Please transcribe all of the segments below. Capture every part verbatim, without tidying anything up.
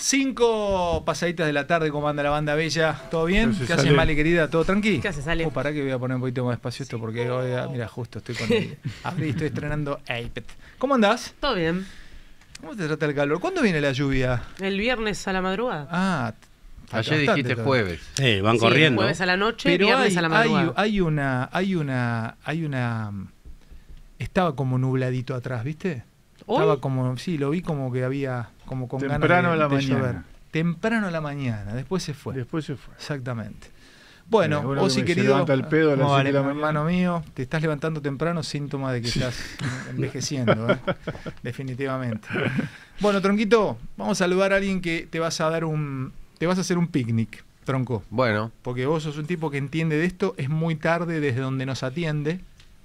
cinco pasaditas de la tarde, ¿cómo anda la banda bella? ¿Todo bien? ¿Qué haces, Male, querida? ¿Todo tranqui? ¿Qué haces, Ale? Oh, pará que voy a poner un poquito más despacio esto porque hoy, mira, justo estoy con el... Abrí, estoy estrenando iPad. ¿Cómo andás? Todo bien. ¿Cómo te trata el calor? ¿Cuándo viene la lluvia? El viernes a la madrugada. Ah, ayer dijiste todo. Jueves. Sí, van Sí, corriendo. Jueves a la noche, Pero viernes hay, a la hay, madrugada. hay una, hay una, hay una... Estaba como nubladito atrás, ¿viste? ¿Hoy? Estaba como, sí, lo vi como que había, como con Temprano ganas de, a la de mañana. llover. Temprano a la mañana, después se fue. Después se fue. Exactamente. Bueno, Mira, uno Osi, que se querido, levanta el pedo a las ¿cómo siete vale, de la mañana? hermano mío? Te estás levantando temprano, síntoma de que estás envejeciendo, ¿eh? Definitivamente. Bueno, Tronquito, vamos a saludar a alguien que te vas a dar un, te vas a hacer un picnic, Tronco. Bueno, Porque vos sos un tipo que entiende de esto, es muy tarde desde donde nos atiende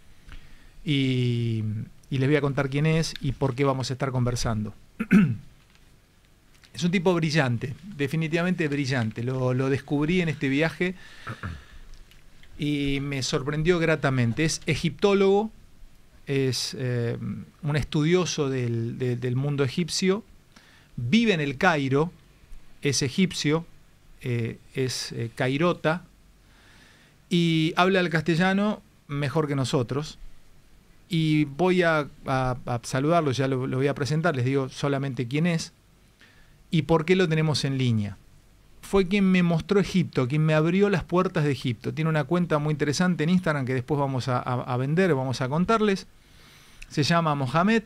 y, y les voy a contar quién es y por qué vamos a estar conversando. Es un tipo brillante, definitivamente brillante. Lo, lo descubrí en este viaje y me sorprendió gratamente. Es egiptólogo, es eh, un estudioso del, de, del mundo egipcio, vive en el Cairo, es egipcio, eh, es eh, cairota y habla el castellano mejor que nosotros. Y voy a, a, a saludarlo, ya lo, lo voy a presentar, les digo solamente quién es. ¿Y por qué lo tenemos en línea? Fue quien me mostró Egipto, quien me abrió las puertas de Egipto. Tiene una cuenta muy interesante en Instagram que después vamos a, a, a vender, vamos a contarles. Se llama Mohamed.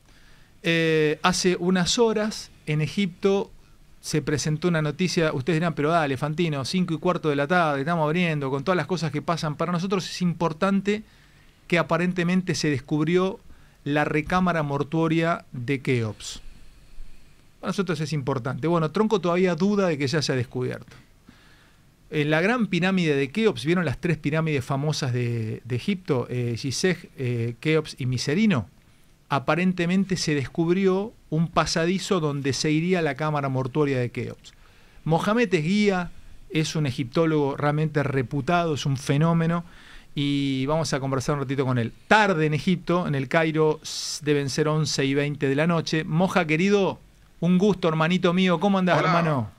Eh, hace unas horas en Egipto se presentó una noticia. Ustedes dirán, pero dale, Fantino, cinco y cuarto de la tarde, estamos abriendo, con todas las cosas que pasan. Para nosotros es importante que aparentemente se descubrió la recámara mortuoria de Keops. Para nosotros es importante. Bueno, Tronco todavía duda de que ya se ha descubierto. En la gran pirámide de Keops, ¿vieron las tres pirámides famosas de, de Egipto? Eh, Gizeh, eh, Keops y Miserino. Aparentemente se descubrió un pasadizo donde se iría la cámara mortuoria de Keops. Mohamed es guía, es un egiptólogo realmente reputado, es un fenómeno. Y vamos a conversar un ratito con él. Tarde en Egipto, en el Cairo, deben ser once y veinte de la noche. Moja, querido, un gusto, hermanito mío. ¿Cómo andás, Hola. hermano?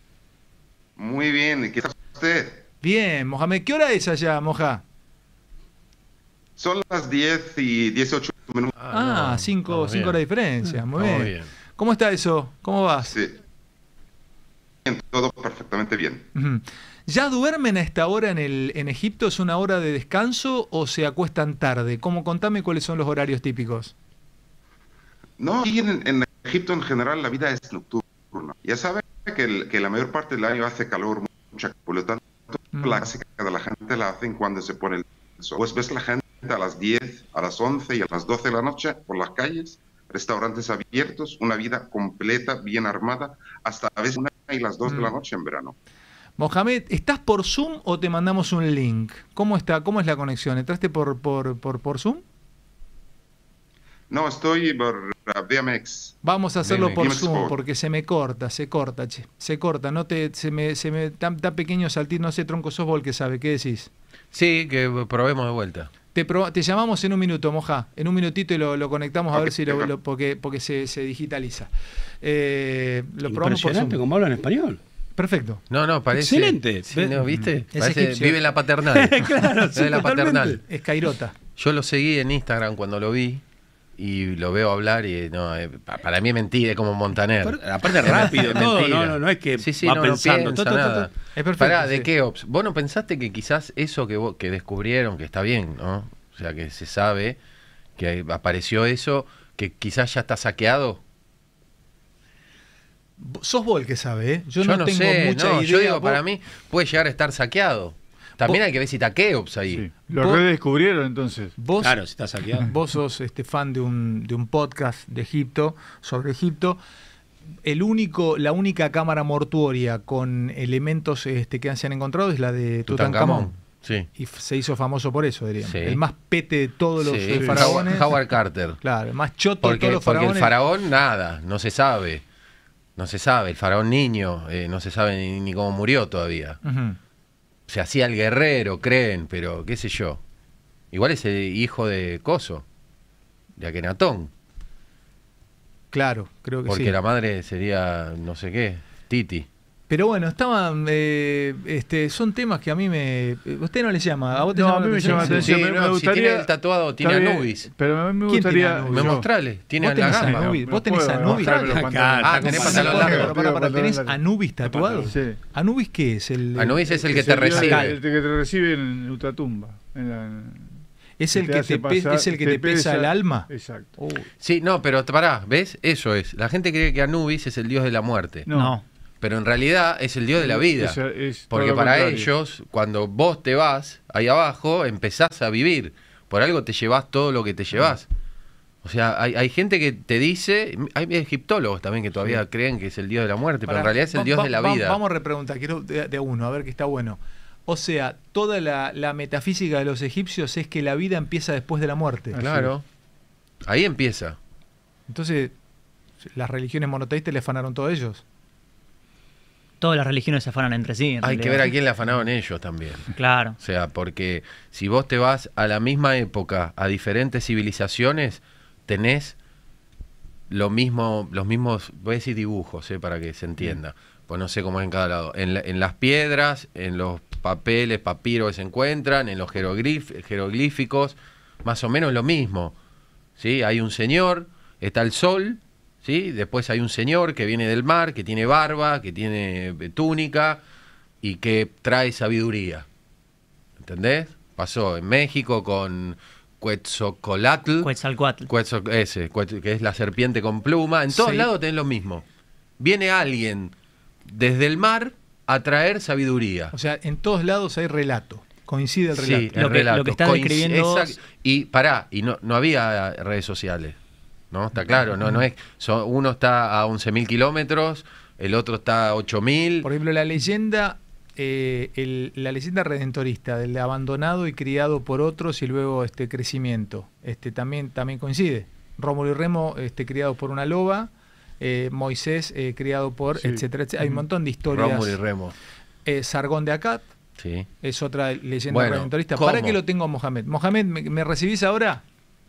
Muy bien, ¿qué tal usted? Bien, Mohamed. ¿Qué hora es allá, Moja? Son las diez y dieciocho minutos. Ah, no, cinco, vamos cinco bien. horas de diferencia. Muy Vamos bien. bien. ¿Cómo está eso? ¿Cómo vas? Sí. Bien, todo perfectamente bien. Ujú. ¿Ya duermen a esta hora en, el, en Egipto? ¿Es una hora de descanso o se acuestan tarde? ¿Cómo, contame cuáles son los horarios típicos. No, aquí en, en Egipto en general la vida es nocturna. Ya saben que, el- que la mayor parte del año hace calor, mucha, por lo tanto Mm. la clásica de la gente la hacen cuando se pone el sol. Pues ves la gente a las diez, a las once y a las doce de la noche por las calles, restaurantes abiertos, una vida completa, bien armada, hasta a veces una y las dos de la Mm. noche en verano. Mohamed, ¿estás por Zoom o te mandamos un link? ¿Cómo está? ¿Cómo es la conexión? ¿Entraste por, por, por, por Zoom? No, estoy por uh, V M X. Vamos a hacerlo Bien, por bien. Zoom porque se me corta, se corta, che. Se corta, no te, se me, se me da, da pequeño saltir, no sé, Tronco, sos vos el que sabe, ¿qué decís? Sí, que probemos de vuelta. Te, proba- te llamamos en un minuto, Moja, en un minutito y lo, lo conectamos a Ok, ver si lo, perfecto. lo- porque, porque se, se digitaliza. Eh, lo probamos por Zoom. Impresionante cómo hablan español. Perfecto. No, no, parece. Excelente. Sí, ¿no? ¿Viste? Es Parece, egipcio. vive en la paternal. Claro, Vive sí, en la totalmente. paternal. Es Cairota. Yo lo seguí en Instagram cuando lo vi y lo veo hablar y no, eh, pa- para mí es mentira, es como Montaner. Pero, aparte rápido, Es todo, mentira. no, no, no es que Sí, sí, va no, no pensando. piensa to, to, to, nada. to. Es perfecto. Pará, ¿de sí. Keops? ¿Vos no pensaste que quizás eso que, vos, que descubrieron, que está bien, ¿no? O sea, que se sabe que apareció eso, que quizás ya está saqueado? Sos vos el que sabe, ¿eh? Yo, Yo, no, tengo sé, mucha no, idea. yo digo, Vos- para mí puede llegar a estar saqueado. También Vos- hay que ver si está Keops ahí. Sí. Lo Vos- redescubrieron entonces. Vos, Claro, si está saqueado. vos sos este, fan de un, de un podcast de Egipto, sobre Egipto. El único, la única cámara mortuoria con elementos este, que se han encontrado es la de Tutankamón. Sí. Y f- se hizo famoso por eso, diríamos. Sí. El más pete de todos los Sí, eh, faraones. Howard, Howard Carter. Claro, el más choto de Porque, todos los porque faraones. el faraón, nada, no se sabe. No se sabe. El faraón niño, eh, no se sabe ni, ni cómo murió todavía. Ujú. Se hacía el guerrero, creen, pero qué sé yo. Igual es el hijo de Coso, de Akenatón. Claro, creo que Porque sí. la madre sería no sé qué, Titi. Pero bueno, estaban, eh, este, son temas que a mí me... ¿Usted no le llama? ¿A vos te No, llama a la mí me atención? llama la Sí. atención. Sí, me- me no, si gustaría- tiene el tatuado, tiene Está bien, Anubis. Pero a mí me ¿Quién tiene gustaría... Anubis? Me yo. mostrale, tiene ¿Vos en la tenés gamba. Anubis? No ¿Vos tenés puedo Anubis? mostrarme los Acá, pantalones. Ah, tenés Pará, pantalón pará, largo. pará, pará, ¿tenés Pantalón Anubis tatuado? Sí. ¿Anubis qué es? El, Anubis es el que Es te el dios de- recibe. El que te recibe en ultratumba. En la, ¿Es el que hace te, pe- pasar- es el que te pesa el alma? Exacto. Oh, Sí, no, pero pará, ¿ves? Eso es. La gente cree que Anubis es el dios de la muerte. No. No. Pero en realidad es el dios de la vida. Es- es todo Porque lo para contrario. ellos, cuando vos te vas ahí abajo, empezás a vivir. Por algo te llevas todo lo que te llevas. O sea, hay, hay gente que te dice, hay egiptólogos también que todavía Sí. creen que es el dios de la muerte, pero pará, en realidad es el va- dios va- de la va- vida. Vamos a repreguntar, quiero de, de uno, a ver que está bueno. O sea, toda la, la metafísica de los egipcios es que la vida empieza después de la muerte. Así Claro. Ahí empieza. Entonces, las religiones monoteístas le afanaron todos ellos. Todas las religiones se afanan entre sí. en Hay que realidad. ver a quién le afanaron ellos también. Claro. O sea, porque si vos te vas a la misma época, a diferentes civilizaciones, tenés lo mismo, los mismos, voy a decir dibujos, eh, para que se entienda. Pues no sé cómo es en cada lado. En, la- en las piedras, en los papeles, papiros que se encuentran, en los jeroglif- jeroglíficos, más o menos lo mismo. ¿Sí? Hay un señor, está el sol, ¿sí? Después hay un señor que viene del mar, que tiene barba, que tiene eh, túnica y que trae sabiduría. ¿Entendés? Pasó en México con Quetzalcoatl, Quetzalcoatl. Quetzal- ese, Quetzal- que es la serpiente con pluma. En todos Sí. lados tenés lo mismo. Viene alguien desde el mar a traer sabiduría. O sea, en todos lados hay relato. Coincide el relato. Sí, Lo el que- relato. lo que estás Coinc- describiendo- exact- Y pará, y no, no había redes sociales. ¿No? Está claro, no, no es. son- uno está a once mil kilómetros, el otro está a ocho mil. Por ejemplo, la leyenda, eh, el- la leyenda redentorista del abandonado y criado por otros y luego este crecimiento, este también, también coincide. Rómulo y Remo, este, criados por una loba, eh, Moisés, eh, criado por, Sí. etcétera, etcétera. Hay un montón de historias. Rómulo y Remo. Eh, Sargón de Akkad Sí. es otra leyenda Bueno, redentorista. ¿cómo? ¿Para qué lo tengo a Mohamed? Mohamed, ¿me, me recibís ahora?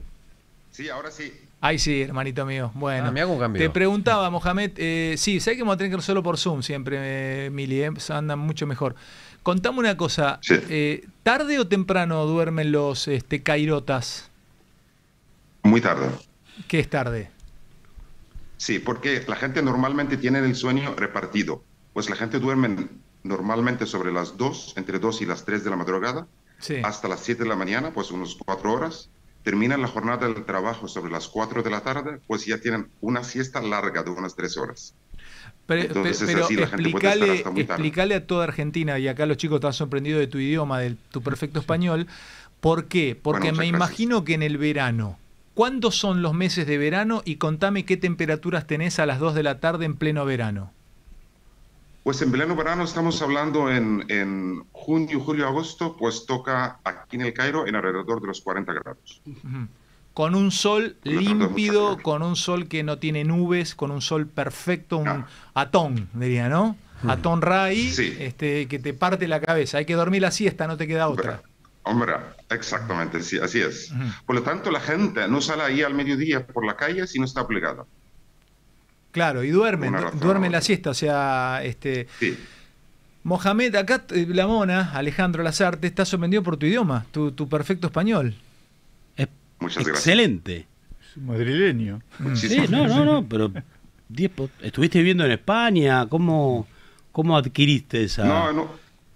Sí, ahora sí. Ay, sí, hermanito mío. Bueno, Ah, me hago un cambio. te preguntaba, Mohamed, eh, sí, sé que vamos a tener que ir solo por Zoom siempre, eh, Mili, eh, andan mucho mejor. Contame una cosa, Sí. eh, ¿tarde o temprano duermen los este, cairotas? Muy tarde. ¿Qué es tarde? Sí, porque la gente normalmente tiene el sueño repartido. Pues la gente duerme normalmente sobre las dos, entre dos y las tres de la madrugada, Sí. hasta las siete de la mañana, pues unos cuatro horas. Terminan la jornada del trabajo sobre las cuatro de la tarde, pues ya tienen una siesta larga de unas tres horas. Pero, Entonces, pero así la gente puede estar explicale, hasta muy tarde. explicale a toda Argentina, y acá los chicos están sorprendidos de tu idioma, de tu perfecto español, ¿por qué? Porque Bueno, me muchas gracias. imagino que en el verano, ¿cuándo son los meses de verano? Y contame qué temperaturas tenés a las dos de la tarde en pleno verano. Pues en pleno verano estamos hablando en, en junio, julio, agosto, pues toca aquí en el Cairo en alrededor de los cuarenta grados. Ujú. Con un sol Una tarde límpido, mucho calor. con un sol que no tiene nubes, con un sol perfecto, un Ah. atón, diría, ¿no? Atón Ray, Sí. este, que te parte la cabeza. Hay que dormir la siesta, no te queda otra. Hombre, exactamente, sí, así es. Ujú. Por lo tanto, la gente no sale ahí al mediodía por la calle si no está obligada. Claro, y duermen, Una du- razón duermen u la otra. siesta, o sea, este... Sí. Mohamed, acá eh, la mona, Alejandro Lazarte, está sorprendido por tu idioma, tu, tu perfecto español. Es Muchas gracias. excelente. Es un madrileño. Sí, Muchísimas no, no, no, pero diez po- ¿estuviste viviendo en España? ¿Cómo, cómo adquiriste esa...? No, no.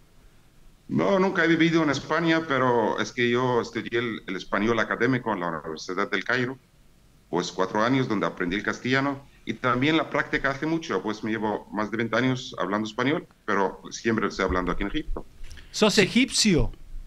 No, nunca he vivido en España, pero es que yo estudié el, el español académico en la Universidad del Cairo, pues cuatro años donde aprendí el castellano y también la práctica hace mucho, pues me llevo más de veinte años hablando español, pero siempre estoy hablando aquí en Egipto. ¿Sos egipcio?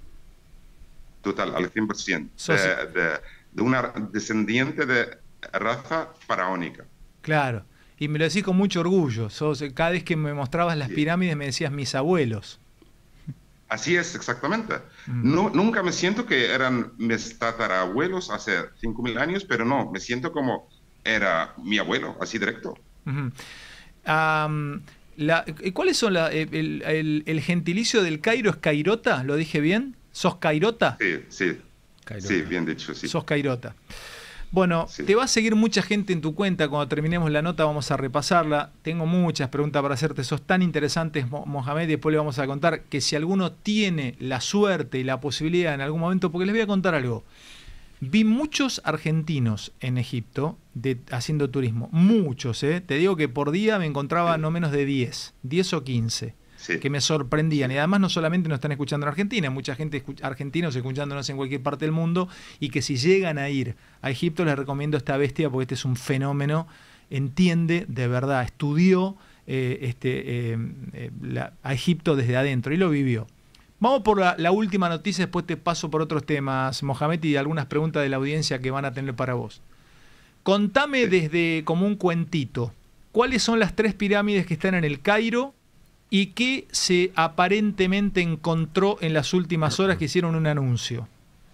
Total, al cien por ciento. Sos- De, de, de una descendiente de raza faraónica. Claro. Y me lo decís con mucho orgullo. Sos, cada vez que me mostrabas las Sí. pirámides me decías mis abuelos. Así es, exactamente. Mm. No, nunca me siento que eran mis tatarabuelos hace cinco mil años, pero no, me siento como era mi abuelo, así directo. Ujú. Am, la- eh, ¿Cuáles son la- eh, el, el- el gentilicio del Cairo? ¿Es cairota? ¿Lo dije bien? ¿Sos cairota? Sí, sí, Cairo. sí, bien dicho, sí. Sos cairota. Bueno, Sí. te va a seguir mucha gente en tu cuenta. Cuando terminemos la nota vamos a repasarla. Tengo muchas preguntas para hacerte. Sos tan interesantes, Mo- Mohamed. Después le vamos a contar que si alguno tiene la suerte y la posibilidad en algún momento, porque les voy a contar algo. Vi muchos argentinos en Egipto de, haciendo turismo. Muchos, ¿eh? Te digo que por día me encontraba no menos de diez, diez o quince. Sí. Que me sorprendían. Y además no solamente nos están escuchando en Argentina, mucha gente escu- argentinos escuchándonos en cualquier parte del mundo, y que si llegan a ir a Egipto les recomiendo esta bestia porque este es un fenómeno, entiende de verdad, estudió eh, este, eh, eh, la- a Egipto desde adentro y lo vivió. Vamos por la, la última noticia, después te paso por otros temas, Mohamed, y algunas preguntas de la audiencia que van a tener para vos. Contame Sí. desde como un cuentito, ¿cuáles son las tres pirámides que están en el Cairo? ¿Y qué se aparentemente encontró en las últimas horas que hicieron un anuncio?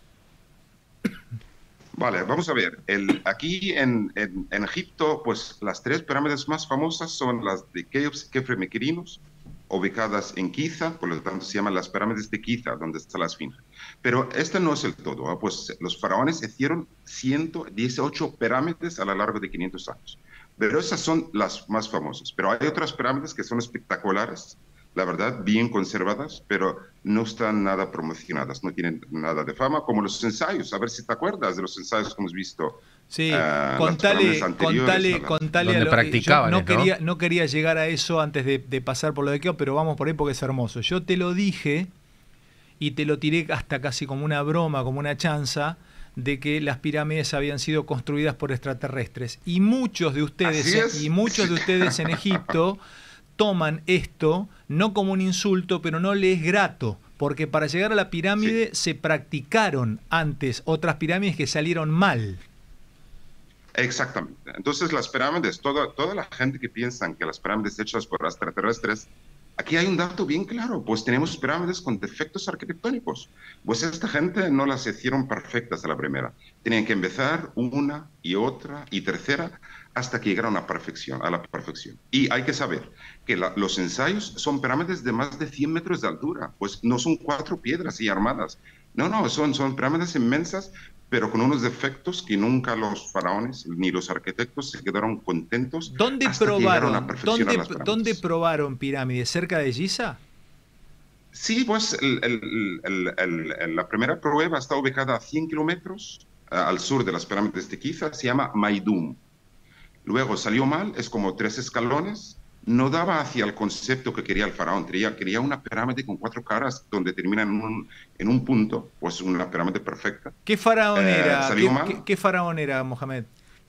Vale, vamos a ver. El, aquí en, en, en Egipto, pues las tres pirámides más famosas son las de Keops y Kefre Mekerinos, ubicadas en Giza, por lo tanto se llaman las pirámides de Giza, donde está la Esfinge. Pero este no es el todo, ¿ah? Pues los faraones hicieron ciento dieciocho pirámides a lo largo de quinientos años. Pero esas son las más famosas. Pero hay otras pirámides que son espectaculares, la verdad, bien conservadas, pero no están nada promocionadas, no tienen nada de fama, como los ensayos. A ver si te acuerdas de los ensayos que hemos visto. Sí, eh, las contale, pirámides anteriores contale, a las- contale Donde a lo que- practicaban, yo no, ¿no? quería, no quería llegar a eso antes de, de pasar por lo de Keops, pero vamos por ahí porque es hermoso. Yo te lo dije y te lo tiré hasta casi como una broma, como una chanza, de que las pirámides habían sido construidas por extraterrestres. Y muchos de ustedes, Así es. y muchos de ustedes en Egipto toman esto no como un insulto, pero no les es grato, porque para llegar a la pirámide se practicaron antes otras pirámides que salieron mal. Exactamente. Entonces las pirámides, toda, toda la gente que piensa que las pirámides hechas por extraterrestres, aquí hay un dato bien claro, pues tenemos pirámides con defectos arquitectónicos. Pues esta gente no las hicieron perfectas a la primera. Tenían que empezar una y otra y tercera hasta que llegaron a, perfección, a la perfección. Y hay que saber que la, los ensayos son pirámides de más de cien metros de altura, pues no son cuatro piedras y armadas. No, no, son, son pirámides inmensas, pero con unos defectos que nunca los faraones ni los arquitectos se quedaron contentos. ¿Dónde hasta que llegaron a probaron? perfeccionar ¿Dónde, las pirámides. ¿Dónde probaron pirámides? ¿Cerca de Giza? Sí, pues el- el- el- el- el- la primera prueba está ubicada a cien kilómetros eh, al sur de las pirámides de Giza, se llama Maidum. Luego salió mal, es como tres escalones, no daba hacia el concepto que quería el faraón, quería, quería una pirámide con cuatro caras donde termina en un, en un punto, pues una pirámide perfecta. ¿Qué faraón Eh, era? ¿salió ¿Qué, mal? qué- qué faraón era, Mohamed?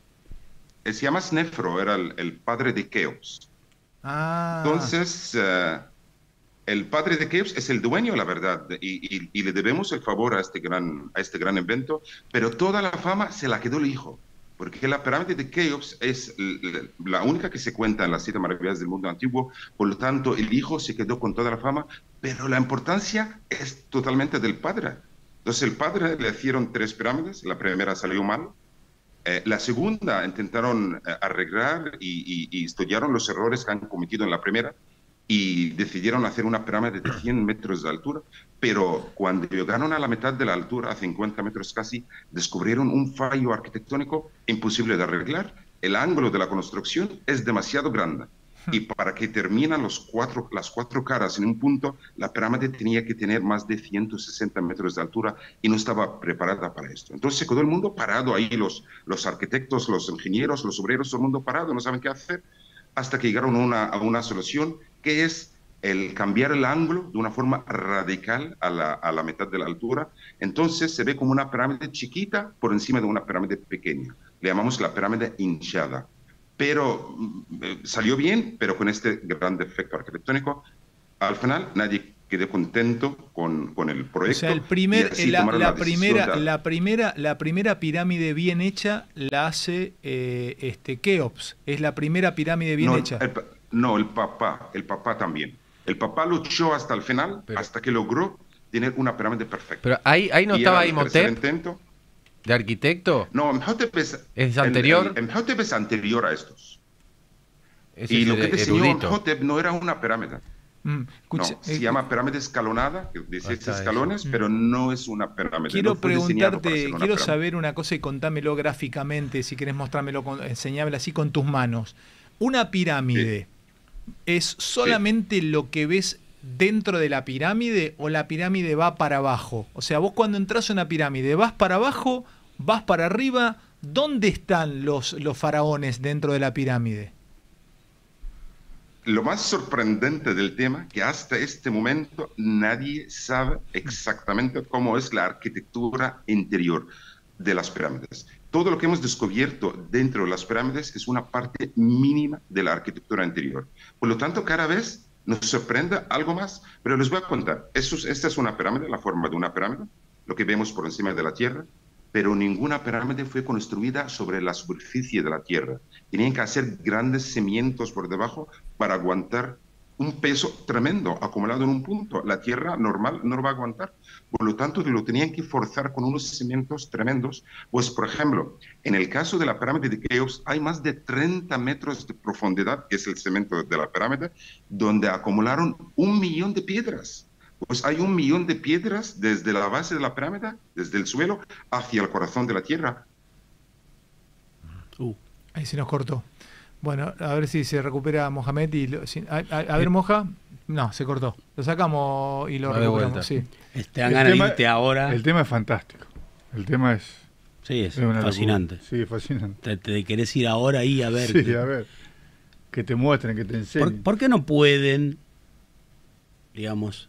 Eh, Se llama Snefro, era el, el padre de Keops. Ah, Entonces, eh, el padre de Keops es el dueño, la verdad, y, y- y le debemos el favor a este, gran, a este gran invento, pero toda la fama se la quedó el hijo, porque la pirámide de Keops es l- la única que se cuenta en las siete maravillas del mundo antiguo, por lo tanto, el hijo se quedó con toda la fama, pero la importancia es totalmente del padre. Entonces, el padre le hicieron tres pirámides, la primera salió mal, eh, la segunda intentaron eh, arreglar y, y- y estudiaron los errores que han cometido en la primera, y decidieron hacer una pirámide de cien metros de altura, pero cuando llegaron a la mitad de la altura, a cincuenta metros casi, descubrieron un fallo arquitectónico imposible de arreglar. El ángulo de la construcción es demasiado grande y para que terminan los cuatro, las cuatro caras en un punto, la pirámide tenía que tener más de ciento sesenta metros de altura y no estaba preparada para esto. Entonces se quedó el mundo parado ahí, los, los arquitectos, los ingenieros, los obreros, todo el mundo parado, no saben qué hacer, hasta que llegaron a una, a una solución que es el cambiar el ángulo de una forma radical a la, a la mitad de la altura. Entonces se ve como una pirámide chiquita por encima de una pirámide pequeña. Le llamamos la pirámide hinchada. Pero eh, salió bien, pero con este gran defecto arquitectónico. Al final nadie quedó contento con, con el o proyecto. sea, el y primer, así la, tomaron la decisión primera, de- la, primera, la primera pirámide bien hecha la hace eh, este, Keops. Es la primera pirámide bien no, hecha. El, pa- no, el papá, el papá también. El papá luchó hasta el final, Pero- hasta que logró tener una pirámide perfecta. Pero ahí, ahí no Y estaba era el tercer Imhotep intento. de arquitecto. No, Imhotep es, ¿Es el- anterior? el- Imhotep es anterior a estos. Ese Y es lo el que diseñó erudito. Imhotep no era una pirámide. Mm, escucha, No, se eh, llama pirámide escalonada, de Ahí seis está escalones, eso. pero no es una pirámide. Quiero no fue diseñado para preguntarte, ser una quiero pirámide. saber una cosa y contámelo gráficamente, si querés mostrármelo, con, enseñámelo así con tus manos. Una pirámide, ¿es solamente lo que ves dentro de la pirámide o la pirámide va para abajo? O sea, vos cuando entras a una pirámide, ¿vas para abajo, vas para arriba? ¿Dónde están los, los faraones dentro de la pirámide? Lo más sorprendente del tema que hasta este momento nadie sabe exactamente cómo es la arquitectura interior de las pirámides. Todo lo que hemos descubierto dentro de las pirámides es una parte mínima de la arquitectura interior. Por lo tanto, cada vez nos sorprende algo más, pero les voy a contar. Eso es- esta es una pirámide, la forma de una pirámide, lo que vemos por encima de la Tierra, pero ninguna pirámide fue construida sobre la superficie de la Tierra. Tenían que hacer grandes cimientos por debajo para aguantar un peso tremendo acumulado en un punto. La Tierra normal no lo va a aguantar. Por lo tanto, lo tenían que forzar con unos cimientos tremendos. Pues, por ejemplo, en el caso de la pirámide de Keops, hay más de treinta metros de profundidad, que es el cemento de la pirámide, donde acumularon un millón de piedras. Pues hay un millón de piedras desde la base de la pirámide, desde el suelo, hacia el corazón de la Tierra. Uh, Ahí se nos cortó. Bueno, a ver si se recupera Mohamed. Y lo- si- a, a- a ver, Moja. No, se cortó. Lo sacamos y lo Va de recuperamos. vuelta. Sí. te dan El ganas tema- de irte ahora. El tema es fantástico. El tema es, Sí, es es una fascinante. locura. Sí, fascinante. Te, te querés ir ahora ahí a ver. Sí, qué- a ver. Que te muestren, que te ¿Por, enseñen. por qué no pueden, digamos,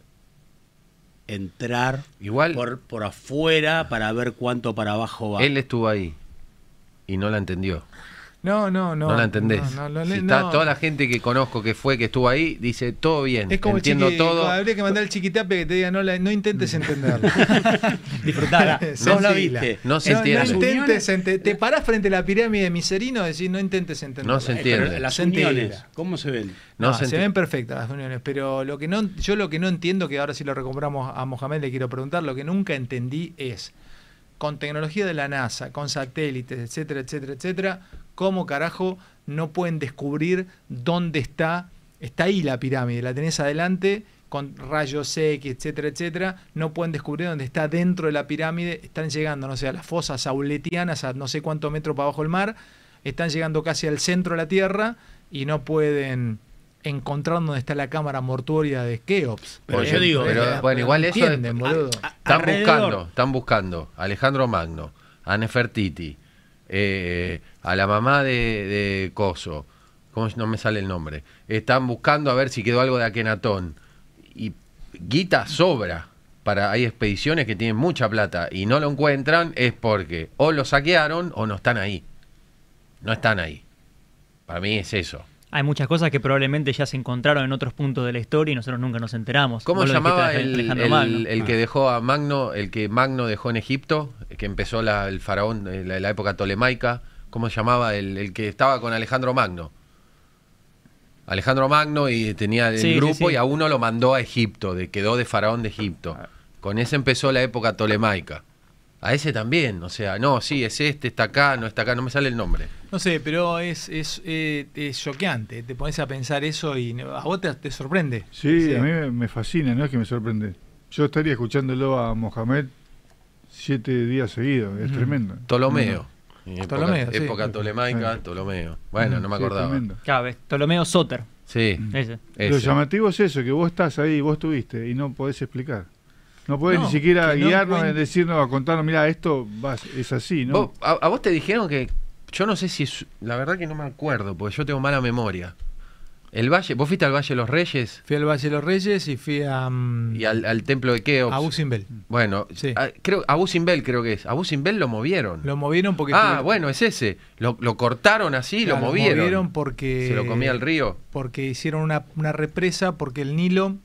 entrar Igual por, por afuera para ver cuánto para abajo va? él estuvo ahí y no la entendió. No, no, no. No, la entendés. No, no, no, Si no. está, toda la gente que conozco que fue, que estuvo ahí, dice todo bien, Es como el entiendo chiqui- todo. Habría que mandar al chiquitape que te diga, no, la- no intentes entenderlo. Disfrutala. ¿No la Sencilla. viste? No se No, entiende. no intentes ente- te parás frente a la pirámide de Miserino y decís, no intentes entenderlo. No se Eh, entiende. pero las Se uniones, entiende. ¿cómo se ven? No No, se se enti- ven perfectas las uniones, pero lo que no, yo lo que no entiendo, que ahora sí lo recompramos a Mohamed, le quiero preguntar, lo que nunca entendí es, con tecnología de la NASA, con satélites, etcétera, etcétera, etcétera, ¿cómo carajo no pueden descubrir dónde está? Está ahí la pirámide, la tenés adelante, con rayos X, etcétera, etcétera, no pueden descubrir dónde está dentro de la pirámide, están llegando, no sé, a las fosas auletianas, a no sé cuántos metros para abajo del mar, están llegando casi al centro de la Tierra y no pueden encontrar dónde está la cámara mortuoria de Keops. Pero Oye, yo digo, pero, eh, bueno, igual eso entienden, es- boludo. a- Están alrededor. buscando, están buscando a Alejandro Magno, a Nefertiti, eh, a la mamá de, de Coso, ¿cómo no me sale el nombre? Están buscando a ver si quedó algo de Akenatón. Y guita sobra. Para, hay expediciones que tienen mucha plata y no lo encuentran, es porque o lo saquearon o no están ahí. No están ahí. Para mí es eso. Hay muchas cosas que probablemente ya se encontraron en otros puntos de la historia y nosotros nunca nos enteramos. ¿Cómo Vos lo llamaba dijiste, el, Alejandro el- Magno. el que dejó a Magno, el que Magno dejó en Egipto, que empezó la, el faraón, eh, la, la época tolemaica? ¿Cómo se llamaba? El, el que estaba con Alejandro Magno. Alejandro Magno y tenía el Sí, sí, grupo sí. y a uno lo mandó a Egipto, de, quedó de faraón de Egipto. Con ese empezó la época tolemaica. A ese también, o sea, no, sí, es este, está acá, no está acá, no me sale el nombre. No sé, pero es, es, eh, es choqueante. Te pones a pensar eso y a vos te, te sorprende. Sí, a mí me, me fascina, no es que me sorprende. Yo estaría escuchándolo a Mohamed siete días seguidos, es Ujú. tremendo. Tolomeo. Época, Ptolomeo, sí. época tolemaica, Sí. Ptolomeo. Bueno, no me Sí, acordaba. tremendo. Claro, ves, Ptolomeo Soter. Sí, Ese. Lo ese. llamativo es eso, que vos estás ahí, vos estuviste y no podés explicar. No podés No, ni siquiera que no guiarnos, encuent- en decirnos, a contarnos, mira, esto va- es así, ¿no? ¿Vos- a, a vos te dijeron que, yo no sé si es, la verdad que no me acuerdo, porque yo tengo mala memoria. El Valle, ¿vos fuiste al Valle de los Reyes Fui al Valle de los Reyes y fui a, mm, y al, al templo de Keops? a Usimbel. Bueno, Sí. a, creo, Abu Simbel creo que es. Abu Simbel lo movieron. Lo movieron porque... ah, tuve- bueno, es ese. Lo, lo cortaron así, Claro, lo movieron. porque... Se lo comía el río. Porque hicieron una, una represa, porque el Nilo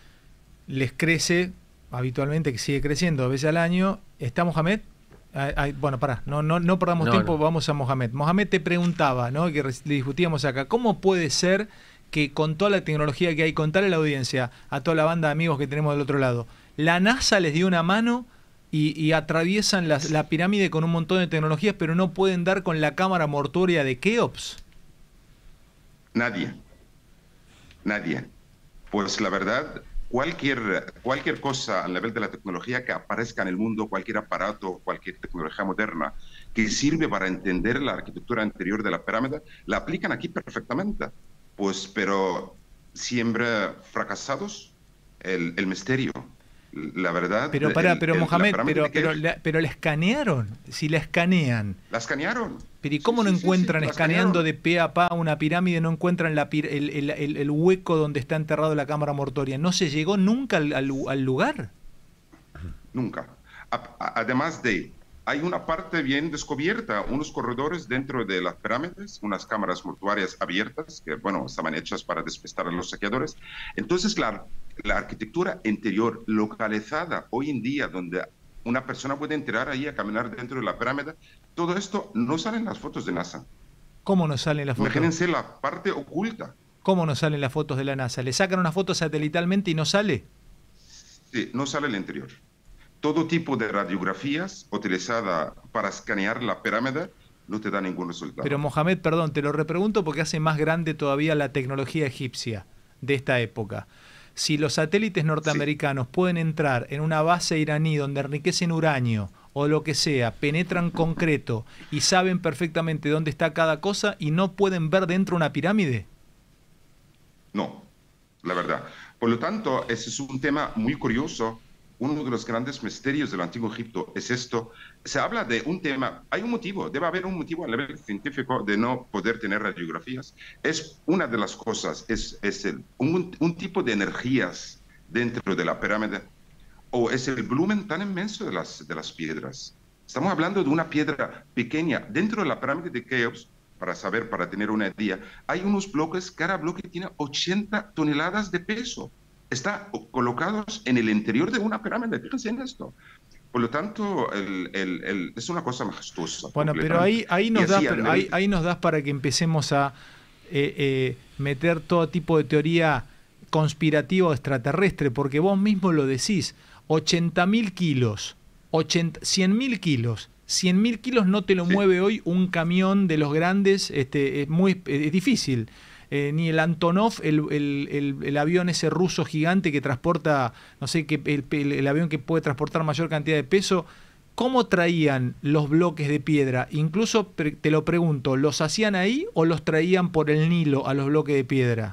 les crece habitualmente, que sigue creciendo dos veces al año. ¿Está Mohamed? Ay, ay, bueno, pará, no, no, no perdamos No, tiempo, no. vamos a Mohamed. Mohamed te preguntaba, ¿no? Que res- le discutíamos acá, ¿cómo puede ser que con toda la tecnología que hay, contarle a la audiencia, a toda la banda de amigos que tenemos del otro lado, la NASA les dio una mano y, y atraviesan la, la pirámide con un montón de tecnologías, pero no pueden dar con la cámara mortuoria de Keops? Nadie. Nadie. Pues la verdad, cualquier, cualquier cosa a nivel de la tecnología que aparezca en el mundo, cualquier aparato, cualquier tecnología moderna que sirve para entender la arquitectura anterior de la pirámide, la aplican aquí perfectamente. Pues, pero siempre fracasados el, el misterio. La verdad. Pero para, el- pero el- la Mohamed, pirámide pero, de pero, Keops, la, pero la escanearon. Si la escanean. la escanearon. Pero ¿y Sí, cómo no sí, sí, sí, encuentran, la escaneando escanearon. de pe a pa una pirámide, no encuentran la pir- el, el- el- el hueco donde está enterrado la cámara mortuoria? ¿No se llegó nunca al, al- al lugar? Nunca. A- a- además de, hay una parte bien descubierta, unos corredores dentro de las pirámides, unas cámaras mortuarias abiertas, que, bueno, estaban hechas para despistar a los saqueadores. Entonces, la, la arquitectura interior localizada hoy en día, donde una persona puede entrar ahí a caminar dentro de la pirámide, todo esto no sale en las fotos de NASA. ¿Cómo nos salen las fotos? Imagínense la parte oculta. ¿Cómo nos salen las fotos de la NASA? ¿Le sacan una foto satelitalmente y no sale? Sí, no sale el interior. Todo tipo de radiografías utilizada para escanear la pirámide no te da ningún resultado. Pero Mohamed, perdón, te lo repregunto porque hace más grande todavía la tecnología egipcia de esta época. Si los satélites norteamericanos pueden entrar en una base iraní donde enriquecen uranio o lo que sea, penetran concreto y saben perfectamente dónde está cada cosa y no pueden ver dentro una pirámide. No, la verdad. Por lo tanto, ese es un tema muy curioso. Uno de los grandes misterios del antiguo Egipto es esto. Se habla de un tema, hay un motivo, debe haber un motivo a nivel científico de no poder tener radiografías. Es una de las cosas, es, es el, un, un tipo de energías dentro de la pirámide, o es el volumen tan inmenso de las, de las piedras. Estamos hablando de una piedra pequeña. Dentro de la pirámide de Keops, para saber, para tener una idea, hay unos bloques, cada bloque tiene ochenta toneladas de peso. Están colocados en el interior de una pirámide. Fíjense en esto. Por lo tanto, el, el, el, es una cosa majestuosa. Bueno, pero ahí, ahí, nos Y das, así, al pero nivel- ahí, ahí nos das para que empecemos a eh, eh, meter todo tipo de teoría conspirativa o extraterrestre, porque vos mismo lo decís, ochenta mil kilos, cien mil kilos, cien mil kilos no te lo Sí. mueve hoy un camión de los grandes, este, es muy es difícil. Eh, ni el Antonov, el, el, el, el avión ese ruso gigante que transporta, no sé, que el, el, el avión que puede transportar mayor cantidad de peso. ¿Cómo traían los bloques de piedra? Incluso pre- te lo pregunto, ¿los hacían ahí o los traían por el Nilo a los bloques de piedra?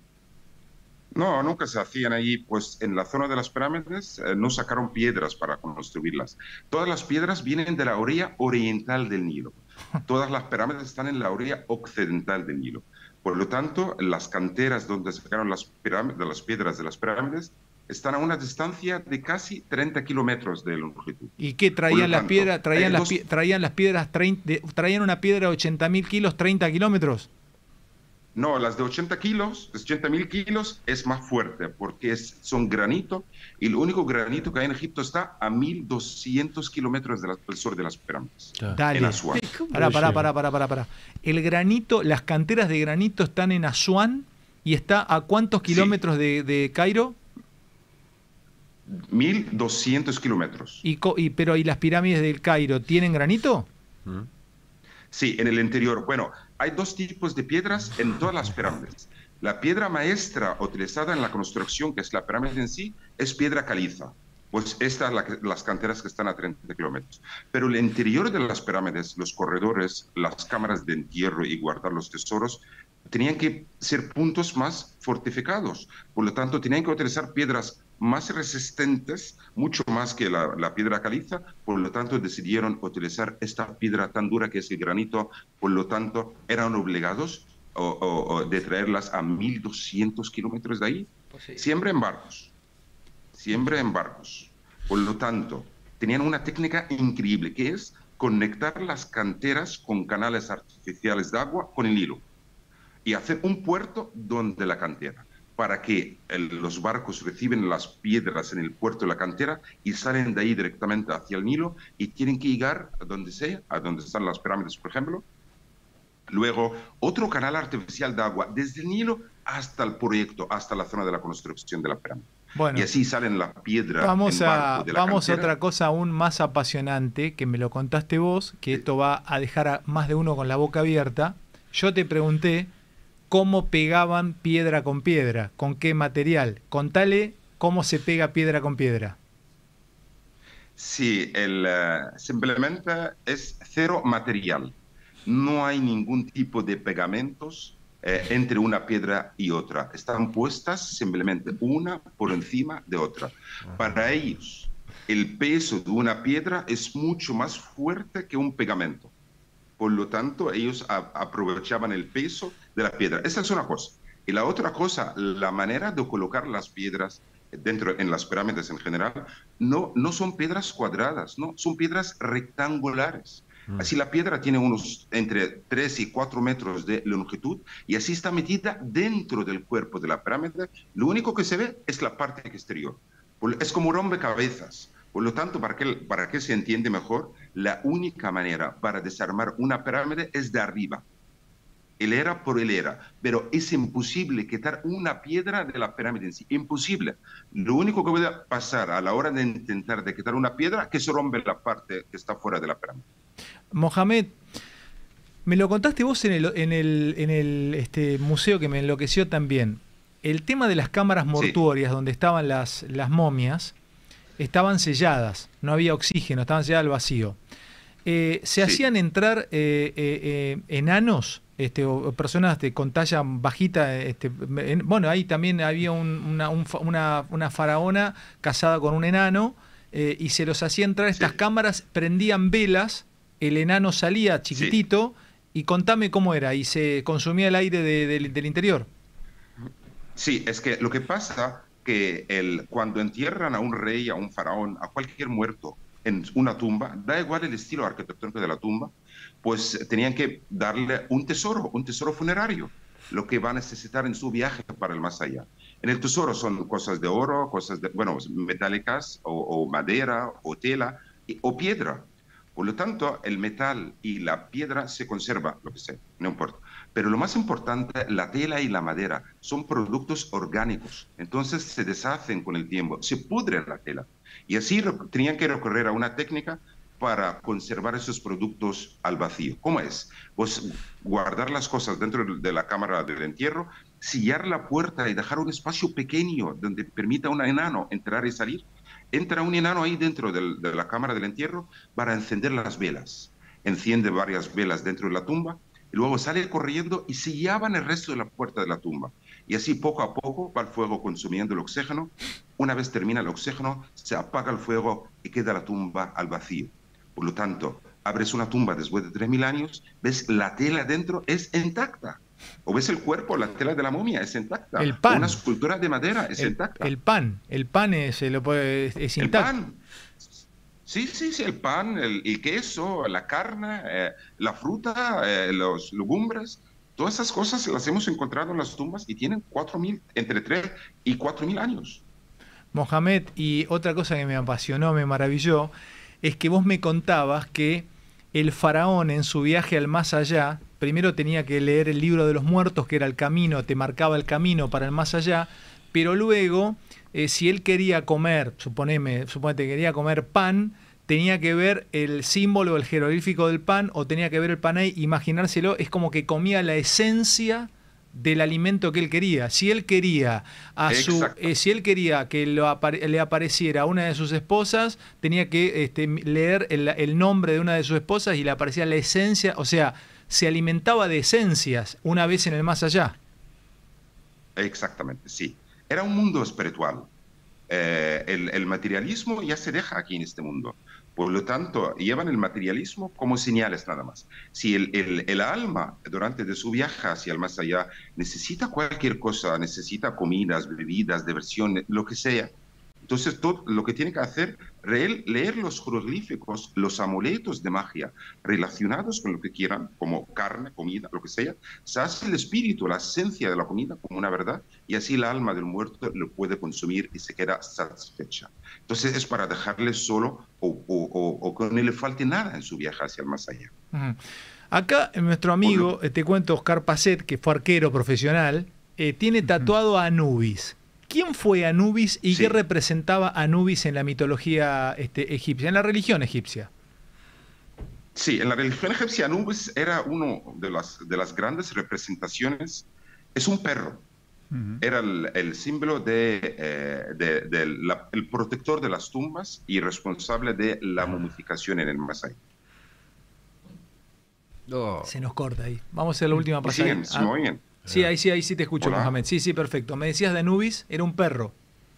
No, nunca se hacían allí, pues en la zona de las pirámides eh, no sacaron piedras para construirlas. Todas las piedras vienen de la orilla oriental del Nilo. Todas las pirámides están en la orilla occidental del Nilo. Por lo tanto, las canteras donde sacaron las, pirámides, las piedras de las pirámides están a una distancia de casi treinta kilómetros de longitud. ¿Y qué Por traían lo las tanto, piedras? ¿Traían hay las, dos- pie- traían las piedras trein- de- traían una piedra de ochenta mil kilos, treinta kilómetros? No, las de ochenta kilos, ochenta mil kilos es más fuerte porque es, son granito y el único granito que hay en Egipto está a mil doscientos kilómetros del sur de las pirámides, Dale. en Asuán. Pará, pará, pará, pará, pará, pará. El granito, las canteras de granito están en Asuán y está a cuántos Sí. kilómetros de, de Cairo? mil doscientos kilómetros. Y, co- y, pero ¿y las pirámides del Cairo tienen granito? ¿Mm? Sí, en el interior. Bueno, hay dos tipos de piedras en todas las pirámides. La piedra maestra utilizada en la construcción, que es la pirámide en sí, es piedra caliza. Pues estas la, las canteras que están a treinta kilómetros. Pero el interior de las pirámides, los corredores, las cámaras de entierro y guardar los tesoros, tenían que ser puntos más fortificados. Por lo tanto, tenían que utilizar piedras más resistentes, mucho más que la, la piedra caliza. Por lo tanto, decidieron utilizar esta piedra tan dura que es el granito. Por lo tanto, eran obligados o, o, o de traerlas a mil doscientos kilómetros de ahí, siempre en barcos. Siempre en barcos. Por lo tanto, tenían una técnica increíble, que es conectar las canteras con canales artificiales de agua con el Nilo y hacer un puerto donde la cantera, para que el, los barcos reciben las piedras en el puerto de la cantera y salen de ahí directamente hacia el Nilo y tienen que llegar a donde sea, a donde están las pirámides, por ejemplo. Luego, otro canal artificial de agua desde el Nilo hasta el proyecto, hasta la zona de la construcción de la pirámide. Bueno, Y así salen la piedra vamos en a, barco de la vamos a cantera. otra cosa aún más apasionante, que me lo contaste vos, que esto va a dejar a más de uno con la boca abierta. Yo te pregunté cómo pegaban piedra con piedra, con qué material. Contale cómo se pega piedra con piedra. Sí, el, uh, simplemente es cero material. No hay ningún tipo de pegamentos eh, entre una piedra y otra. Están puestas simplemente una por encima de otra. Para ellos, el peso de una piedra es mucho más fuerte que un pegamento. Por lo tanto, ellos a, aprovechaban el peso de la piedra. Esa es una cosa. Y la otra cosa, la manera de colocar las piedras dentro, en las pirámides en general, no, no son piedras cuadradas, no, son piedras rectangulares. Mm. Así la piedra tiene unos entre tres y cuatro metros de longitud y así está metida dentro del cuerpo de la pirámide. Lo único que se ve es la parte exterior. Es como un rompecabezas. Por lo tanto, para que, para que se entiende mejor, la única manera para desarmar una pirámide es de arriba, hilera por hilera, pero es imposible quitar una piedra de la pirámide en sí, imposible. Lo único que puede pasar a la hora de intentar de quitar una piedra es que se rompe la parte que está fuera de la pirámide. Mohamed, me lo contaste vos en el, en el, en el este, museo que me enloqueció también. El tema de las cámaras mortuorias, sí, donde estaban las, las momias, estaban selladas, no había oxígeno, estaban selladas al vacío. Eh, ¿Se sí. hacían entrar eh, eh, eh, enanos, este, o personas de, con talla bajita? Este, en, bueno, ahí también había un, una, un, una, una faraona casada con un enano, eh, y se los hacía entrar estas sí. cámaras, prendían velas, el enano salía chiquitito, sí. y contame cómo era, y se consumía el aire de, de, del interior. Sí, es que lo que pasa que el, cuando entierran a un rey, a un faraón, a cualquier muerto en una tumba, da igual el estilo arquitectónico de la tumba, pues tenían que darle un tesoro, un tesoro funerario, lo que va a necesitar en su viaje para el más allá. En el tesoro son cosas de oro, cosas de, bueno, metálicas, o, o madera, o tela, y, o piedra. Por lo tanto, el metal y la piedra se conserva, lo que sea, no importa. Pero lo más importante, la tela y la madera son productos orgánicos. Entonces se deshacen con el tiempo, se pudre la tela. Y así tenían que recurrir a una técnica para conservar esos productos al vacío. ¿Cómo es? Pues guardar las cosas dentro de la cámara del entierro, sellar la puerta y dejar un espacio pequeño donde permita a un enano entrar y salir. Entra un enano ahí dentro del, de la cámara del entierro para encender las velas. Enciende varias velas dentro de la tumba y luego sale corriendo y sellaban el resto de la puerta de la tumba. Y así poco a poco va el fuego consumiendo el oxígeno. Una vez termina el oxígeno, se apaga el fuego y queda la tumba al vacío. Por lo tanto, abres una tumba después de tres mil años, ves la tela dentro es intacta. O ves el cuerpo, la tela de la momia es intacta. El pan. Una escultura de madera es el, intacta. El pan, el pan es, lo puede, es, es intacto. El pan. Sí, sí, sí, el pan, el, el queso, la carne, eh, la fruta, eh, los legumbres, todas esas cosas las hemos encontrado en las tumbas y tienen cuatro mil, entre tres y cuatro mil años. Mohamed, y otra cosa que me apasionó, me maravilló, es que vos me contabas que el faraón en su viaje al más allá, primero tenía que leer el libro de los muertos, que era el camino, te marcaba el camino para el más allá, pero luego, eh, si él quería comer, suponeme, suponete que quería comer pan, tenía que ver el símbolo, el jeroglífico del pan, o tenía que ver el pan ahí, imaginárselo, es como que comía la esencia del alimento que él quería. Si él quería a su, eh, si él quería que lo apare le apareciera a una de sus esposas, tenía que este, leer el, el nombre de una de sus esposas y le aparecía la esencia, o sea, se alimentaba de esencias una vez en el más allá. Exactamente, sí. Era un mundo espiritual. Eh, el, el materialismo ya se deja aquí en este mundo. Por lo tanto, llevan el materialismo como señales nada más. Si el, el, el alma, durante de su viaje hacia el más allá, necesita cualquier cosa, necesita comidas, bebidas, diversión, lo que sea, entonces todo lo que tiene que hacer es leer los jeroglíficos, los amuletos de magia relacionados con lo que quieran, como carne, comida, lo que sea, se hace el espíritu, la esencia de la comida como una verdad, y así el alma del muerto lo puede consumir y se queda satisfecha. Entonces es para dejarle solo o, o, o, o que no le falte nada en su viaje hacia el más allá. Uh-huh. Acá nuestro amigo, bueno, te cuento, Oscar Pacet, que fue arquero profesional, eh, tiene tatuado a Anubis. ¿Quién fue Anubis y sí. qué representaba Anubis en la mitología este, egipcia, en la religión egipcia? Sí, en la religión egipcia Anubis era uno de las, de las grandes representaciones Es un perro. Ujú. Era el, el símbolo de, eh, de- de la- el protector de las tumbas y responsable de la momificación en el Masái. No. Se nos corta ahí. Vamos a hacer la última ¿Me pasada. siguen? ¿Se me oyen? Sí, ahí sí, ahí sí te escucho, Hola. Mohamed. Sí, sí, perfecto. Me decías de Anubis, era un perro.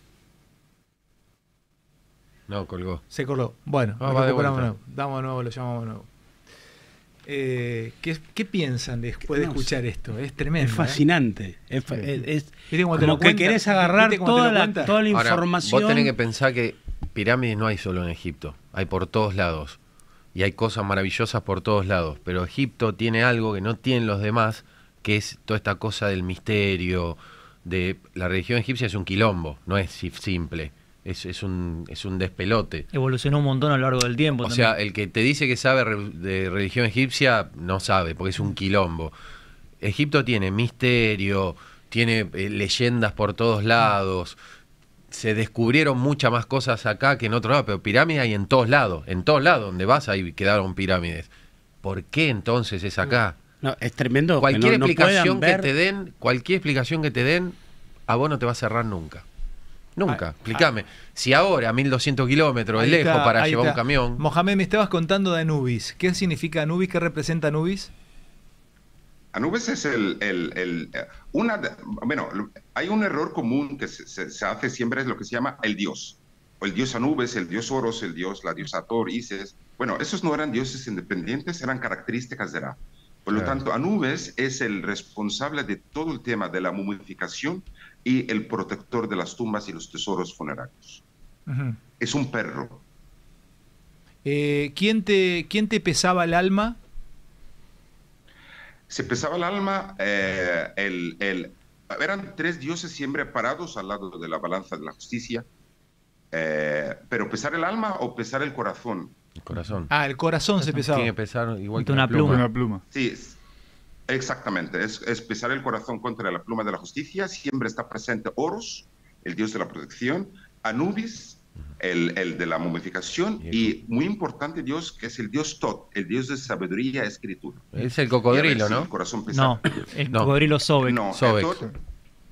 No, colgó. Se coló. Bueno, Ah, lo va de recuperamos de vuelta. nuevo. Damos de nuevo, lo llamamos de nuevo. Eh, ¿qué, qué piensan después de No escuchar esto? Es tremendo. Es fascinante. Es, fa- Sí. es- es ¿Viste cómo te como lo que cuenta? querés agarrar ¿Viste cómo te toda lo la, cuenta? toda la Ahora, información. vos tenés que pensar que pirámides no hay solo en Egipto, hay por todos lados. Y hay cosas maravillosas por todos lados. Pero Egipto tiene algo que no tienen los demás, que es toda esta cosa del misterio. De la religión egipcia es un quilombo, no es si- simple. Es, es, un, es un despelote. Evolucionó un montón a lo largo del tiempo. O también. sea, el que te dice que sabe re- de religión egipcia no sabe, porque es un quilombo. Egipto tiene misterio, tiene eh, leyendas por todos lados. Se descubrieron muchas más cosas acá que en otro lado, pero pirámides hay en todos lados. En todos lados donde vas ahí quedaron pirámides. ¿Por qué entonces es acá? No, es tremendo. que Cualquier no- no explicación puedan que ver- te den, cualquier explicación que te den, a vos no te va a cerrar nunca. Nunca. Ah, Explícame. Si ahora, mil doscientos kilómetros es Ahí lejos está, para ahí llevar un está. camión. Mohamed, me estabas contando de Anubis. ¿Qué significa Anubis? ¿Qué representa Anubis? Anubis es el, el- el, eh, una, de- bueno, lo- hay un error común que se, se- se hace siempre, es lo que se llama el dios. O el dios Anubis, el dios Horus, el dios, la diosa Thor, Isis. Bueno, esos no eran dioses independientes, eran características de Ra. Por lo Claro. tanto, Anubis es el responsable de todo el tema de la momificación y el protector de las tumbas y los tesoros funerarios. Ujú. Es un perro. Eh, ¿quién, te, ¿Quién te pesaba el alma? Se pesaba el alma, eh, el, el- eran tres dioses siempre parados al lado de la balanza de la justicia, eh, pero pesar el alma o pesar el corazón. El corazón. Ah, el corazón se pesaba. Tiene que pesar igual que Una una pluma. pluma. Una pluma. Sí, es- exactamente, es, es pesar el corazón contra la pluma de la justicia, siempre está presente Horus, el dios de la protección, Anubis, el, el de la momificación, y muy importante Dios, que es el dios Tot, el dios de sabiduría y escritura. Es el Y a ver cocodrilo, si ¿no? El corazón pesa. No, el No. cocodrilo Sobek. No, Sobek. el Tot-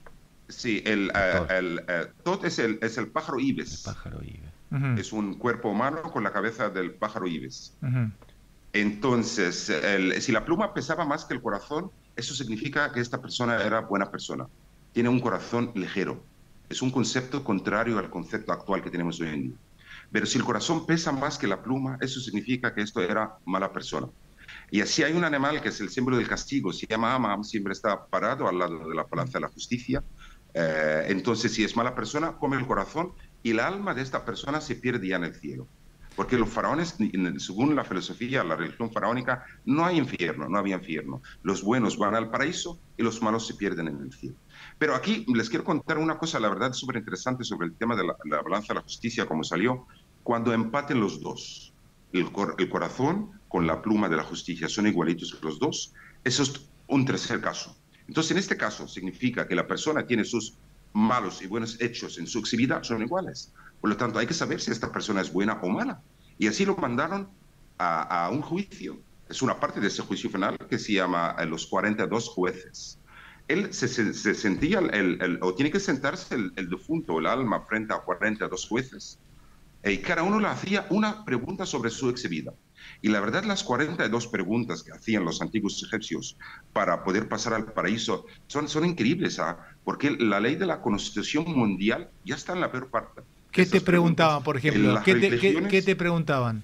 sí, el, eh, Tot. el, eh, Tot es el, es el pájaro ibis. Pájaro y... Ujú, Es un cuerpo humano con la cabeza del pájaro ibis. ujú. Entonces, el- si la pluma pesaba más que el corazón, eso significa que esta persona era buena persona. Tiene un corazón ligero. Es un concepto contrario al concepto actual que tenemos hoy en día. Pero si el corazón pesa más que la pluma, eso significa que esto era mala persona. Y así hay un animal que es el símbolo del castigo, se llama Amam, siempre está parado al lado de la balanza de la justicia. Eh, entonces, si es mala persona, come el corazón y el alma de esta persona se pierde ya en el cielo. Porque los faraones, según la filosofía, la religión faraónica, no hay infierno, no había infierno. Los buenos van al paraíso y los malos se pierden en el cielo. Pero aquí les quiero contar una cosa, la verdad, súper interesante sobre el tema de la, la balanza de la justicia, como salió, cuando empaten los dos. El, cor, el corazón con la pluma de la justicia son igualitos los dos. Eso es un tercer caso. Entonces, en este caso, significa que la persona tiene sus malos y buenos hechos en su exhibida, son iguales. Por lo tanto, hay que saber si esta persona es buena o mala. Y así lo mandaron a, a un juicio. Es una parte de ese juicio final que se llama eh, los cuarenta y dos jueces. Él se, se, se sentía, el, el, o tiene que sentarse el, el difunto, el alma, frente a cuarenta y dos jueces. Y cada uno le hacía una pregunta sobre su exhibida. Y la verdad, las cuarenta y dos preguntas que hacían los antiguos egipcios para poder pasar al paraíso son, son increíbles, ¿ah? Porque la ley de la Constitución Mundial ya está en la peor parte. ¿Qué Esas te preguntaban, preguntas. por En ejemplo? las ¿Qué te, qué- religiones, qué te preguntaban?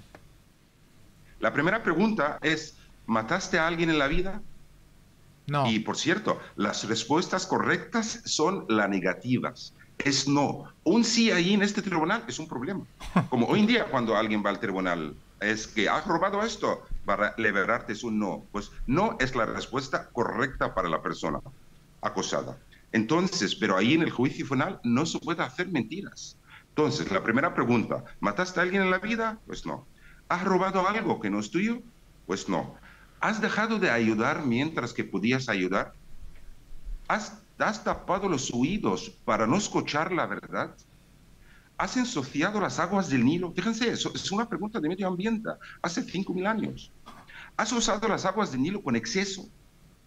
La primera pregunta es, ¿mataste a alguien en la vida? No. Y por cierto, las respuestas correctas son las negativas. Es no. Un sí ahí en este tribunal es un problema. Como hoy en día cuando alguien va al tribunal, es que has robado esto, para liberarte es un no. Pues no es la respuesta correcta para la persona acosada. Entonces, pero ahí en el juicio final no se puede hacer mentiras. Entonces, la primera pregunta, ¿mataste a alguien en la vida? Pues no. ¿Has robado algo que no es tuyo? Pues no. ¿Has dejado de ayudar mientras que podías ayudar? ¿Has, has tapado los oídos para no escuchar la verdad? ¿Has ensuciado las aguas del Nilo? Fíjense, eso es una pregunta de medio ambiente, hace cinco mil años. ¿Has usado las aguas del Nilo con exceso?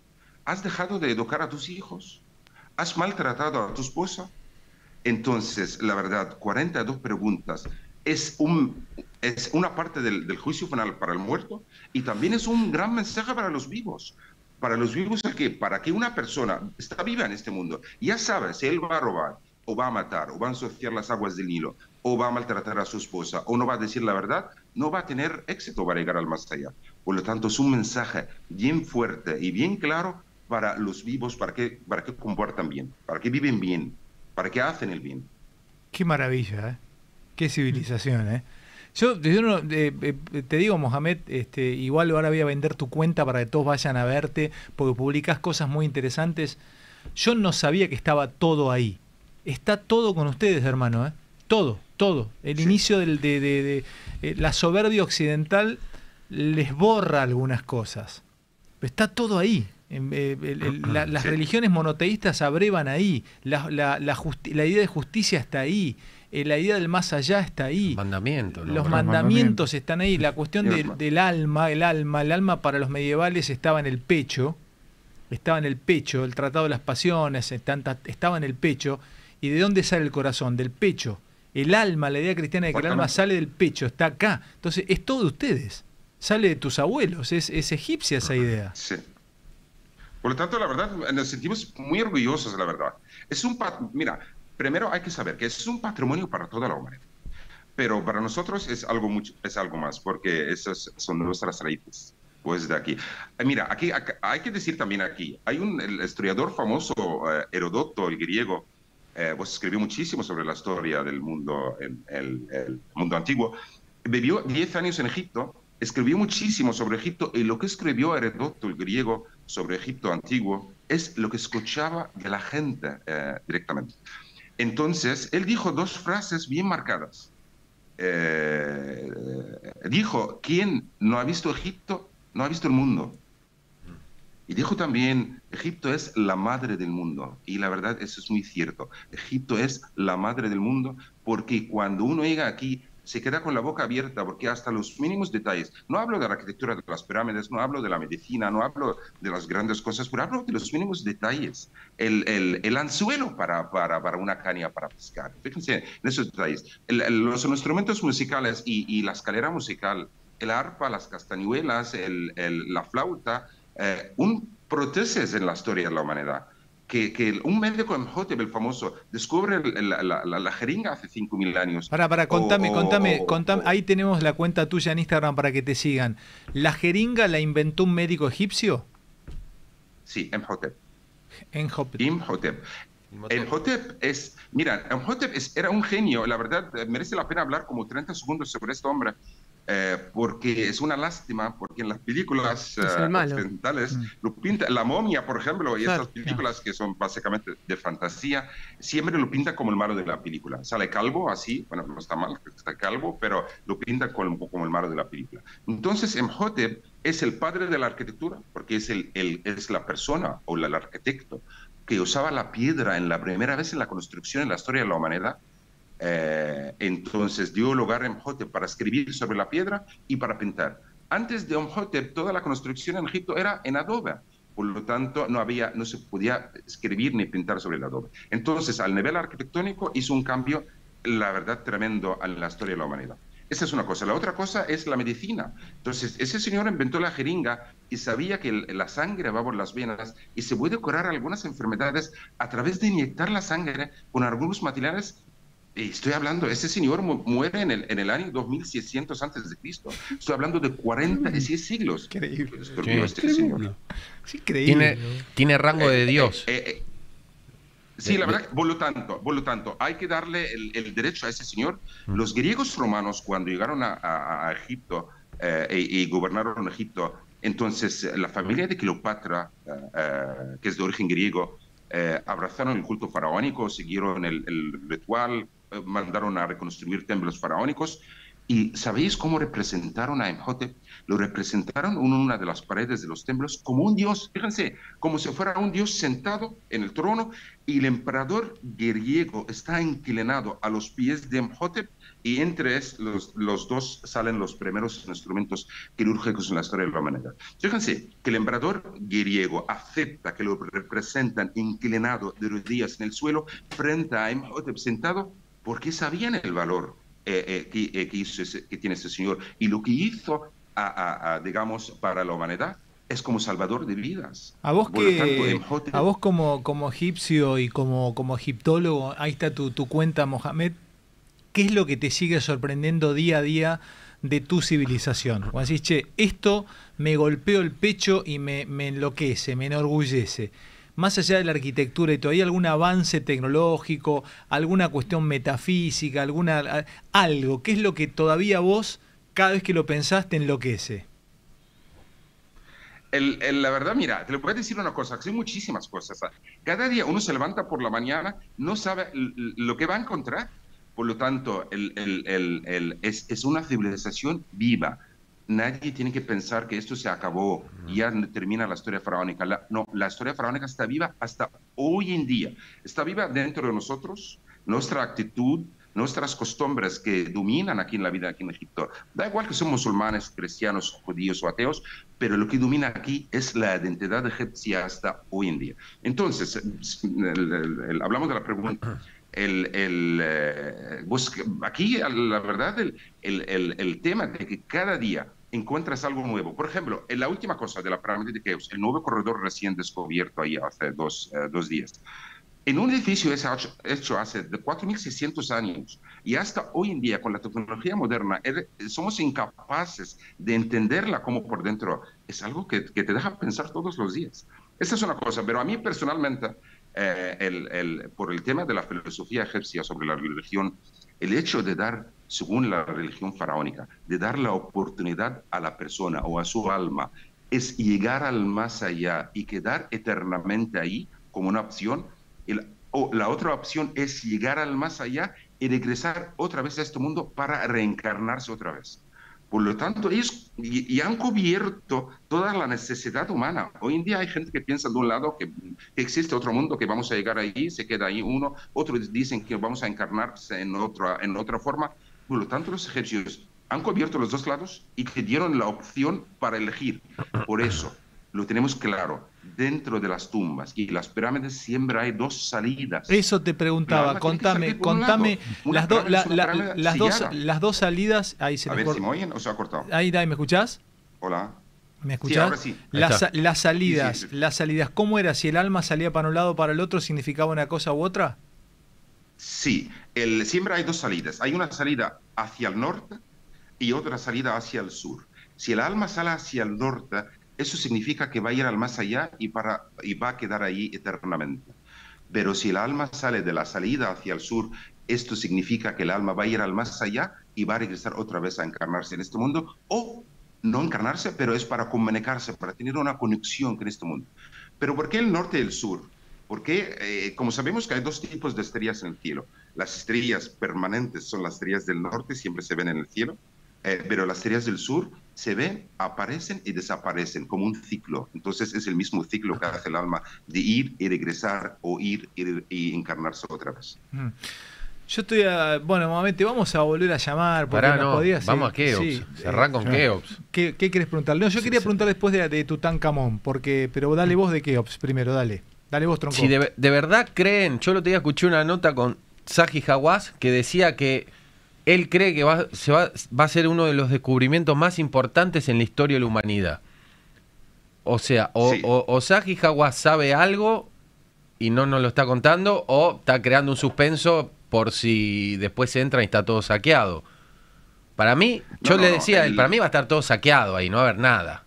¿Has dejado de educar a tus hijos? ¿Has maltratado a tu esposa? Entonces, la verdad, cuarenta y dos preguntas es, un, es una parte del, del juicio final para el muerto y también es un gran mensaje para los vivos. Para los vivos, ¿el qué? Para que una persona está viva en este mundo, ya sabe si él va a robar, o va a matar, o va a ensuciar las aguas del Nilo, o va a maltratar a su esposa, o no va a decir la verdad, no va a tener éxito para llegar al más allá. Por lo tanto, es un mensaje bien fuerte y bien claro para los vivos, para que, para que comportan bien, para que viven bien, para que hacen el bien. Qué maravilla, ¿eh? Qué civilización, ¿eh? Yo, yo no, eh, eh, te digo, Mohamed, este, igual ahora voy a vender tu cuenta para que todos vayan a verte, porque publicas cosas muy interesantes. Yo no sabía que estaba todo ahí. Está todo con ustedes, hermano, ¿eh? Todo, todo. El Sí. inicio del, de, de, de eh, la soberbia occidental les borra algunas cosas. Está todo ahí. En, eh, el, el, la, las Sí. religiones monoteístas abrevan ahí. La, la, la, justi la idea de justicia está ahí. Eh, la idea del más allá está ahí. Mandamiento, ¿no? Los Los mandamientos mandamientos. están ahí. La cuestión Y los del, ma- del alma, el alma, el alma para los medievales estaba en el pecho. Estaba en el pecho. El Tratado de las Pasiones estaba en el pecho. ¿Y de dónde sale el corazón? Del pecho. El alma, la idea cristiana de que el alma Exactamente. sale del pecho, está acá. Entonces, es todo de ustedes. Sale de tus abuelos. Es, es egipcia esa idea. Sí. Por lo tanto, la verdad, nos sentimos muy orgullosos, la verdad. Es un pat- Mira, primero hay que saber que es un patrimonio para toda la humanidad. Pero para nosotros es algo, mucho, es algo más, porque esas son nuestras raíces. Pues de aquí. Eh, Mira, aquí, acá- hay que decir también aquí, hay un el historiador famoso, eh, Herodoto, el griego, eh, pues escribió muchísimo sobre la historia del mundo, el, el- el mundo antiguo. Vivió diez años en Egipto, escribió muchísimo sobre Egipto, y lo que escribió Herodoto, el griego, sobre Egipto antiguo, es lo que escuchaba de la gente eh, directamente. Entonces, él dijo dos frases bien marcadas. Eh, dijo, quien no ha visto Egipto, no ha visto el mundo. Y dijo también, Egipto es la madre del mundo. Y la verdad, eso es muy cierto. Egipto es la madre del mundo porque cuando uno llega aquí, se queda con la boca abierta porque hasta los mínimos detalles, no hablo de la arquitectura de las pirámides, no hablo de la medicina, no hablo de las grandes cosas, pero hablo de los mínimos detalles. El, el, el anzuelo para, para, para una caña para pescar. Fíjense en esos detalles. El, el, los instrumentos musicales y, y la escalera musical, el arpa, las castañuelas, el, el, la flauta, eh, un prótesis en la historia de la humanidad. Que, que un médico Imhotep, el famoso, descubre el, el, la, la, la jeringa hace cinco mil años. Para, para, contame, O- contame, o- contame. o- Ahí tenemos la cuenta tuya en Instagram para que te sigan. ¿La jeringa la inventó un médico egipcio? Sí, Imhotep. Enhotep. Imhotep. Imhotep es, mira, Imhotep es, era un genio, la verdad, eh, merece la pena hablar como treinta segundos sobre este hombre, eh, porque es una lástima, porque en las películas Es el eh, malo. occidentales, Mm. lo pinta, La Momia, por ejemplo, y Claro, esas películas que son básicamente de fantasía, siempre lo pinta como el malo de la película. Sale calvo, así, bueno, no está mal que está calvo, pero lo pinta como, como el malo de la película. Entonces, Imhotep es el padre de la arquitectura, porque es, el, el, es la persona o la, el arquitecto que usaba la piedra en la primera vez en la construcción en la historia de la humanidad. Eh, entonces dio lugar a Imhotep para escribir sobre la piedra y para pintar. Antes de Imhotep, toda la construcción en Egipto era en adobe. Por lo tanto, no, había, no se podía escribir ni pintar sobre el adobe. Entonces, al nivel arquitectónico, hizo un cambio, la verdad, tremendo en la historia de la humanidad. Esa es una cosa. La otra cosa es la medicina. Entonces, ese señor inventó la jeringa y sabía que el, la sangre va por las venas y se puede curar algunas enfermedades a través de inyectar la sangre con algunos materiales. Y estoy hablando, ese señor mu muere en el, en el año dos mil seiscientos antes de Cristo. Estoy hablando de cuarenta y seis siglos. Increíble. Esto Sí. vivió este señor. Tremendo. Es increíble. Tiene, tiene rango de Eh, Dios. eh, eh, sí, la verdad, por lo tanto, por lo tanto, hay que darle el, el derecho a ese señor. Los griegos romanos, cuando llegaron a, a, a Egipto eh, y, y gobernaron Egipto, entonces eh, la familia de Cleopatra, eh, eh, que es de origen griego, eh, abrazaron el culto faraónico, siguieron el, el ritual, eh, mandaron a reconstruir templos faraónicos. ¿Y sabéis cómo representaron a Imhotep? Lo representaron en una de las paredes de los templos como un dios, fíjense, como si fuera un dios sentado en el trono, y el emperador griego está inclinado a los pies de Imhotep, y entre es, los, los dos salen los primeros instrumentos quirúrgicos en la historia de la humanidad. Fíjense que el emperador griego acepta que lo representan inclinado de rodillas en el suelo frente a Imhotep sentado, porque sabían el valor eh, eh, que, eh, que, hizo ese, que tiene este señor, y lo que hizo A, a, a, digamos, para la humanidad, es como salvador de vidas. A vos, Por lo que, tanto, Imhotep, a vos como, como egipcio y como, como egiptólogo, ahí está tu, tu cuenta, Mohamed, ¿qué es lo que te sigue sorprendiendo día a día de tu civilización? Cuando decís, che, esto me golpeó el pecho y me, me enloquece, me enorgullece. Más allá de la arquitectura y todo, ¿hay algún avance tecnológico, alguna cuestión metafísica, alguna algo? ¿Qué es lo que todavía vos, cada vez que lo pensás, te enloquece? el, el, la verdad, mira, te lo puedo decir una cosa, que hay muchísimas cosas. Cada día uno se levanta por la mañana, no sabe lo que va a encontrar. Por lo tanto, el, el, el, el, es, es una civilización viva. Nadie tiene que pensar que esto se acabó y ya termina la historia faraónica. La, no, la historia faraónica está viva hasta hoy en día. Está viva dentro de nosotros, nuestra actitud, nuestras costumbres que dominan aquí en la vida aquí en Egipto. Da igual que son musulmanes, cristianos, judíos o ateos, pero lo que domina aquí es la identidad egipcia hasta hoy en día. Entonces, el, el, el, hablamos de la pregunta. El, el, eh, busca, aquí, la verdad, el, el, el tema de que cada día encuentras algo nuevo. Por ejemplo, en la última cosa de la pirámide de Keops, el nuevo corredor recién descubierto ahí hace dos, uh, dos días. En un edificio hecho, hecho hace de cuatro mil seiscientos años y hasta hoy en día con la tecnología moderna somos incapaces de entenderla como por dentro. Es algo que, que te deja pensar todos los días. Esa es una cosa, pero a mí personalmente, eh, el, el, por el tema de la filosofía egipcia sobre la religión, el hecho de dar, según la religión faraónica, de dar la oportunidad a la persona o a su alma, es llegar al más allá y quedar eternamente ahí como una opción. El, o la otra opción es llegar al más allá y regresar otra vez a este mundo para reencarnarse otra vez. Por lo tanto, ellos y, y han cubierto toda la necesidad humana. Hoy en día hay gente que piensa de un lado que, que existe otro mundo, que vamos a llegar ahí, se queda ahí uno, otros dicen que vamos a encarnarse en otra, en otra forma. Por lo tanto, los egipcios han cubierto los dos lados y que dieron la opción para elegir. Por eso, lo tenemos claro, dentro de las tumbas y las pirámides siempre hay dos salidas. Eso te preguntaba, contame, contame las, do, la, la, las, dos, las dos salidas. Ahí se a ver si me oyen o se ha cortado. Ahí, ahí, ¿me escuchás? Hola. ¿Me escuchás? Sí, ahora sí. Las, las salidas, sí, sí, sí. las salidas, ¿cómo era? Si el alma salía para un lado o para el otro, ¿significaba una cosa u otra? Sí, el, siempre hay dos salidas. Hay una salida hacia el norte y otra salida hacia el sur. Si el alma sale hacia el norte, eso significa que va a ir al más allá y, para, y va a quedar ahí eternamente. Pero si el alma sale de la salida hacia el sur, esto significa que el alma va a ir al más allá y va a regresar otra vez a encarnarse en este mundo, o no encarnarse, pero es para comunicarse, para tener una conexión con este mundo. Pero ¿por qué el norte y el sur? Porque, eh, como sabemos que hay dos tipos de estrellas en el cielo. Las estrellas permanentes son las estrellas del norte, siempre se ven en el cielo. Eh, pero las estrellas del sur se ven, aparecen y desaparecen como un ciclo. Entonces es el mismo ciclo que hace el alma de ir y regresar o ir y, y encarnarse otra vez. Mm. Yo estoy a, bueno, Mohamed, te vamos a volver a llamar porque Pará, no, no, podías. vamos sí, a Keops, sí, cerrá con eh, Keops. ¿Qué, ¿Qué querés preguntarle? No, yo quería preguntar después de, de Tutankamón, porque, pero dale vos de Keops primero, dale. Dale vos, tronco. Si de, de verdad creen, yo lo tenía escuché una nota con Zahi Hawass que decía que él cree que va, se va, va a ser uno de los descubrimientos más importantes en la historia de la humanidad. O sea, o, sí. o, o Zahi Hawass sabe algo y no nos lo está contando, o está creando un suspenso por si después entra y está todo saqueado. Para mí, yo no, le no, decía, el... para mí va a estar todo saqueado ahí, no va a haber nada.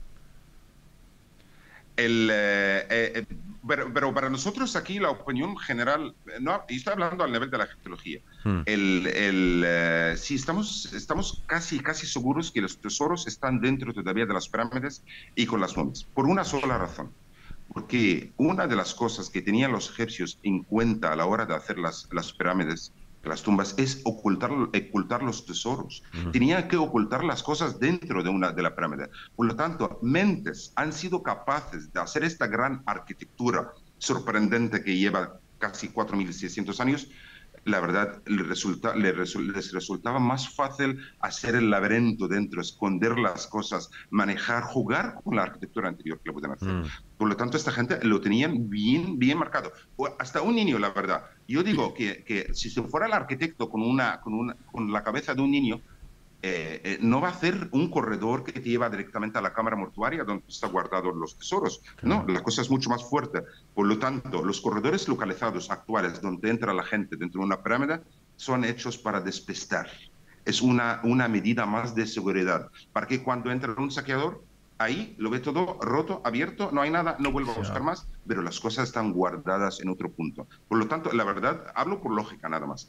El, eh, eh, pero, pero para nosotros aquí la opinión general, no, y estoy hablando al nivel de la egiptología, hmm. el, el, eh, sí, estamos, estamos casi, casi seguros que los tesoros están dentro todavía de las pirámides y con las momias, por una sola razón. Porque una de las cosas que tenían los egipcios en cuenta a la hora de hacer las, las pirámides las tumbas es ocultar, ocultar los tesoros. Ujú. Tenían que ocultar las cosas dentro de, una, de la pirámide. Por lo tanto, mentes han sido capaces de hacer esta gran arquitectura sorprendente que lleva casi cuatro mil seiscientos años. La verdad, les, resulta, les, resu- les resultaba más fácil hacer el laberinto dentro, esconder las cosas, manejar, jugar con la arquitectura anterior que lo podían hacer. Mm. Por lo tanto, esta gente lo tenían bien, bien marcado. O hasta un niño, la verdad. Yo digo que, que si se fuera el arquitecto con, una, con, una, con la cabeza de un niño, eh, eh, no va a hacer un corredor que te lleva directamente a la cámara mortuaria donde están guardados los tesoros. No, la cosa es mucho más fuerte. Por lo tanto, los corredores localizados actuales donde entra la gente dentro de una pirámide son hechos para despistar. Es una, una medida más de seguridad, para que cuando entra un saqueador, ahí lo ve todo roto, abierto, no hay nada, no vuelva a buscar más, pero las cosas están guardadas en otro punto. Por lo tanto, la verdad, hablo por lógica nada más.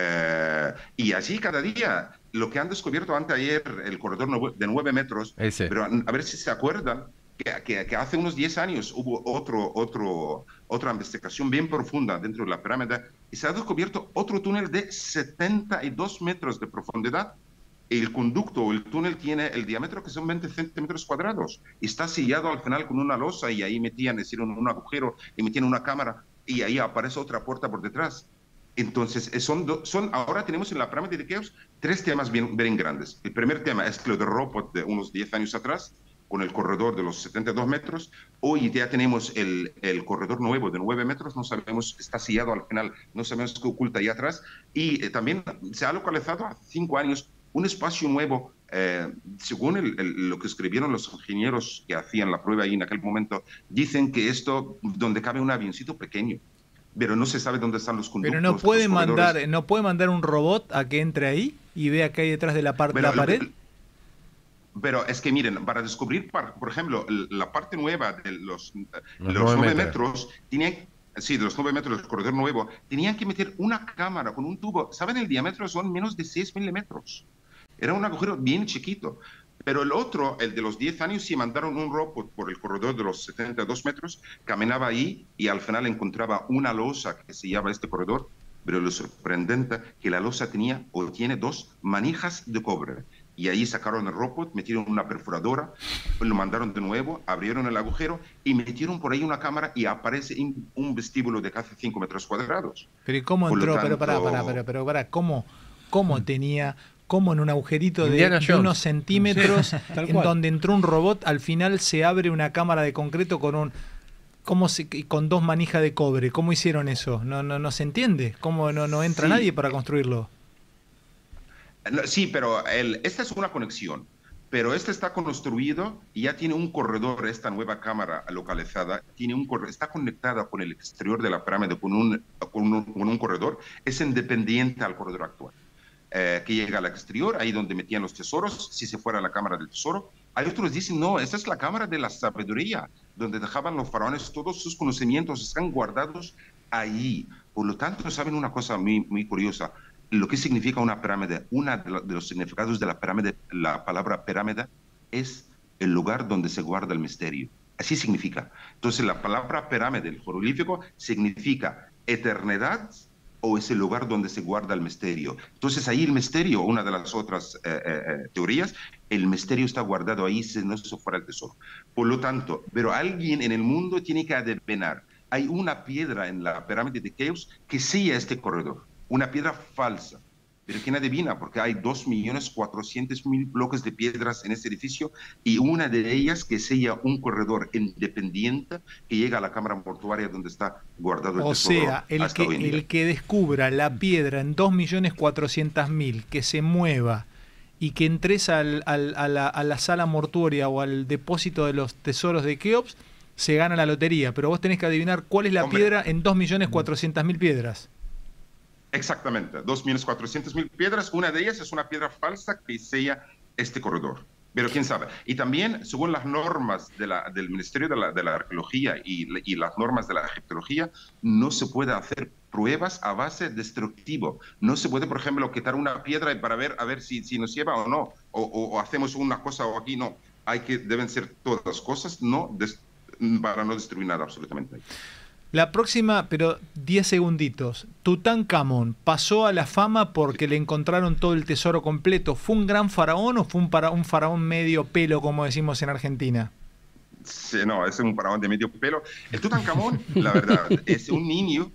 Eh, y así cada día, lo que han descubierto anteayer, el corredor de nueve metros, Ese. pero a, a ver si se acuerdan, que, que, que hace unos diez años hubo otro, otro, otra investigación bien profunda dentro de la pirámide y se ha descubierto otro túnel de setenta y dos metros de profundidad. El conducto o el túnel tiene el diámetro que son veinte centímetros cuadrados. Está sellado al final con una losa y ahí metían, hicieron un agujero y metían una cámara y ahí aparece otra puerta por detrás. Entonces, son, son, ahora tenemos en la pirámide de Keops tres temas bien, bien grandes. El primer tema es lo de Ropot de unos diez años atrás, con el corredor de los setenta y dos metros. Hoy ya tenemos el, el corredor nuevo de nueve metros, no sabemos, está sellado al final, no sabemos qué oculta ahí atrás. Y eh, también se ha localizado hace cinco años un espacio nuevo, eh, según el, el, lo que escribieron los ingenieros que hacían la prueba ahí en aquel momento, dicen que esto, donde cabe un avioncito pequeño, pero no se sabe dónde están los conductos. Pero no puede los corredores. mandar, no puede mandar un robot a que entre ahí y vea qué hay detrás de la, par Pero la lo pared. que- Pero es que miren, para descubrir, par- por ejemplo, l- la parte nueva de los, eh, Los los nueve nueve metros. metros, tenían, sí, de los nueve metros del corredor nuevo, tenían que meter una cámara con un tubo. ¿Saben? El diámetro son menos de seis milímetros. Era un agujero bien chiquito. Pero el otro, el de los diez años, sí mandaron un robot por el corredor de los setenta y dos metros, caminaba ahí y al final encontraba una losa que se llama este corredor, pero lo sorprendente que la losa tenía o tiene dos manijas de cobre. Y ahí sacaron el robot, metieron una perforadora, lo mandaron de nuevo, abrieron el agujero y metieron por ahí una cámara y aparece in- un vestíbulo de casi cinco metros cuadrados. Pero ¿y cómo Por lo entró? Pero pará, tanto- pará, pará, pero pará, ¿cómo, cómo tenía, cómo en un agujerito de, Indiana de Jones. unos centímetros tal en cual. donde entró un robot, al final se abre una cámara de concreto con un cómo se, con dos manijas de cobre? ¿Cómo hicieron eso? No, no, no se entiende. ¿Cómo no, no entra Sí. nadie para construirlo? No, sí, pero el, esta es una conexión. Pero este está construido y ya tiene un corredor, esta nueva cámara localizada, tiene un corre- está conectada con el exterior de la pirámide, con un, con un, con un corredor, es independiente al corredor actual. Eh, que llega al exterior, ahí donde metían los tesoros, si se fuera a la cámara del tesoro. Hay otros que dicen, no, esta es la cámara de la sabiduría, donde dejaban los faraones todos sus conocimientos, están guardados ahí. Por lo tanto, saben una cosa muy, muy curiosa, lo que significa una pirámide. Uno de, lo- de los significados de la pirámide, la palabra pirámide, es el lugar donde se guarda el misterio. Así significa. Entonces, la palabra pirámide, el jeroglífico, significa eternidad o es el lugar donde se guarda el misterio. Entonces, ahí el misterio, una de las otras eh, eh, teorías, el misterio está guardado ahí si no se fuera el tesoro. Por lo tanto, pero alguien en el mundo tiene que adivinar. Hay una piedra en la pirámide de Keops que sella este corredor, una piedra falsa. Pero ¿quién adivina? Porque hay dos millones cuatrocientos mil bloques de piedras en este edificio y una de ellas que sella un corredor independiente que llega a la cámara mortuaria donde está guardado el O tesoro. sea, el hasta hoy en que, día. el que descubra la piedra en dos millones cuatrocientos mil, que se mueva y que entres al, al- a, la, a la sala mortuoria o al depósito de los tesoros de Keops, se gana la lotería. Pero vos tenés que adivinar cuál es la Hombre. piedra en dos millones cuatrocientos mil piedras. Exactamente, dos millones cuatrocientos mil piedras. Una de ellas es una piedra falsa que sella este corredor. Pero quién sabe. Y también, según las normas de la, del Ministerio de la, de la Arqueología y, y las normas de la Egiptología, no se puede hacer pruebas a base destructivo. No se puede, por ejemplo, quitar una piedra para ver a ver si, si nos lleva o no. O, o- o hacemos una cosa o aquí no. Hay que, deben ser todas cosas no des- para no destruir nada absolutamente. La próxima, pero diez segunditos. Tutankamón pasó a la fama porque le encontraron todo el tesoro completo. ¿Fue un gran faraón o fue un, para, un faraón medio pelo, como decimos en Argentina? Sí, no, es un faraón de medio pelo. El Tutankamón, la verdad, es un niño,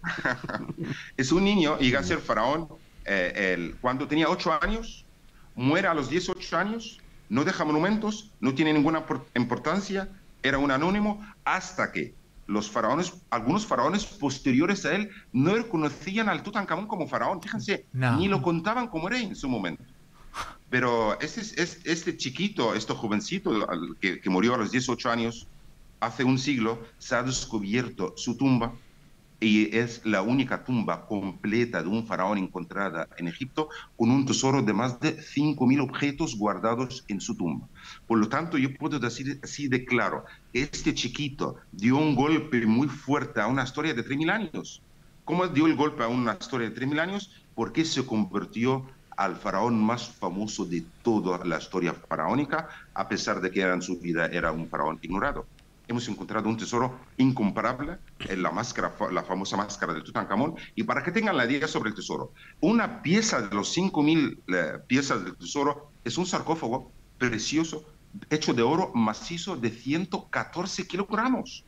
es un niño, llega a ser faraón eh, el, cuando tenía ocho años, muere a los dieciocho años, no deja monumentos, no tiene ninguna importancia, era un anónimo, hasta que los faraones, algunos faraones posteriores a él, no reconocían al Tutankamón como faraón, fíjense, no. ni lo contaban como rey en su momento. Pero este, este, este chiquito, este jovencito que, que murió a los dieciocho años, hace un siglo, se ha descubierto su tumba y es la única tumba completa de un faraón encontrada en Egipto con un tesoro de más de cinco mil objetos guardados en su tumba. Por lo tanto, yo puedo decir así de claro, este chiquito dio un golpe muy fuerte a una historia de tres mil años. ¿Cómo dio el golpe a una historia de tres mil años? Porque se convirtió al faraón más famoso de toda la historia faraónica, a pesar de que en su vida era un faraón ignorado. Hemos encontrado un tesoro incomparable, en la, máscara, la famosa máscara de Tutankamón, y para que tengan la idea sobre el tesoro, una pieza de los cinco mil eh, piezas del tesoro es un sarcófago precioso, hecho de oro macizo de ciento catorce kilogramos.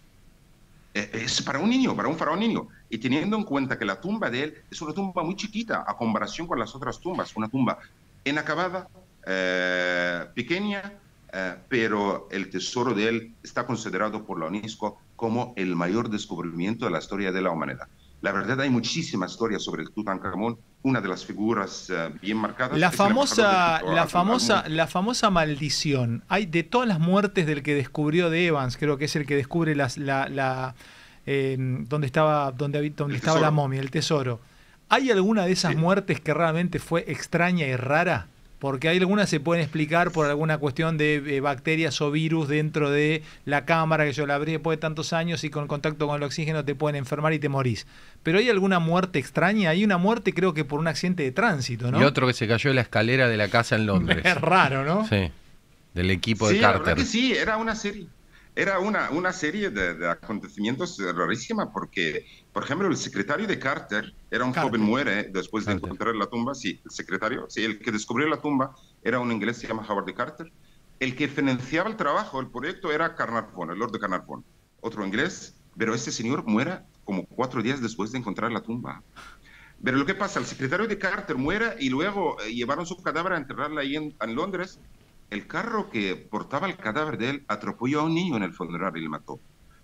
Es para un niño, para un faraón niño. Y teniendo en cuenta que la tumba de él es una tumba muy chiquita a comparación con las otras tumbas, una tumba inacabada, eh, pequeña, eh, pero el tesoro de él está considerado por la UNESCO como el mayor descubrimiento de la historia de la humanidad. La verdad, hay muchísimas historias sobre el Tutankamón. Una de las figuras uh, bien marcadas. La famosa, la famosa, la famosa maldición. Hay de todas las muertes del que descubrió de Evans, creo que es el que descubre las, la, la eh, donde estaba, donde, donde estaba la momia, el tesoro. ¿Hay alguna de esas sí. muertes que realmente fue extraña y rara? Porque hay algunas se pueden explicar por alguna cuestión de eh, bacterias o virus dentro de la cámara que yo la abrí después de tantos años y con contacto con el oxígeno te pueden enfermar y te morís. Pero hay alguna muerte extraña, hay una muerte creo que por un accidente de tránsito, ¿no? Y otro que se cayó de la escalera de la casa en Londres. Es raro, ¿no? Sí, del equipo sí, de Carter. La verdad que sí, era una serie. Era una, una serie de, de acontecimientos rarísima porque, por ejemplo, el secretario de Carter era un Carter. joven muere después de Carter. encontrar la tumba. Sí, el secretario, sí, el que descubrió la tumba era un inglés, se llama Howard de Carter. El que financiaba el trabajo, el proyecto, era Carnarvon, el Lord de Carnarvon, otro inglés, pero este señor muere como cuatro días después de encontrar la tumba. Pero lo que pasa, el secretario de Carter muere y luego eh, llevaron su cadáver a enterrarla ahí en, en Londres. El carro que portaba el cadáver de él atropelló a un niño en el funeral y le mató.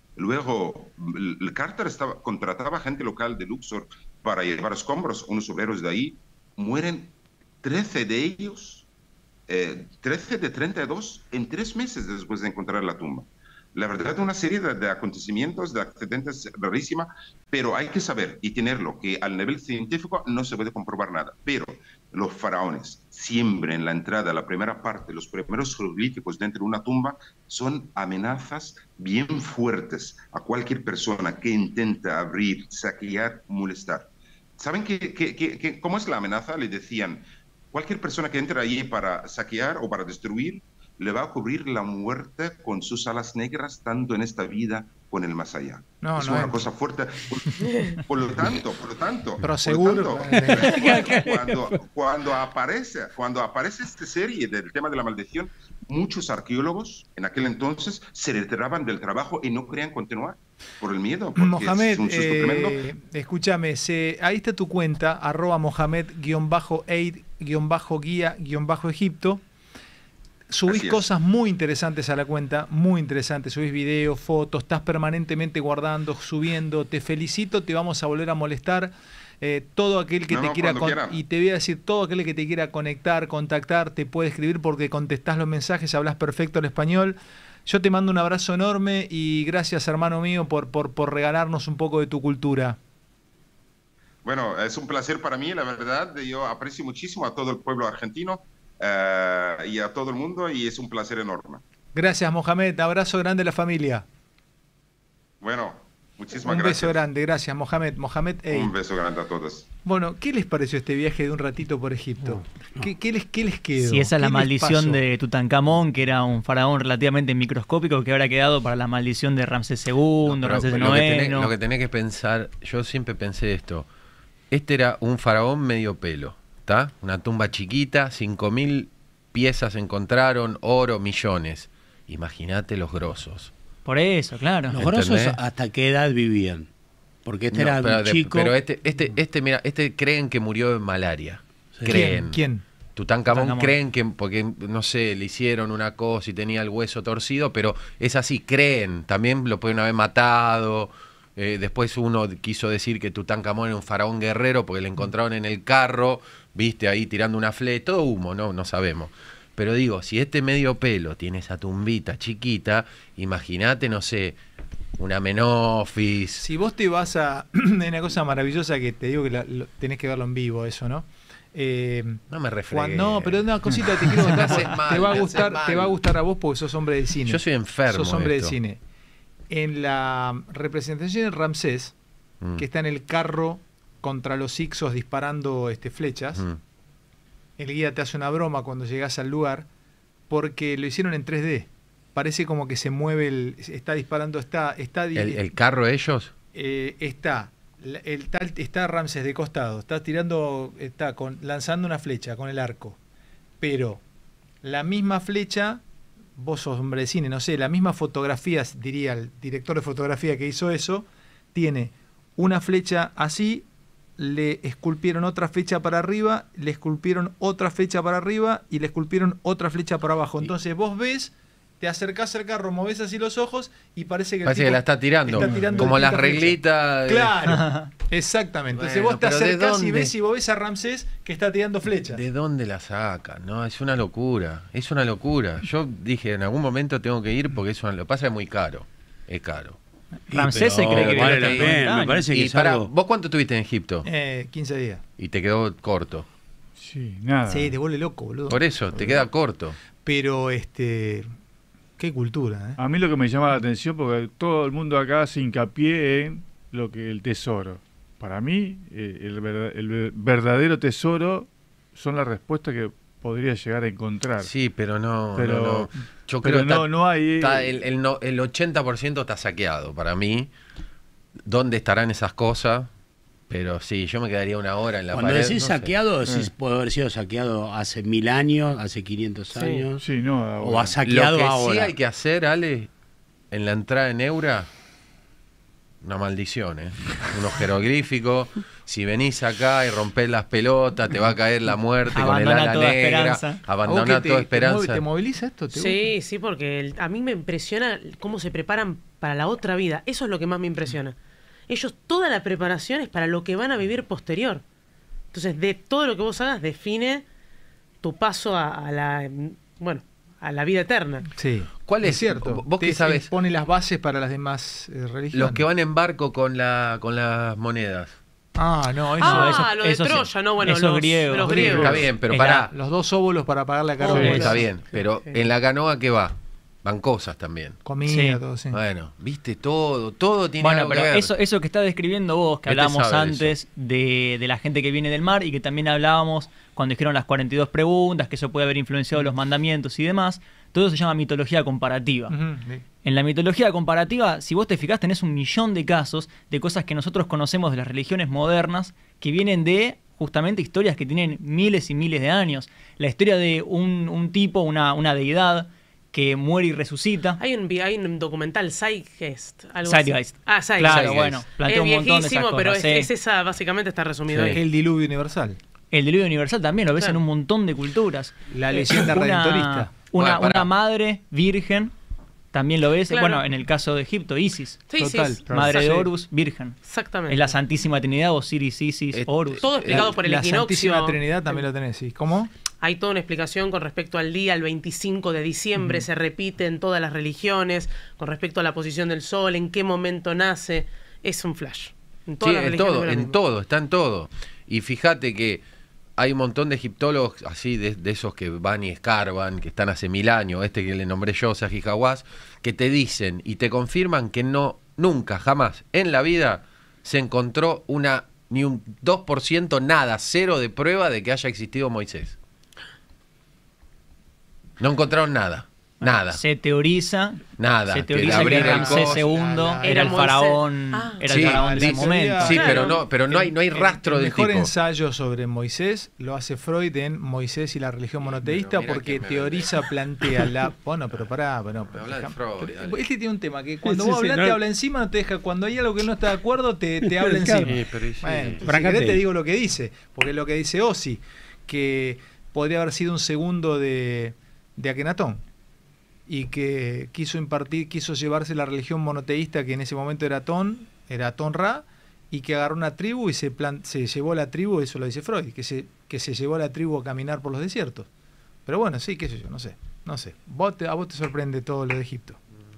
Luego, el Carter estaba, contrataba gente local de Luxor para llevar escombros, unos obreros de ahí. Mueren trece de ellos, eh, trece de treinta y dos en tres meses después de encontrar la tumba. La verdad, una serie de, de acontecimientos, de accidentes rarísima, pero hay que saber y tenerlo, que al nivel científico no se puede comprobar nada. Pero los faraones, siempre en la entrada, la primera parte, los primeros jeroglíficos dentro de una tumba, son amenazas bien fuertes a cualquier persona que intenta abrir, saquear, molestar. ¿Saben qué, qué, qué, qué, cómo es la amenaza? Le decían, cualquier persona que entre allí para saquear o para destruir, le va a cubrir la muerte con sus alas negras, tanto en esta vida como en el más allá. No, es no una es. cosa fuerte. Por, por lo tanto, por lo tanto, pero seguro. Por lo tanto, cuando, cuando, aparece, cuando aparece esta serie del tema de la maldición, muchos arqueólogos en aquel entonces se retiraban del trabajo y no querían continuar por el miedo. Mohamed, eh, escúchame, se, ahí está tu cuenta, arroba Mohamed-aid-guía-egipto. Subís cosas muy interesantes a la cuenta, muy interesantes. Subís videos, fotos, estás permanentemente guardando, subiendo. Te felicito, te vamos a volver a molestar. Eh, todo aquel que no, te no, quiera con y te voy a decir, todo aquel que te quiera conectar, contactar, te puede escribir porque contestás los mensajes, hablas perfecto el español. Yo te mando un abrazo enorme y gracias, hermano mío, por, por, por regalarnos un poco de tu cultura. Bueno, es un placer para mí, la verdad. Yo aprecio muchísimo a todo el pueblo argentino. Uh, y a todo el mundo, y es un placer enorme. Gracias, Mohamed. Abrazo grande a la familia. Bueno, Muchísimas Un gracias. beso grande, gracias, Mohamed. Mohamed Ey. Un beso grande a todos. Bueno, ¿qué les pareció este viaje de un ratito por Egipto? ¿Qué, qué les, qué les quedó? Si esa es la ¿Qué les maldición pasó? de Tutankamón, que era un faraón relativamente microscópico, que habrá quedado para la maldición de Ramsés segundo, No, pero Ramsés lo, que tenés, noveno. lo que tenés que pensar, yo siempre pensé esto, este era un faraón medio pelo, ¿está? Una tumba chiquita, cinco mil piezas encontraron, oro, millones. Imagínate los grosos. Por eso, claro. Los grosos, ¿Entendés? ¿hasta qué edad vivían? Porque este No, era pero, un de- chico. pero este, este, este, mira, este creen que murió de malaria. Sí. Creen. ¿Quién? ¿Quién? Tutankamón Tutankamón. creen que, porque no sé, le hicieron una cosa y tenía el hueso torcido, pero es así, creen. También lo pueden haber matado. Eh, después uno quiso decir que Tutankamón era un faraón guerrero porque le encontraron en el carro, viste, ahí tirando una flecha, todo humo, no, no sabemos. Pero digo, si este medio pelo tiene esa tumbita chiquita, imagínate, no sé, una Menofis. Si vos te vas a... Hay una cosa maravillosa que te digo que la- lo- tenés que verlo en vivo, eso, ¿no? Eh, No me refregué. cuando- no, pero una cosita te quiero contar, Me haces porque mal, te va a me gustar, haces te va a mal. gustar a vos porque sos hombre de cine. Yo soy enfermo. Sos hombre de de esto. cine. En la representación de Ramsés, Mm, que está en el carro contra los Ixos disparando este, flechas, mm. el guía te hace una broma cuando llegas al lugar porque lo hicieron en tres D. Parece como que se mueve, el, está disparando, está, está, di- ¿El, el carro ellos? eh, está, la- el tal, está Ramsés de costado, está tirando, está con, lanzando una flecha con el arco, pero la misma flecha, vos sos hombre de cine, no sé, la misma fotografía, diría el director de fotografía que hizo eso, tiene una flecha así, le esculpieron otra flecha para arriba, le esculpieron otra flecha para arriba y le esculpieron otra flecha para abajo. Entonces vos ves, te acercás al carro, movés así los ojos y parece que el Parece tipo que la está tirando. está tirando como las distintas flechas. reglitas. de- Claro, exactamente. Entonces Bueno, vos te pero ¿de acercás y dónde? ves y vos ves a Ramsés que está tirando flechas. ¿De dónde la sacan? No, es una locura. Es una locura. Yo dije, en algún momento tengo que ir porque es una, lo que pasa es muy caro. Es caro. Ramsés se cree que vale vivió la hasta pena, noventa me años. parece que Y es pará, algo- ¿vos cuánto estuviste en Egipto? Eh, quince días. Y te quedó corto. Sí, nada. Sí, te vuelve loco, boludo. Por eso, te queda corto. Pero, este... Qué cultura, ¿eh? A mí lo que me llama la atención, porque todo el mundo acá hace hincapié en lo que el tesoro. Para mí, eh, el, verda- el ver- verdadero tesoro son las respuestas que podría llegar a encontrar. Sí, pero no. Pero- no, no. Yo pero creo que no, no hay... está el, el, no- el ochenta por ciento está saqueado para mí. ¿Dónde estarán esas cosas? Pero sí, yo me quedaría una hora en la Cuando pared. decís no sé. saqueado, decís Eh. puede haber sido saqueado hace mil años, hace quinientos Sí. años. Sí, no, O ahora. a saqueado Lo que ahora. sí hay que hacer, Ale, en la entrada en Eura, una maldición, ¿eh? Unos jeroglíficos. Si venís acá y rompés las pelotas, te va a caer la muerte con el Abandona ala toda negra. esperanza. ¿A vos Abandona que te- toda te esperanza. mueve- ¿Te moviliza esto? ¿Te Sí, gusta? sí, porque el- a mí me impresiona cómo se preparan para la otra vida. Eso es lo que más me impresiona. Ellos, toda la preparación es para lo que van a vivir posterior. Entonces, de todo lo que vos hagas, define tu paso a, a la, bueno, a la vida eterna. Sí. ¿Cuál es? cierto? ¿Vos Te- qué sabés? Pone las bases para las demás eh, religiones. Los que van en barco con la con las monedas. Ah, no, eso... Ah, eso- lo de eso sí. Troya, no, bueno, Esos los griegos. los Los griegos. griegos. Está bien, pero Es pará. Los dos óvulos para pagarle a Sí, Carlos. Está bien, pero Sí. en la canoa, ¿qué va? Van cosas también. Comida, Sí. todo, sí. Bueno, viste, todo, todo tiene Bueno, algo pero que ver. eso, eso que está describiendo vos, que ¿Qué te hablábamos sabe de antes de, de la gente que viene del mar y que también hablábamos cuando dijeron las cuarenta y dos preguntas, que eso puede haber influenciado los mandamientos y demás, todo eso se llama mitología comparativa. Ujú, sí. En la mitología comparativa, si vos te fijás, tenés un millón de casos de cosas que nosotros conocemos de las religiones modernas que vienen de justamente historias que tienen miles y miles de años. La historia de un, un tipo, una, una deidad que muere y resucita. Hay un, vi- hay un documental, Zeitgeist. Algo Zeitgeist. así. Ah, Zeitgeist. Claro, Zeitgeist. bueno, plantea Es un montón de esas viejísimo, cosas. pero es, sí. es esa, básicamente está resumido Sí. ahí. El diluvio universal. El diluvio universal también lo ves Claro. en un montón de culturas. La leyenda Una- redentorista. Una, Bueno, pará. una madre virgen, también lo ves. Claro. Bueno, en el caso de Egipto, Isis. Sí, Total, sí, claro. Madre de Sí. Horus, virgen. exactamente. Es la Santísima Trinidad, Osiris, Isis, Es- Horus. Todo explicado La- por el la equinoccio. Santísima Trinidad también lo tenés, sí. ¿Cómo? Hay toda una explicación con respecto al día, el veinticinco de diciembre, se repite en todas las religiones, con respecto a la posición del sol, en qué momento nace. Es un flash. En Sí, todas las en religiones todo, es lo en mismo. todo, está en todo. Y fíjate que hay un montón de egiptólogos así, de, de esos que van y escarban, que están hace mil años, este que le nombré yo, Zahi Hawass, que te dicen y te confirman que no, nunca, jamás en la vida se encontró una ni un dos por ciento, nada, cero de prueba de que haya existido Moisés. No encontraron nada. Nada. Se teoriza, Nada. se teoriza que, abrir el Ramsés coso. segundo Nada, era el Moisés. faraón, Ah. era Sí, el faraón de la ese momento. teoría- Sí, Claro. pero no, pero no hay, no hay El- rastro el del mejor tipo. ensayo sobre Moisés lo hace Freud en Moisés y la religión monoteísta, Pero mira porque que me teoriza, plantea la... Bueno, pero pará, bueno, Me habla de deja- Freud, pero- dale. Este tiene un tema que cuando Sí, vos sí, hablas no- te habla encima, no te deja... Cuando hay algo que él no está de acuerdo, te, te habla Claro. encima. Sí, pero sí. Bueno, entonces, si Francate. querés te digo lo que dice, porque lo que dice Ozzy, que podría haber sido un segundo de, de Akenatón, y que quiso impartir, quiso llevarse la religión monoteísta, que en ese momento era Atón, era Atón Ra, y que agarró una tribu y se, plan- se llevó la tribu, eso lo dice Freud, que se, que se llevó la tribu a caminar por los desiertos. Pero bueno, sí, qué sé yo, no sé, no sé. Vos te- a vos te sorprende todo lo de Egipto.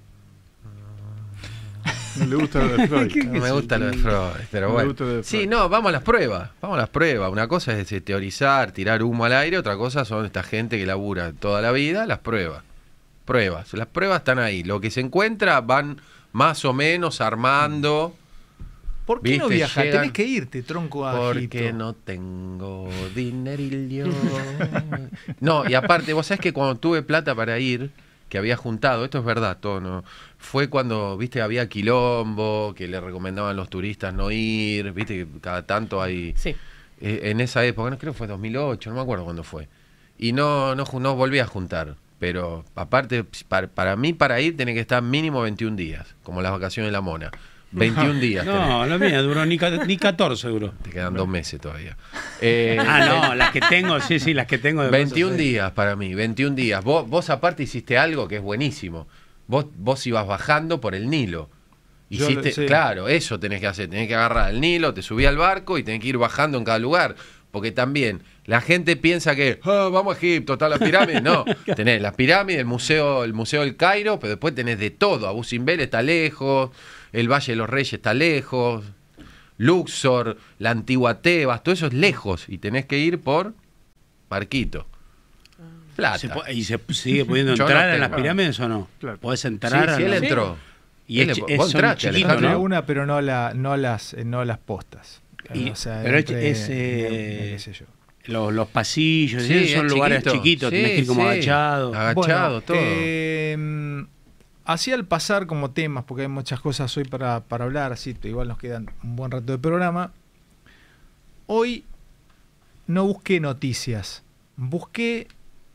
No le gusta lo de Freud. No me gusta lo de Freud, pero No me bueno. gusta lo de Freud. Sí, no, vamos a las pruebas. Vamos a las pruebas. Una cosa es eh, teorizar, tirar humo al aire, otra cosa son esta gente que labura toda la vida, las pruebas. Pruebas. Las pruebas están ahí. Lo que se encuentra van más o menos armando. ¿Por qué no Viste, viajas? llegan- Tenés que irte, tronco, a Porque Egipto. no tengo dinerillo. No, y aparte, vos sabés que cuando tuve plata para ir, que había juntado, esto es verdad, todo, ¿no? Fue cuando, viste, había quilombo, que le recomendaban los turistas no ir, viste, que cada tanto hay... Sí. eh, en esa época, no creo que fue dos mil ocho, no me acuerdo cuándo fue. Y no, no, ju- no volví a juntar. Pero aparte, para, para mí, para ir, tenés que estar mínimo veintiún días, como las vacaciones de la mona. veintiún días. tenés. No, la mía duró ni, ca- ni catorce duró. Te quedan dos meses todavía. Eh, Ah, no, las que tengo, sí, sí, las que tengo. De veintiún cosas, sí. días para mí, veintiún días. Vos, vos aparte hiciste algo que es buenísimo. Vos, vos ibas bajando por el Nilo. Yo Hiciste, lo sé. claro, eso tenés que hacer. Tenés que agarrar el Nilo, te subí al barco y tenés que ir bajando en cada lugar. Porque también la gente piensa que "Ah, vamos a Egipto, está la pirámide". No, tenés las pirámides, el museo, el museo del Cairo, pero después tenés de todo. Abu Simbel está lejos, el Valle de los Reyes está lejos, Luxor, la antigua Tebas, todo eso es lejos y tenés que ir por barquito. Plata. ¿Se po- ¿Y se sigue pudiendo Yo no entrar en las tengo. pirámides o no? Claro. ¿Podés Sí, entrar a sí, él las- entró. Y Él- es, vos es- son entraste, chiquitos, Alejandro, Entré ¿no? una, pero no, la, no, las, eh, no las postas. Y- O sea, pero entré, es, eh, qué sé yo. Los, los pasillos, Sí, esos son es lugares chiquito. chiquitos, Sí, tenés que ir como sí. agachado. Agachado, todo. eh, así al pasar como temas, porque hay muchas cosas hoy para, para hablar, así igual nos quedan un buen rato de programa. Hoy no busqué noticias, busqué...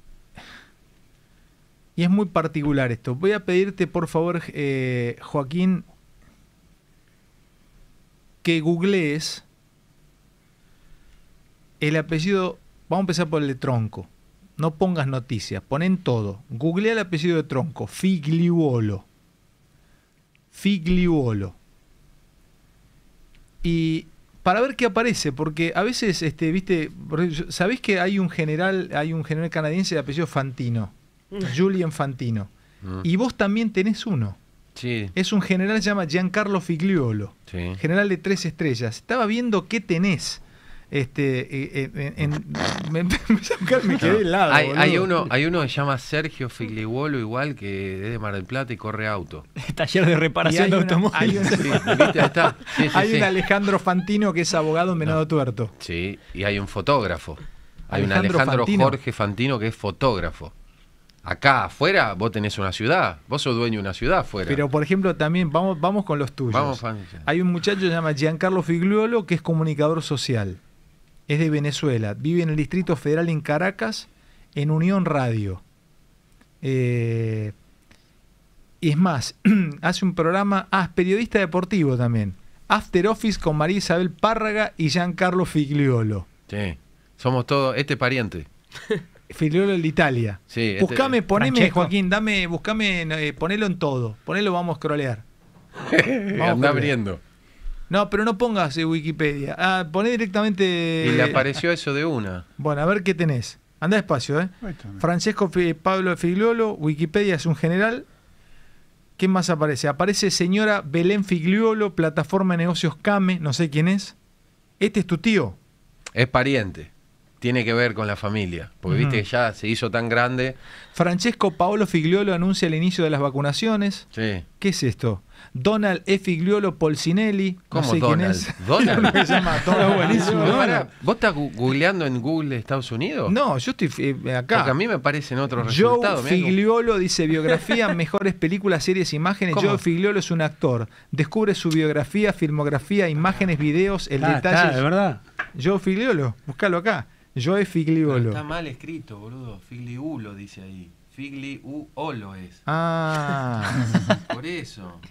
Y es muy particular esto. Voy a pedirte, por favor, eh, Joaquín, que googlees el apellido. Vamos a empezar por el de Tronco. No pongas noticias, ponen todo. Googlea el apellido de Tronco, Figliuolo. Figliuolo. Y para ver qué aparece, porque a veces, este, viste, ¿sabés que hay un general, hay un general canadiense de apellido Fantino? Julien Fantino. Mm. Y vos también tenés uno. Sí, Es un general que se llama Giancarlo Figliuolo, sí. general de tres estrellas. Estaba viendo qué tenés. Este, eh, eh, en, en- me, empecé a buscar, me quedé helado. Hay, boludo. hay uno, hay uno que se llama Sergio Figliuolo, igual, que es de Mar del Plata y corre auto. Taller de Y reparación hay de una- automóviles. hay una- Sí, ¿viste? Ahí está. Sí, sí, Hay sí. un Alejandro Fantino que es abogado en Venado Tuerto. Sí, y hay un fotógrafo. Hay un Alejandro Alejandro Fantino. Jorge Fantino que es fotógrafo. Acá afuera vos tenés una ciudad, vos sos dueño de una ciudad afuera. Pero, por ejemplo, también vamos, vamos con los tuyos. Vamos, Fan- Hay un muchacho que se llama Giancarlo Figliuolo que es comunicador social. Es de Venezuela. Vive en el Distrito Federal en Caracas, en Unión Radio. Eh, y es más, hace un programa. Ah, es periodista deportivo también. After Office con María Isabel Párraga y Giancarlo Figliuolo. Sí, somos todos, este pariente. Figliuolo de Italia. Sí, este- Buscame, poneme, Francesco. Joaquín, dame, buscame, eh, ponelo en todo. Ponelo, vamos a scrollear. Vamos a Anda scrollear. abriendo. No, pero no pongas eh, Wikipedia. Ah, poné directamente. Y le apareció eso de una. Bueno, a ver qué tenés. Anda despacio, ¿eh? Ahí está. Francesco Fi- Pablo Figliuolo, Wikipedia es un general. ¿Qué más aparece? Aparece señora Belén Figliuolo, plataforma de negocios Came, no sé quién es. Este es tu tío. Es pariente. tiene que ver con la familia. Porque Ujú. viste que ya se hizo tan grande. Francesco Paolo Figliolo anuncia el inicio de las vacunaciones. Sí. ¿Qué es esto? Donald E. Figliolo Polsinelli. ¿Cómo no sé Donald? quién es. ¿Donald? Uno que se llama Donald. buenísimo. Pero pará, ¿vos estás gu- googleando en Google Estados Unidos? No, yo estoy eh, acá. Porque a mí me parecen otros Joe resultados. mirá cómo- Figliolo dice biografía, mejores películas, series, imágenes. ¿Cómo? Joe Figliolo es un actor. Descubre su biografía, filmografía, imágenes, videos, el Ah, detalle. está, de verdad. Joe Figliolo, búscalo acá. Joe Pero Figliolo. está mal escrito, boludo. Figliulo dice ahí. Figliuolo es. Ah, Por eso.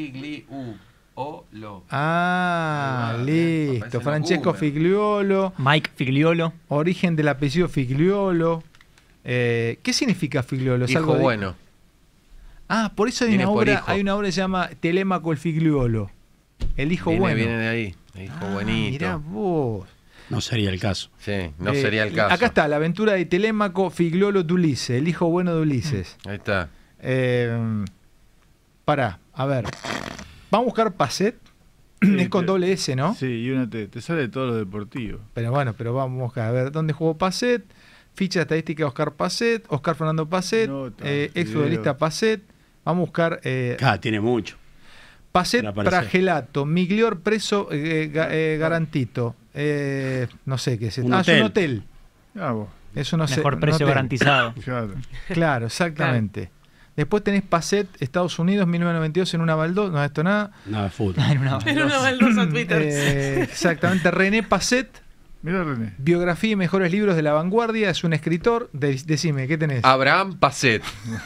Figliuolo. ah, Ahí va, listo. aparece en Francesco Google. Figliolo, Mike Figliolo. origen del apellido Figliolo. Eh, ¿Qué significa Figliolo? ¿Es Hijo algo de- bueno. Ah, por eso hay Viene una por obra, hijo. hay una obra que se llama Telémaco el Figliolo. El hijo Viene, bueno. viene de ahí. Hijo Ah, buenito. mirá vos. No sería el caso. Sí, no Eh, sería el caso. Acá está, la aventura de Telémaco Figliolo de Ulises, el hijo bueno de Ulises. Ahí está. Eh, pará, a ver. Vamos a buscar Passet. Sí, es con pero- doble S, ¿no? Sí, y una te, te sale todo lo deportivo. Pero bueno, pero vamos a buscar. A ver, ¿dónde jugó Passet? Ficha estadística de Oscar Passet, Oscar Fernando Passet, Nota, eh, ex video. futbolista Passet. Vamos a buscar eh, Acá tiene mucho. Passet para aparecer. Pragelato, Miglior Preso eh, ga- eh, Garantito. Eh, no sé qué es esto. Un Ah, es un hotel. hotel. Ah, vos, Es un hotel- Mejor un precio hotel. garantizado. claro. Claro, exactamente. Después tenés Passet, Estados Unidos, mil novecientos noventa y dos en una baldosa. No, esto nada. Nada de fútbol. En una Era una baldosa Twitter. Eh, exactamente. René Passet, Mira, René. biografía y mejores libros de la vanguardia. Es un escritor. De- decime, ¿qué tenés? Abraham Passet.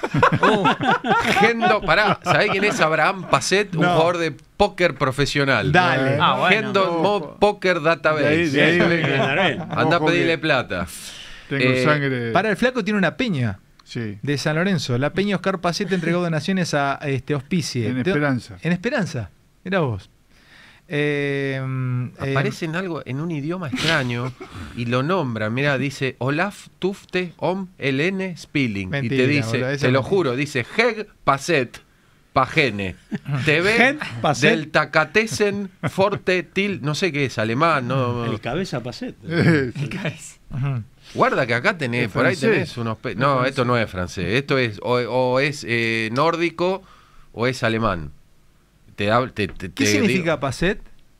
Gendo, pará, ¿sabés quién es Abraham Passet? Un No. jugador de póker profesional. Dale. Ah, bueno. Gendo Mo Poker Database. De ahí- de ahí Sí, vengo. Anda a Ojo pedirle que plata. Tengo Eh, sangre. Para el flaco tiene una peña Sí. de San Lorenzo. La peña Oscar Passet entregó donaciones a este Hospicie. En De- Esperanza. En Esperanza. Mira vos. Eh, eh, Aparece en algo en un idioma extraño y lo nombra. Mira, dice Olaf Tufte Om Helene Spilling. Mentira, y te dice, boludo, eso te es lo mentira. juro, dice Heg Passet Pagene. T V Heg Passet. del Takatesen Forte Til. No sé qué es, alemán. No, El cabeza Passet. ujú. Guarda que acá tenés, Es por ahí francés. tenés unos... pe- No, esto no es francés. Esto es o, o es eh, nórdico o es alemán. Te, hab- te, te- ¿Qué te significa digo- Passet?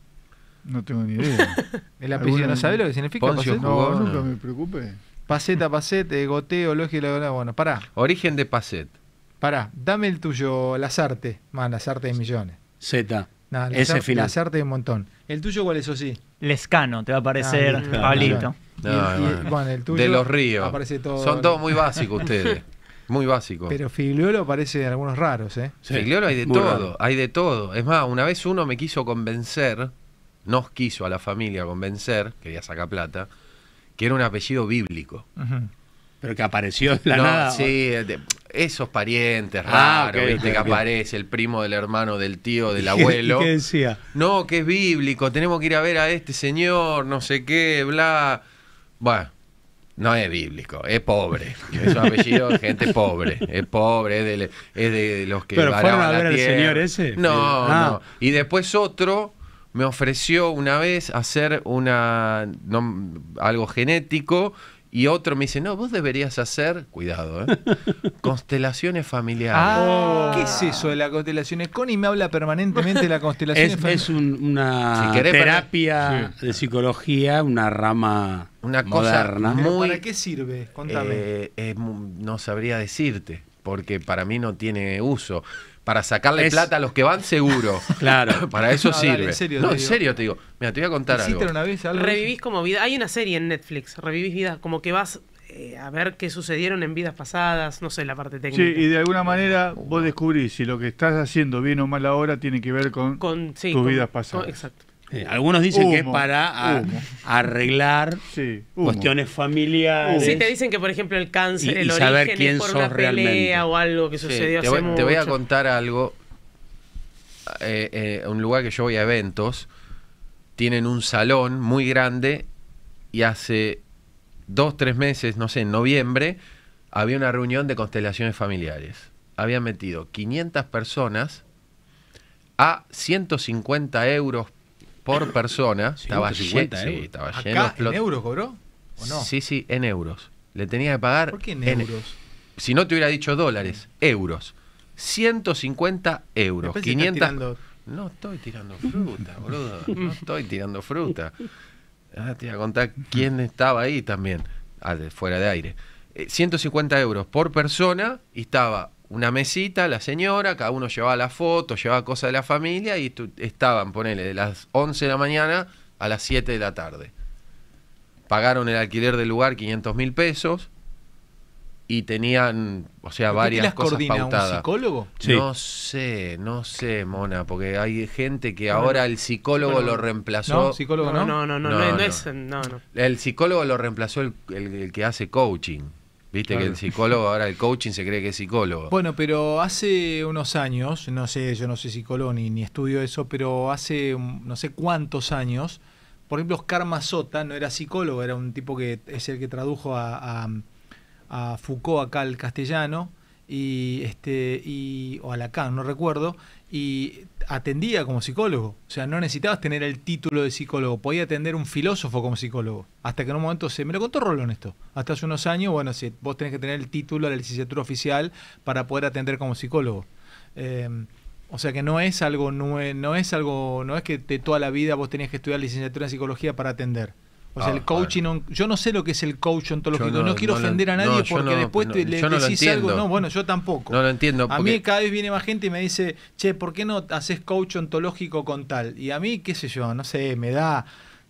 No tengo ni idea. El apellido, ¿Alguna- ¿no sabe lo que significa Poncio Passet? jugó, No, no. nunca me preocupé. Paseta, Passet, eh, goteo, lógica, bueno, pará, Origen de Passet. pará, dame el tuyo, Lazarte, más Lazarte de millones. Z. No, Ese Lazarte, final. Lazarte de un montón. ¿El tuyo cuál es, eso sí? Lescano, te va a aparecer, Ah, listo. Pablito. No, Y el- y- bueno. bueno, el tuyo De los ríos. aparece todo- Son todos muy básicos ustedes. Muy básicos. Pero Figliolo aparece algunos raros, ¿eh? Sí, Figliolo hay de muy todo, raro. hay de todo. Es más, una vez uno me quiso convencer, nos quiso a la familia convencer, quería sacar plata, que era un apellido bíblico. Ujú. Pero que apareció de la No, nada. sí, de- esos parientes Ah, raros, ok, viste, ok, que ok. aparece el primo del hermano del tío del ¿Y qué- abuelo. ¿Y qué decía? No, que es bíblico, tenemos que ir a ver a este señor, no sé qué, bla. Bueno, no es bíblico, es pobre. Es un apellido de gente pobre. Es pobre, es de, es de los que ¿Pero fueron araban a la ver al tierra. señor ese? No, Ah. no. Y después otro me ofreció una vez hacer una no, algo genético. Y otro me dice, no, vos deberías hacer, cuidado, ¿eh? constelaciones familiares. Ah, ¿qué es eso de las constelaciones? Connie me habla permanentemente de las constelaciones Es, familiares. es un- una Si querés, terapia de psicología, una rama Una cosa moderna. ¿Pero muy- ¿Para qué sirve? Contame. Eh, eh, mu- no sabría decirte, porque para mí no tiene uso. Para sacarle Es- plata a los que van, seguro. Claro. Para eso No, dale, sirve. en serio no, te en digo. serio te digo. Mira, te voy a contar algo. ¿Hiciste una vez algo de eso? Revivís como vida. Hay una serie en Netflix, Revivís vida, como que vas eh, a ver qué sucedieron en vidas pasadas, no sé la parte Sí, técnica. y de alguna manera vos descubrís si lo que estás haciendo bien o mal ahora tiene que ver con, con sí, tus con- vidas con- pasadas. exacto. Eh, algunos dicen que es Humo, para a- humo. arreglar Sí, humo. cuestiones familiares. Sí, te dicen que, por ejemplo, el cáncer, Y- el y saber origen quién es por sos una pelea realmente. o algo que Sí, sucedió te, hace voy, mucho. te voy a contar algo. Eh, eh, un lugar que yo voy a eventos, tienen un salón muy grande y hace dos, tres meses, no sé, en noviembre, había una reunión de constelaciones familiares. Habían metido quinientas personas a ciento cincuenta euros por persona. Estaba ciento cincuenta lleno, sí, euros. estaba lleno. ¿Acá en explot- euros cobró? ¿o no? Sí, sí, en euros. Le tenía que pagar. ¿Por qué en euros? Si no te hubiera dicho dólares, euros. ciento cincuenta euros. Después estás quinientas. tirando- No estoy tirando fruta, boludo. No estoy tirando fruta. Ah, te voy a contar quién estaba ahí también. Ah, de- fuera de aire. Eh, ciento cincuenta euros por persona y estaba una mesita, la señora, cada uno llevaba la foto, llevaba cosas de la familia y tu- estaban, ponele, de las once de la mañana a las siete de la tarde. Pagaron el alquiler del lugar quinientos mil pesos y tenían, o sea, ¿Pero qué varias las cosas coordina, pautadas. un psicólogo? Sí. No sé, no sé, Mona, porque hay gente que ahora el psicólogo Bueno, lo reemplazó. ¿No? ¿Psicólogo no? No, no, no, no, No, no no. es. No, no. El psicólogo lo reemplazó el, el- el que hace coaching. Viste Claro. que el psicólogo, ahora el coaching se cree que es psicólogo. Bueno, pero hace unos años, no sé, yo no soy psicólogo ni, ni estudio eso, pero hace um, no sé cuántos años, por ejemplo, Oscar Mazota no era psicólogo, era un tipo que es el que tradujo a, a, a Foucault acá al castellano, y este y o a Lacan, no recuerdo, y atendía como psicólogo. O sea, no necesitabas tener el título de psicólogo, podía atender un filósofo como psicólogo. Hasta que en un momento se me lo contó Rolón esto. Hasta hace unos años, bueno, si vos tenés que tener el título de la licenciatura oficial para poder atender como psicólogo. Eh, o sea que no es algo nue- no es algo no es que de toda la vida vos tenías que estudiar licenciatura en psicología para atender. O sea, Ah, el coaching, on- yo no sé lo que es el coach ontológico, Yo no, no- quiero no lo- ofender a nadie no, yo porque no- después te, no, le yo no lo decís algo, entiendo. no, bueno, yo tampoco. No lo entiendo. A porque- mí cada vez viene más gente y me dice, che, ¿por qué no haces coach ontológico con tal? Y a mí, qué sé yo, no sé, me da...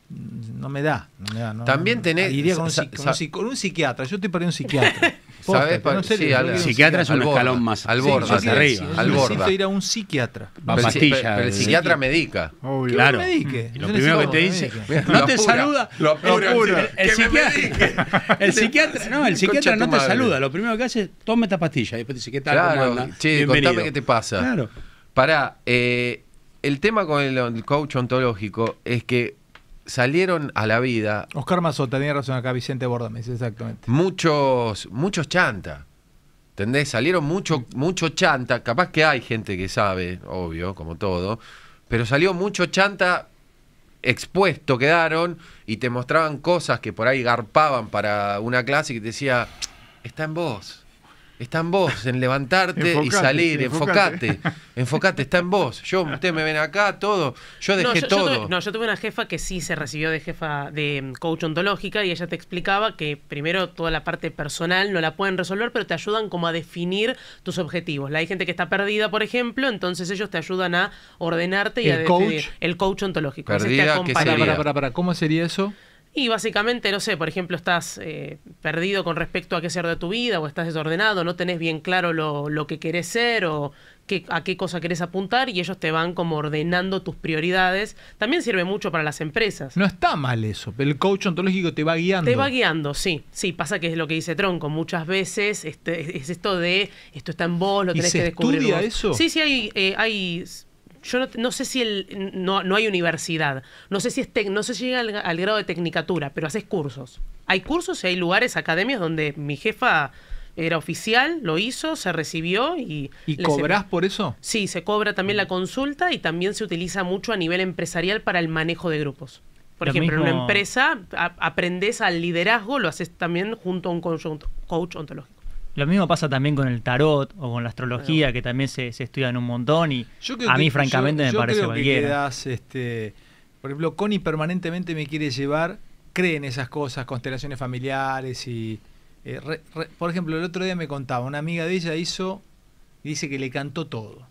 No me da. No me da no, También no, tenés- iría con un, sa- psi- con sa- un psi- con un psiquiatra. Yo estoy para ir a un psiquiatra. Posta, ¿Sabés? pero en serio, Sí, yo al- quiero un Psiquiatra es un al borda, escalón más- al Sí, borda, yo más quiero- arriba. sí, al yo borda. necesito ir a un psiquiatra. Va Pero el- pastilla. pero el el- psiquiatra medica. Obvio. Claro. Que me medique. Y Yo lo primero que necesito te que me dice, medique. no Lo te apura, saluda. lo apura, El, el que me psiquiatra, el psiquiatra, no, el psiquiatra Concha no tu te madre. saluda. Lo primero que hace es tome esta pastilla. Y después dice, ¿qué tal? ¿Cómo Claro, anda? che, Bienvenido. contame qué te pasa. Claro. Pará, eh, el tema con el, el coach ontológico es que salieron a la vida Oscar Mazota, tenía razón acá, Vicente Borda, me dice exactamente. muchos muchos chanta. ¿Entendés? Salieron mucho, mucho chanta. Capaz que hay gente que sabe, obvio, como todo. Pero salió mucho chanta expuesto, quedaron y te mostraban cosas que por ahí garpaban para una clase y que te decía, está en vos. Está en vos, en levantarte y Enfocate, salir, enfocate. enfocate, enfocate, está en vos. Yo, ustedes me ven acá, todo, yo dejé no, yo, yo todo. tuve, no, yo tuve una jefa que sí se recibió de jefa de mm, coach ontológica y ella te explicaba que primero toda la parte personal no la pueden resolver, pero te ayudan como a definir tus objetivos. La hay gente que está perdida, por ejemplo, entonces ellos te ayudan a ordenarte y ¿El a coach? definir. El coach ontológico. Ese te Perdida, ¿qué acompaña. Para, sería? para, para, para, ¿cómo sería eso? Y básicamente, no sé, por ejemplo, estás eh, perdido con respecto a qué ser de tu vida o estás desordenado, no tenés bien claro lo, lo que querés ser o qué, a qué cosa querés apuntar y ellos te van como ordenando tus prioridades. También sirve mucho para las empresas. No está mal eso, pero el coach ontológico te va guiando. Te va guiando, sí. Sí, pasa que es lo que dice Tronco. Muchas veces este, es esto de esto está en vos, lo ¿Y tenés se que descubrir estudia vos. eso? Sí, sí, hay... eh, hay yo no, no sé si el, no, no hay universidad, no sé si es tec- no sé si llega al, al grado de tecnicatura, pero haces cursos. Hay cursos y hay lugares, academias donde mi jefa era oficial, lo hizo, se recibió y... ¿Y le- cobrás por eso? Sí, se cobra también la consulta y también se utiliza mucho a nivel empresarial para el manejo de grupos. Por Lo ejemplo, en mismo- una empresa a- aprendes al liderazgo, lo haces también junto a un coach, ont- coach ontológico. Lo mismo pasa también con el tarot o con la astrología, que también se, se estudian un montón y Yo creo a mí que- francamente yo- me yo parece creo que cualquiera. quedás, este, por ejemplo, Connie permanentemente me quiere llevar, cree en esas cosas, constelaciones familiares y... eh, re- re- por ejemplo, el otro día me contaba, una amiga de ella hizo, y dice que le cantó todo.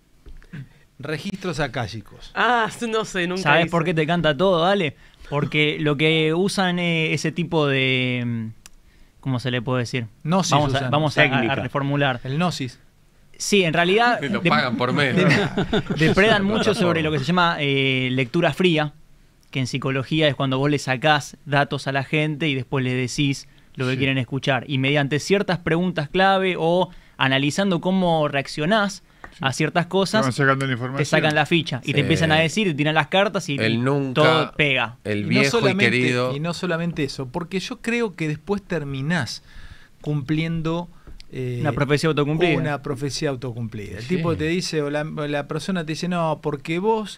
Registros akáshicos. Ah, no sé, nunca ¿Sabes hice. por qué te canta todo, Dale? Porque lo que usan es ese tipo de... mm, ¿Cómo se le puede decir? Gnosis vamos a, usan, vamos a, técnica. a reformular. El gnosis. Sí, en realidad Te lo de- pagan por mes. depredan mucho sobre lo que se llama eh, lectura fría, que en psicología es cuando vos le sacás datos a la gente y después le decís lo que Sí. quieren escuchar. Y mediante ciertas preguntas clave o analizando cómo reaccionás a ciertas Te van cosas, sacando la información. te sacan la ficha y Sí. te empiezan a decir, te tiran las cartas y, El y nunca, todo pega. el Y no viejo y solamente- querido. Y no solamente eso, porque yo creo que después terminás cumpliendo... eh, Una profecía autocumplida. Una profecía autocumplida. El Sí. tipo te dice, o la, o la persona te dice, no, porque vos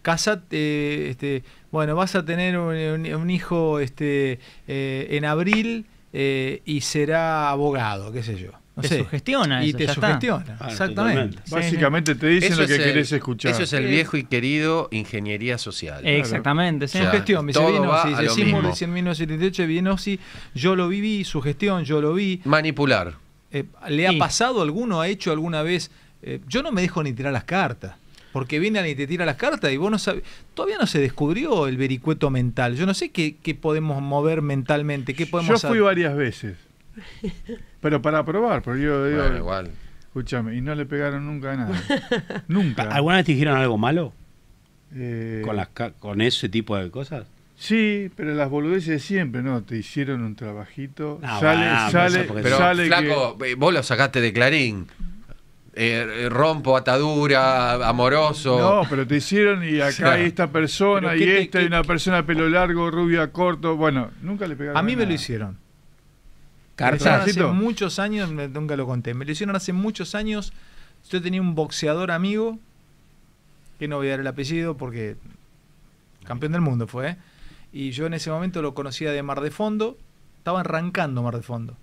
casate, este, bueno, vas a tener un, un- un hijo este, eh, en abril eh, y será abogado, qué sé yo. No Te sé. sugestiona Y eso, te ya está. sugestiona, Ah, exactamente. totalmente. Sí, Básicamente te dicen Eso lo que es el- querés escuchar. Eso es el viejo y querido ingeniería social. Exactamente, sí. O sea, Sugestión, me dice todo Vinosi, va a dice lo Seymour, mismo. dice en mil novecientos setenta y ocho, Vinosi, yo lo viví, sugestión, yo lo vi. Manipular. Eh, ¿Le ha Sí. pasado alguno, ha hecho alguna vez? Eh, yo no me dejo ni tirar las cartas, porque vienen y te tira las cartas y vos no sabés, todavía no se descubrió el vericueto mental. Yo no sé qué, qué podemos mover mentalmente, qué podemos Yo hacer. fui varias veces. Pero para probar, porque yo digo, Bueno, igual. escúchame, y no le pegaron nunca a nada. Nunca. ¿Alguna vez te dijeron algo malo Eh, con, las, ca- con ese tipo de cosas? Sí, pero las boludeces de siempre, ¿no? Te hicieron un trabajito. Ah, sale, bueno, sale, porque- Pero, sale flaco, eh, vos lo sacaste de Clarín. Eh, eh, rompo atadura, amoroso. No, pero te hicieron y acá sea, hay esta persona pero y ¿qué te- esta qué- y una persona de pelo largo, rubia, corto. Bueno, nunca le pegaron A mí me nada. lo hicieron. Me lo hicieron ¿Cartas? hace ¿Cartacito? muchos años, me- nunca lo conté. Me lo hicieron hace muchos años. Yo tenía un boxeador amigo, que no voy a dar el apellido porque campeón del mundo fue, ¿eh? Y yo en ese momento lo conocía de Mar de Fondo, estaba arrancando Mar de Fondo.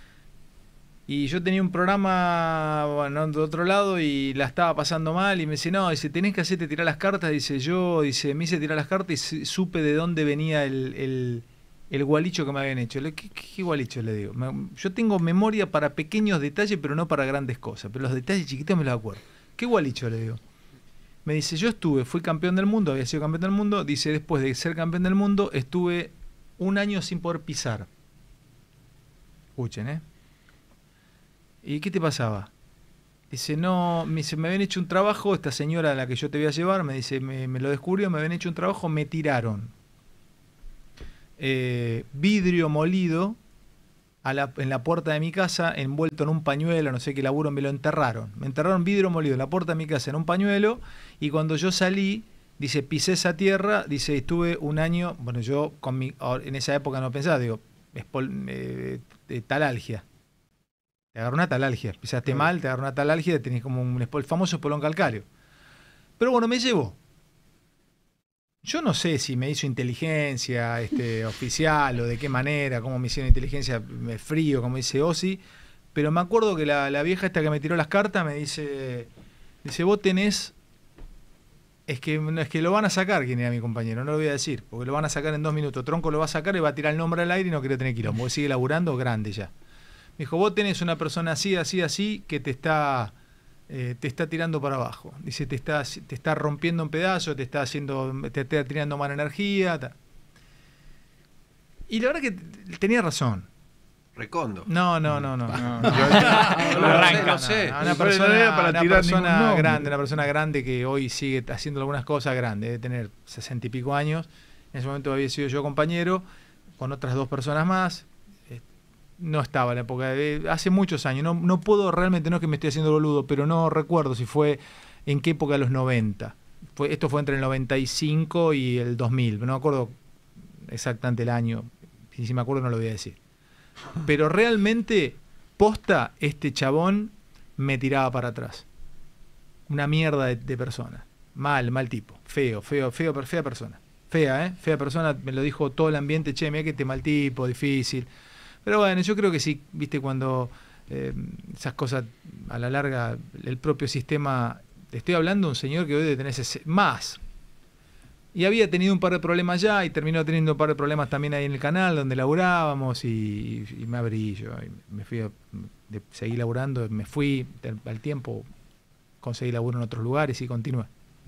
Y yo tenía un programa, bueno, de otro lado y la estaba pasando mal y me dice, no, dice, tenés que hacerte tirar las cartas, dice, yo, dice, me hice tirar las cartas y su- supe de dónde venía el, el, el gualicho que me habían hecho. Le, ¿qué, qué gualicho? Le digo. Me- yo tengo memoria para pequeños detalles, pero no para grandes cosas, pero los detalles chiquitos me los acuerdo. ¿Qué gualicho? Le digo. Me dice, yo estuve, fui campeón del mundo, había sido campeón del mundo, dice, después de ser campeón del mundo, estuve un año sin poder pisar. Escuchen, ¿eh? ¿Y qué te pasaba? Dice, no, me, dice, me habían hecho un trabajo, esta señora a la que yo te voy a llevar, me dice, me, me lo descubrió, me habían hecho un trabajo, me tiraron eh, vidrio molido a la- en la puerta de mi casa, envuelto en un pañuelo, no sé qué laburo, me lo enterraron. Me enterraron vidrio molido en la puerta de mi casa en un pañuelo, y cuando yo salí, dice, pisé esa tierra, dice, estuve un año, bueno, yo con mi, en esa época no pensaba, digo, espol- eh, eh, talalgia. Te agarró una talalgia, pisaste Claro. mal, te agarró una talalgia, tenés como un espol- el famoso espolón calcáreo. Pero bueno, me llevó. Yo no sé si me hizo inteligencia este, oficial o de qué manera, cómo me hicieron inteligencia me frío, como dice Ozzy, pero me acuerdo que la, la vieja esta que me tiró las cartas me dice, dice, vos tenés, es que, no, es que lo van a sacar, quién era mi compañero, no lo voy a decir, porque lo van a sacar en dos minutos, Tronco lo va a sacar y va a tirar el nombre al aire y no quiere tener quilombo, porque sigue laburando grande ya. Me dijo, vos tenés una persona así, así, así, que te está... Eh, te está tirando para abajo. Dice, te está, te está rompiendo en pedazos, te está haciendo, te está tirando mala energía. Ta. Y la verdad que t- tenía razón. Recondo. No, no, no, no. No, No, yo- no, Arranca. no, No sé. no, Una No era persona, para una tirar persona ningún nombre. grande, una persona grande que hoy sigue haciendo algunas cosas grandes, debe tener sesenta y pico años. En ese momento había sido yo compañero, con otras dos personas más. No estaba en la época de... Hace muchos años. No, no puedo realmente, no es que me estoy haciendo boludo, pero no recuerdo si fue en qué época de los noventa. Fue, esto fue entre el noventa y cinco y el dos mil. No me acuerdo exactamente el año. Y si me acuerdo no lo voy a decir. Pero realmente, posta, este chabón me tiraba para atrás. Una mierda de, de persona. Mal, mal tipo. Feo, feo, feo, pero fea persona. Fea, ¿eh? Fea persona. Me lo dijo todo el ambiente. Che, mira que este mal tipo, difícil. Pero bueno, yo creo que sí, viste, cuando eh, esas cosas a la larga, el propio sistema, te estoy hablando de un señor que hoy debe tener ese, más. Y había tenido un par de problemas ya y terminó teniendo un par de problemas también ahí en el canal donde laburábamos y, y me abrí yo. Y me fui, a, de, seguí laburando, me fui al tiempo, conseguí laburo en otros lugares y continué.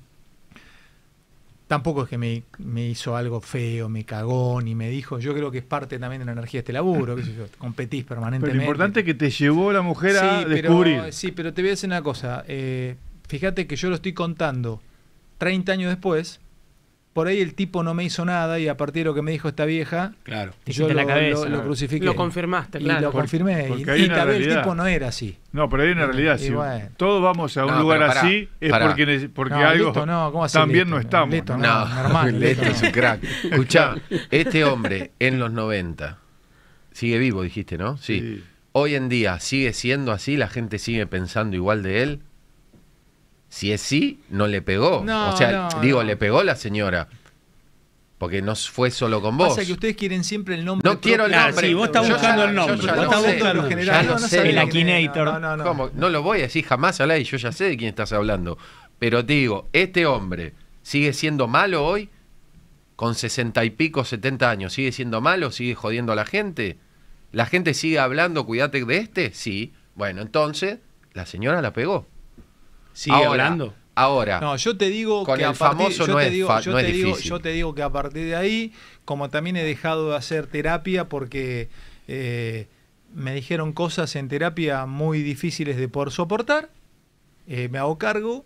Tampoco es que me, me hizo algo feo, me cagó, ni me dijo. Yo creo que es parte también de la energía de este laburo, qué sé yo, competís Pero permanentemente. lo importante es que te llevó la mujer a Sí, descubrir. Pero, sí, pero te voy a decir una cosa. Eh, fíjate que yo lo estoy contando treinta años después. Por ahí el tipo no me hizo nada y a partir de lo que me dijo esta vieja, Claro. Te yo hiciste lo, la cabeza. lo- lo crucifiqué. Lo confirmaste, Y claro. lo Porque- confirmé. porque y hay y una tal vez el realidad. tipo no era así. No, pero hay una realidad. Y Si bueno. todos vamos a un No, lugar pero pará, así, es pará. porque, nece- porque No, algo listo, no, ¿cómo así también listo? no estamos. Listo, ¿no? no. normal, Leto listo, es no. un crack. Escuchá, este hombre en los noventa sigue vivo, dijiste, ¿no? Sí. Sí. Hoy en día sigue siendo así, la gente sigue pensando igual de él. Si es sí, no le pegó. No, o sea, no, digo, no. le pegó la señora. Porque no fue solo con vos. Pasa que ustedes quieren siempre el nombre. No quiero el propio. nombre. Sí, vos estás Yo buscando ya- el nombre. yo ya Vos lo estás sé. buscando Los el generales, Ya lo no sé. saben El quién es. Akinator. No, no, no. ¿Cómo? No lo voy a decir jamás al aire, yo ya sé de quién estás hablando. Pero te digo, este hombre sigue siendo malo hoy, con sesenta y pico, setenta años, sigue siendo malo, sigue jodiendo a la gente. ¿La gente sigue hablando, cuídate de este? Sí. Bueno, entonces, la señora la pegó. ¿Sigue Ahora, hablando? Ahora, No, yo te digo Con que el a partir, famoso yo no te es digo, fa- yo no es te digo, difícil. yo te digo que a partir de ahí, como también he dejado de hacer terapia porque eh, me dijeron cosas en terapia muy difíciles de poder soportar, eh, me hago cargo,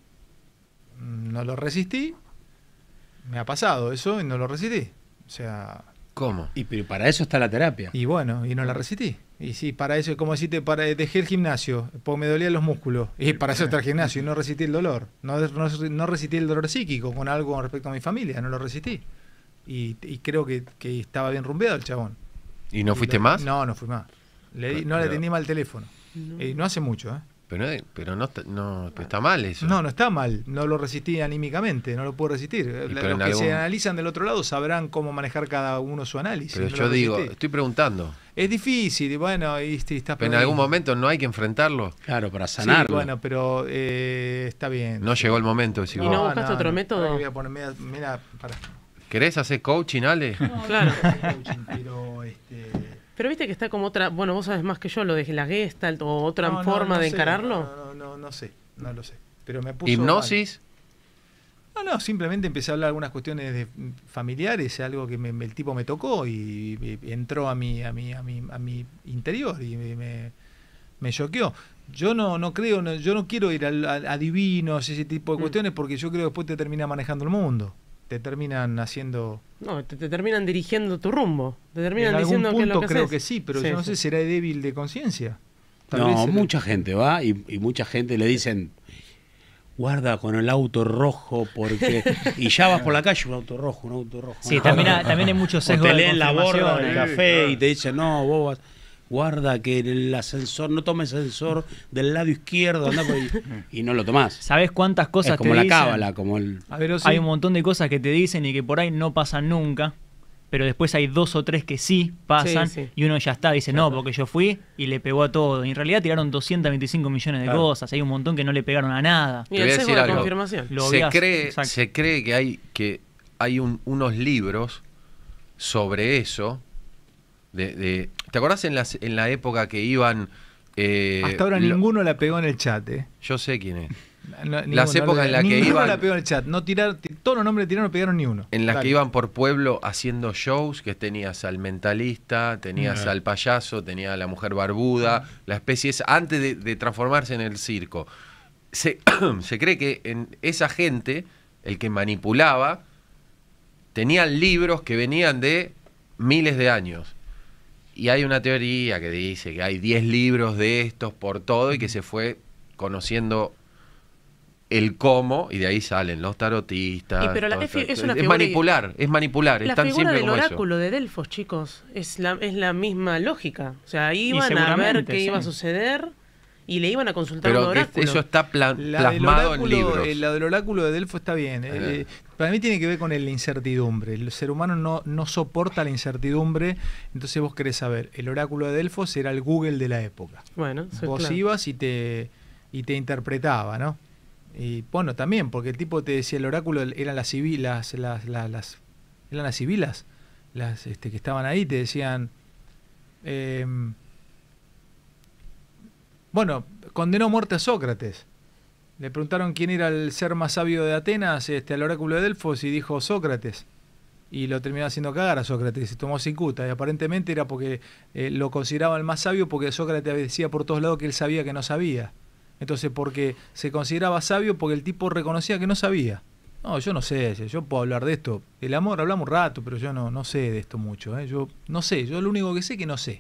no lo resistí, me ha pasado eso y no lo resistí. O sea, ¿cómo? Y pero para eso está la terapia. y bueno, y no la resistí. Y sí, para eso, como decirte, para, dejé el gimnasio, porque me dolían los músculos. Y para eso está el gimnasio, y no resistí el dolor. No, no, no resistí el dolor psíquico con algo con respecto a mi familia, no lo resistí. Y, y creo que, que estaba bien rumbeado el chabón. ¿Y no Y fuiste lo- más? No, no fui más. Le di- no le Pero- atendí mal el teléfono. Y no hace mucho, ¿eh? Pero, pero no, está- no pero está mal eso. No, no está mal. No lo resistí anímicamente, no lo puedo resistir. pero Los en que algún- se analizan del otro lado sabrán cómo manejar cada uno su análisis. Pero no yo lo digo, resistí. estoy preguntando. Es difícil, y bueno, y, y está Pero en algún momento no hay que enfrentarlo. Claro, para Sí, sanarlo. bueno, pero eh, está bien. No llegó el momento. decís ¿Y vos. no buscaste otro método? Pará que voy a poner, mira, mira, pará. ¿Querés hacer coaching, Ale? Claro. Pero, este, Pero viste que está como otra, bueno, vos sabes más que yo, lo de la Gestalt o otra no, no, forma no de sé, encararlo. No, no, no, no sé, no lo sé. Pero me puso ¿Hipnosis? mal. No, no, simplemente empecé a hablar algunas cuestiones de familiares, algo que me- me- el tipo me tocó y, y entró a mi, a mi, a mi, a mi interior y me, me, me choqueó. Yo no, no creo, no- yo no quiero ir al- a, a divinos, ese tipo de Mm. cuestiones, porque yo creo que después te termina manejando el mundo. Te terminan haciendo. No, te, te terminan dirigiendo tu rumbo. Te En terminan algún diciendo punto qué es lo que creo haces. que sí, pero Sí, yo no sí. sé, ¿será débil de conciencia? Tal No, vez será- mucha gente va y, y mucha gente le dicen, guarda con el auto rojo porque... Y ya vas por la calle, un auto rojo, un auto rojo. Sí, no. también, hay- también hay muchos O sesgos te de leen la borra del confirmación. café y te dicen, no, vos vas... Guarda que el ascensor, no tomes ascensor del lado izquierdo, andá por ahí", y no lo tomás. ¿Sabés cuántas cosas Es como te la dicen? cábala, como el... A ver, o sí. Hay un montón de cosas que te dicen y que por ahí no pasan nunca, pero después hay dos o tres que sí pasan Sí, sí. y uno ya está, dice, no, porque yo fui y le pegó a todo. Y en realidad tiraron doscientos veinticinco millones de Claro. cosas, hay un montón que no le pegaron a nada. Y Te el voy a sesgo decir de algo. confirmación. Lo Se obvias, cree, exacto. se cree que hay, que hay un- unos libros sobre eso. De, de- ¿Te acordás en, las, en la época que iban... eh, Hasta ahora lo- ninguno la pegó en el chat, ¿eh? Yo sé quién es. No, Las ninguno, épocas en las que ninguno iban- la pegó en el chat. No tirar, ti- todos los nombres que tiraron no pegaron ni uno. En las Dale. que iban por pueblo haciendo shows, que tenías al mentalista, tenías Mm. al payaso, tenías a la mujer barbuda, la especie esa, antes de, de transformarse en el circo. Se, se cree que en esa gente, el que manipulaba, tenían libros que venían de miles de años. Y hay una teoría que dice que hay diez libros de estos por todo y que se fue conociendo el cómo y de ahí salen los tarotistas. Y pero la- todo es fi- esto. es una es figura y- manipular, es manipular, es La tan figura simple del como oráculo de Delfos, chicos, es la, es la misma lógica. O sea, iban a ver seguramente, qué sí. iba a suceder y le iban a eso. consultar un Pero que oráculo. eso está pla- La del plasmado en oráculo, libros. eh, la del oráculo de Delfo está bien. eh, Eh. eh, para mí tiene que ver con el- la incertidumbre. El ser humano no, no soporta la incertidumbre. Entonces vos querés saber. El oráculo de Delfos era el Google de la época. Bueno, eso es Vos claro. ibas y te, y te interpretaba, ¿no? Y bueno, también, porque el tipo te decía, el oráculo eran las civilas, las, las, las- eran las civilas, las este, que estaban ahí, te decían, em, bueno, condenó a muerte a Sócrates. Le preguntaron quién era el ser más sabio de Atenas, este, al oráculo de Delfos, y dijo Sócrates. Y lo terminó haciendo cagar a Sócrates, se tomó cicuta. Y aparentemente era porque eh, lo consideraba el más sabio, porque Sócrates decía por todos lados que él sabía que no sabía. Entonces, porque se consideraba sabio, porque el tipo reconocía que no sabía. No, yo no sé, yo puedo hablar de esto. El amor hablamos un rato, pero yo no, no sé de esto mucho. ¿eh? Yo no sé, yo lo único que sé es que no sé.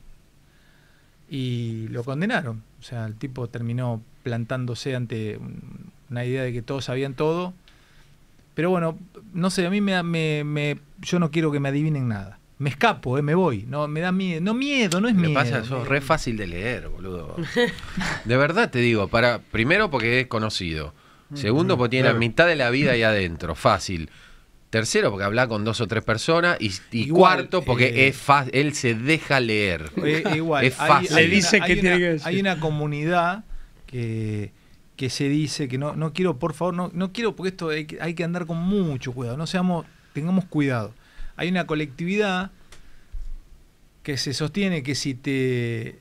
Y lo condenaron. O sea, el tipo terminó plantándose ante un- una idea de que todos sabían todo. Pero bueno, no sé, a mí me, me, me yo no quiero que me adivinen nada. Me escapo, eh, me voy. No, me da miedo. No miedo, no es Lo que miedo. pasa es que sos me- re fácil de leer, boludo. De verdad te digo, para primero porque es conocido. Segundo, porque tiene Claro. la mitad de la vida ahí adentro, fácil. Tercero, porque habla con dos o tres personas. Y, y Igual, cuarto, porque eh, es fa- él se deja leer. Eh, igual, Es hay- fácil. hay Le dice una- qué hay tiene una- que decir. Hay una comunidad que, que se dice que no, no quiero, por favor, no, no quiero, porque esto hay que, hay que andar con mucho cuidado, no seamos, tengamos cuidado. Hay una colectividad que se sostiene que si te,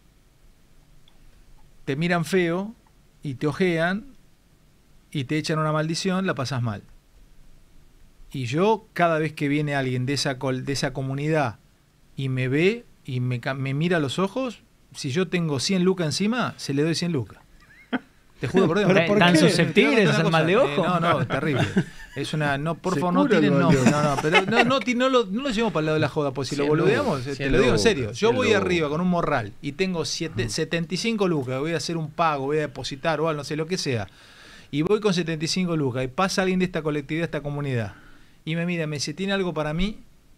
te miran feo y te ojean y te echan una maldición, la pasas mal. Y yo, cada vez que viene alguien de esa, col- de esa comunidad y me ve y me, ca- me mira a los ojos, si yo tengo cien lucas encima, se le doy cien lucas. Te juro por Dios. ¿Pero por ¿Tan qué? susceptibles Te voy a a hacer contar mal de una ojo? cosa. Eh, no, no, terrible. Es una, no, por Se favor, no cura el tienen mal de nombre. ojo. No, no, pero no, no, ti- no lo, no lo llevemos para el lado de la joda, pues si lo Cien boludeamos, lucas, te cien lo digo en lucas, serio. Yo cien voy lucas. arriba con un morral y tengo siete- setenta y cinco lucas, voy a hacer un pago, voy a depositar o algo, no sé, lo que sea. Y voy con setenta y cinco lucas y pasa alguien de esta colectividad, de esta comunidad, y me mira, me dice, ¿tiene algo para mí?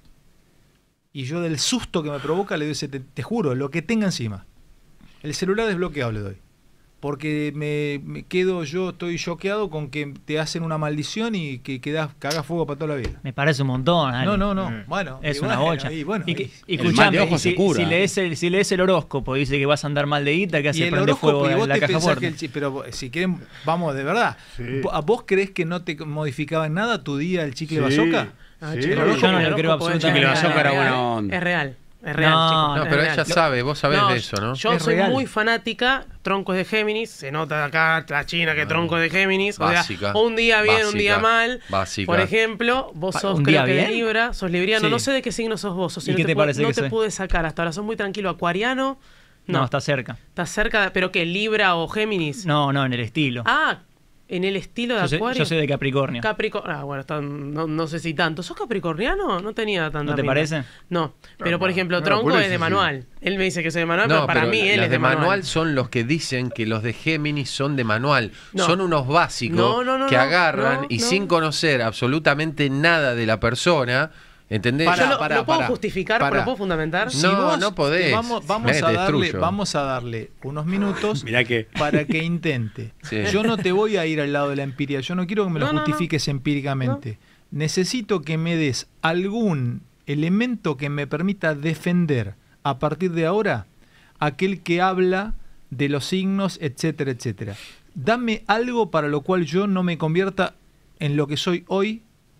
Y yo del susto que me provoca le doy, seten- te juro, lo que tenga encima. El celular desbloqueado le doy. Porque me, me quedo, yo estoy choqueado con que te hacen una maldición y que quedas, cagas fuego para toda la vida. Me parece un montón, Ale. No, no, no. Eh. Bueno, Es y una bueno, bocha. y bueno, y, que- y- y El mal escuchame, de ojo y se si, cura, si ¿eh? lees el, si lees el horóscopo, dice que vas a andar mal de guita, que y hace el prender horóscopo, fuego y en vos la te caja pensás fuerte. que el chi- pero si quieren, vamos de verdad. Sí. ¿A vos crees que no te modificaba en nada tu día el chicle Sí. bazooka? Ah, Sí. chico, Yo el no lo horóscopo creo es absolutamente. real, Que le bazooka es era real, buena onda. Es real, es real, No, chicos, No, es pero real. ella sabe, vos sabés No, de eso, ¿no? Yo Es soy real. muy fanática, Tronco es de Géminis, se nota acá la China que Tronco es de Géminis, o sea, Básica, un día bien, un básica, día mal. básica. Por ejemplo, vos Pa- sos ¿un creo día que de bien? Libra, sos libriano, Sí. no sé de qué signo sos vos, o si ¿Y no qué te puedo- parece no que te soy? pude sacar hasta ahora, sos muy tranquilo, acuariano, No, no, está cerca. estás cerca, pero que Libra o Géminis. No, no, en el estilo. Ah, en el estilo de yo, soy, Acuario. yo soy de Capricornio. Capricornio. Ah, bueno, está- no, no sé si tanto. ¿Sos capricorniano? No tenía tanta ¿No te pinta. parece? No, pero por no, ejemplo, no, Tronco por es eso de sí. manual. Él me dice que soy de manual, No, pero para pero mí él los es de de manual. manual. son los que dicen que los de Géminis son de manual. No. Son unos básicos No, no, no, que no, agarran no, y no. sin conocer absolutamente nada de la persona, ¿entendés? Pará, Yo lo, pará, lo puedo pará, justificar, pará. pero lo puedo fundamentar. Si No, vos- no podés. Vamos, vamos, Me a darle, destruyo. vamos a darle unos minutos Mirá que. para que intente. Sí. Yo no te voy a ir al lado de la empiria. Yo no quiero que me lo No, no, no. justifiques empíricamente. Necesito que me des algún elemento que me permita defender a partir de ahora aquel que habla de los signos, etcétera, etcétera. Dame algo para lo cual yo no me convierta en lo que soy hoy,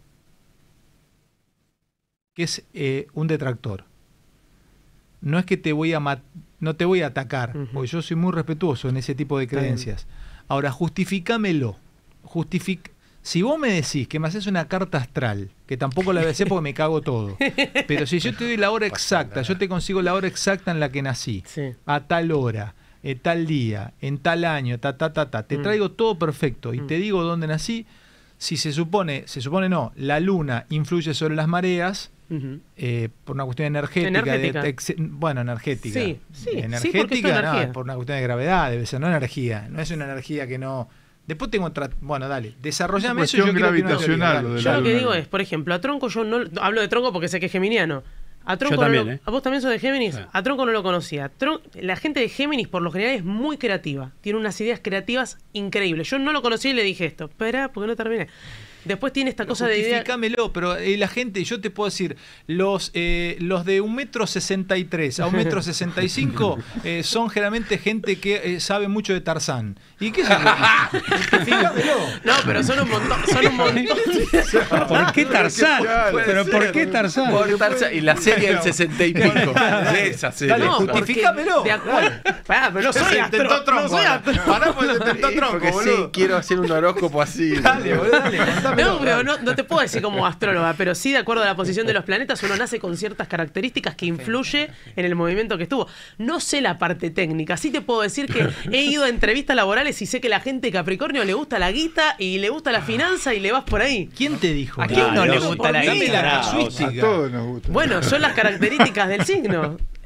que es eh, un detractor. No es que te voy a mat- no te voy a atacar, Ujú. porque yo soy muy respetuoso en ese tipo de Está bien. creencias. Ahora, justifícamelo. Justific si vos me decís que me haces una carta astral, que tampoco la voy a hacer porque me cago todo, pero si yo te doy la hora exacta, yo te consigo la hora exacta en la que nací, Sí. a tal hora, eh, tal día, en tal año, ta, ta, ta, ta, te Mm. traigo todo perfecto y Mm. te digo dónde nací, si se supone, se supone no, la luna influye sobre las mareas, Ujú. eh, por una cuestión energética, Energética. de- ex- bueno, energética. Sí, sí, sí, energética, porque es tu no, energía. por una cuestión de gravedad, debe ser, no energía, no es una energía que no. Después tengo otra, bueno, dale, desarrollame eso y yo Cuestión quiero que una teoría, gravitacional, dale. lo de Yo la lo que luna. digo es, por ejemplo, a Tronco yo no, no- hablo de Tronco porque sé que es geminiano. A Tronco Yo no también, lo- ¿eh? ¿A vos también sos de Géminis? Sí. A Tronco no lo conocía. Tron- la gente de Géminis por lo general es muy creativa. Tiene unas ideas creativas increíbles. Yo no lo conocí y le dije esto. Espera, porque no terminé. Después tiene esta Pero cosa de idea. justifícamelo, pero eh, la gente, yo te puedo decir, los eh, los de un metro sesenta y tres a un metro sesenta y cinco eh, son generalmente gente que eh, sabe mucho de Tarzán. ¿Y qué es eso? Justifícamelo. No, pero son un montón. Son un montón. ¿Por qué Tarzán? Puede ¿Pero por ser. qué Tarzán? Por Tarzán. Y la serie del sesenta y pico. De esa serie. Dale, No, porque justifícamelo. de acuerdo. Pará, pero no soy Se astro. intentó tronco, No soy ahora. astro. Pará, pues se intentó Sí, tronco, porque sí, boludo. quiero hacer un horóscopo así. Dale, boludo, dale, contámelo, No, pero dale. no, no te puedo decir como astróloga, pero sí de acuerdo a la posición de los planetas, uno nace con ciertas características que influye en el movimiento que estuvo. No sé la parte técnica, sí te puedo decir que he ido a entrevistas laborales y sé que la gente de Capricornio le gusta la guita y le gusta la finanza y le vas por ahí. ¿Quién te dijo? ¿A quién no Dale, le oso, gusta la por mí, guita? la A casuística. todos nos gusta. Bueno, son las características del signo.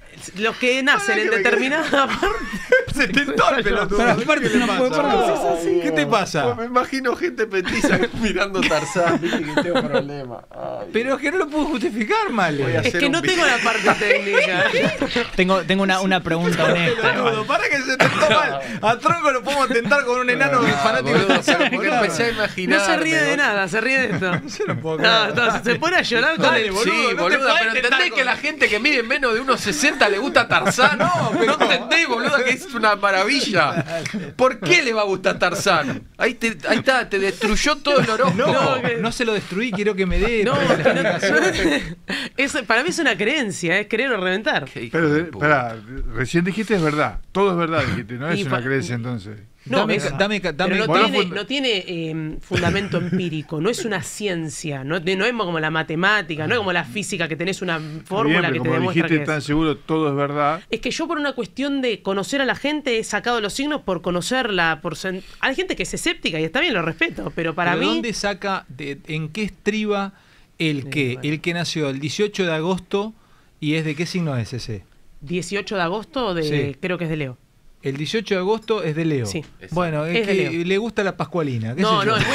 los que nacen en determinada parte. Se tentó el pelotudo. Pero aparte ¿Qué le no puede pasa? parar. ¿Qué te pasa? Me imagino gente petiza mirando Tarzán, viste que tengo problema. Ay. Pero es que no lo puedo justificar, Male. Voy a Es hacer que un no tengo video. la parte técnica. Tengo, tengo una, una pregunta honesta. Pelotudo, para que se tentó mal. A Tronco lo podemos tentar con un enano Ah, fanático de boludo, Tarzán, pero porque boludo. empecé a imaginar. No se ríe de nada, se ríe de esto. Yo no puedo No, creer. no, se pone a llorar con Dale, el boludo, Sí, no te boluda, puedes pero tentar entendés con- que la gente que mide menos de uno sesenta le gusta Tarzán. No, pero no entendés, boluda, que es una maravilla. ¿Por qué le va a gustar Tarzán? Ahí, te, ahí está, te destruyó todo el horóscopo. No, No, que- no se lo destruí, quiero que me dé No, la que no- explicación. es, para mí es una creencia, es creer o reventar. Qué hijo Pero, de eh, puta. pará, recién dijiste es verdad. Todo es verdad, dijiste. No Y es una pa- creencia entonces. No, Dame- es- dame- pero dame- no Bueno, tiene, fund- no tiene eh, fundamento empírico, no es una ciencia, no, no es como la matemática, no es como la física que tenés una fórmula Bien, que pero te como demuestra dijiste que tan es. seguro, todo es verdad. Es que yo por una cuestión de conocer a la gente he sacado los signos por conocerla, por sen- hay gente que es escéptica y está bien, lo respeto, pero para ¿De mí dónde saca, de- en qué estriba el que, bueno. el que nació el dieciocho de agosto y es de qué signo es ese? dieciocho de agosto de Sí. creo que es de Leo. El dieciocho de agosto es de Leo. Sí. Bueno, es, Es de que Leo. le gusta la pascualina. ¿qué No, sé yo? no, es muy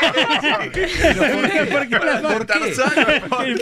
¿Por qué? ¿Por qué?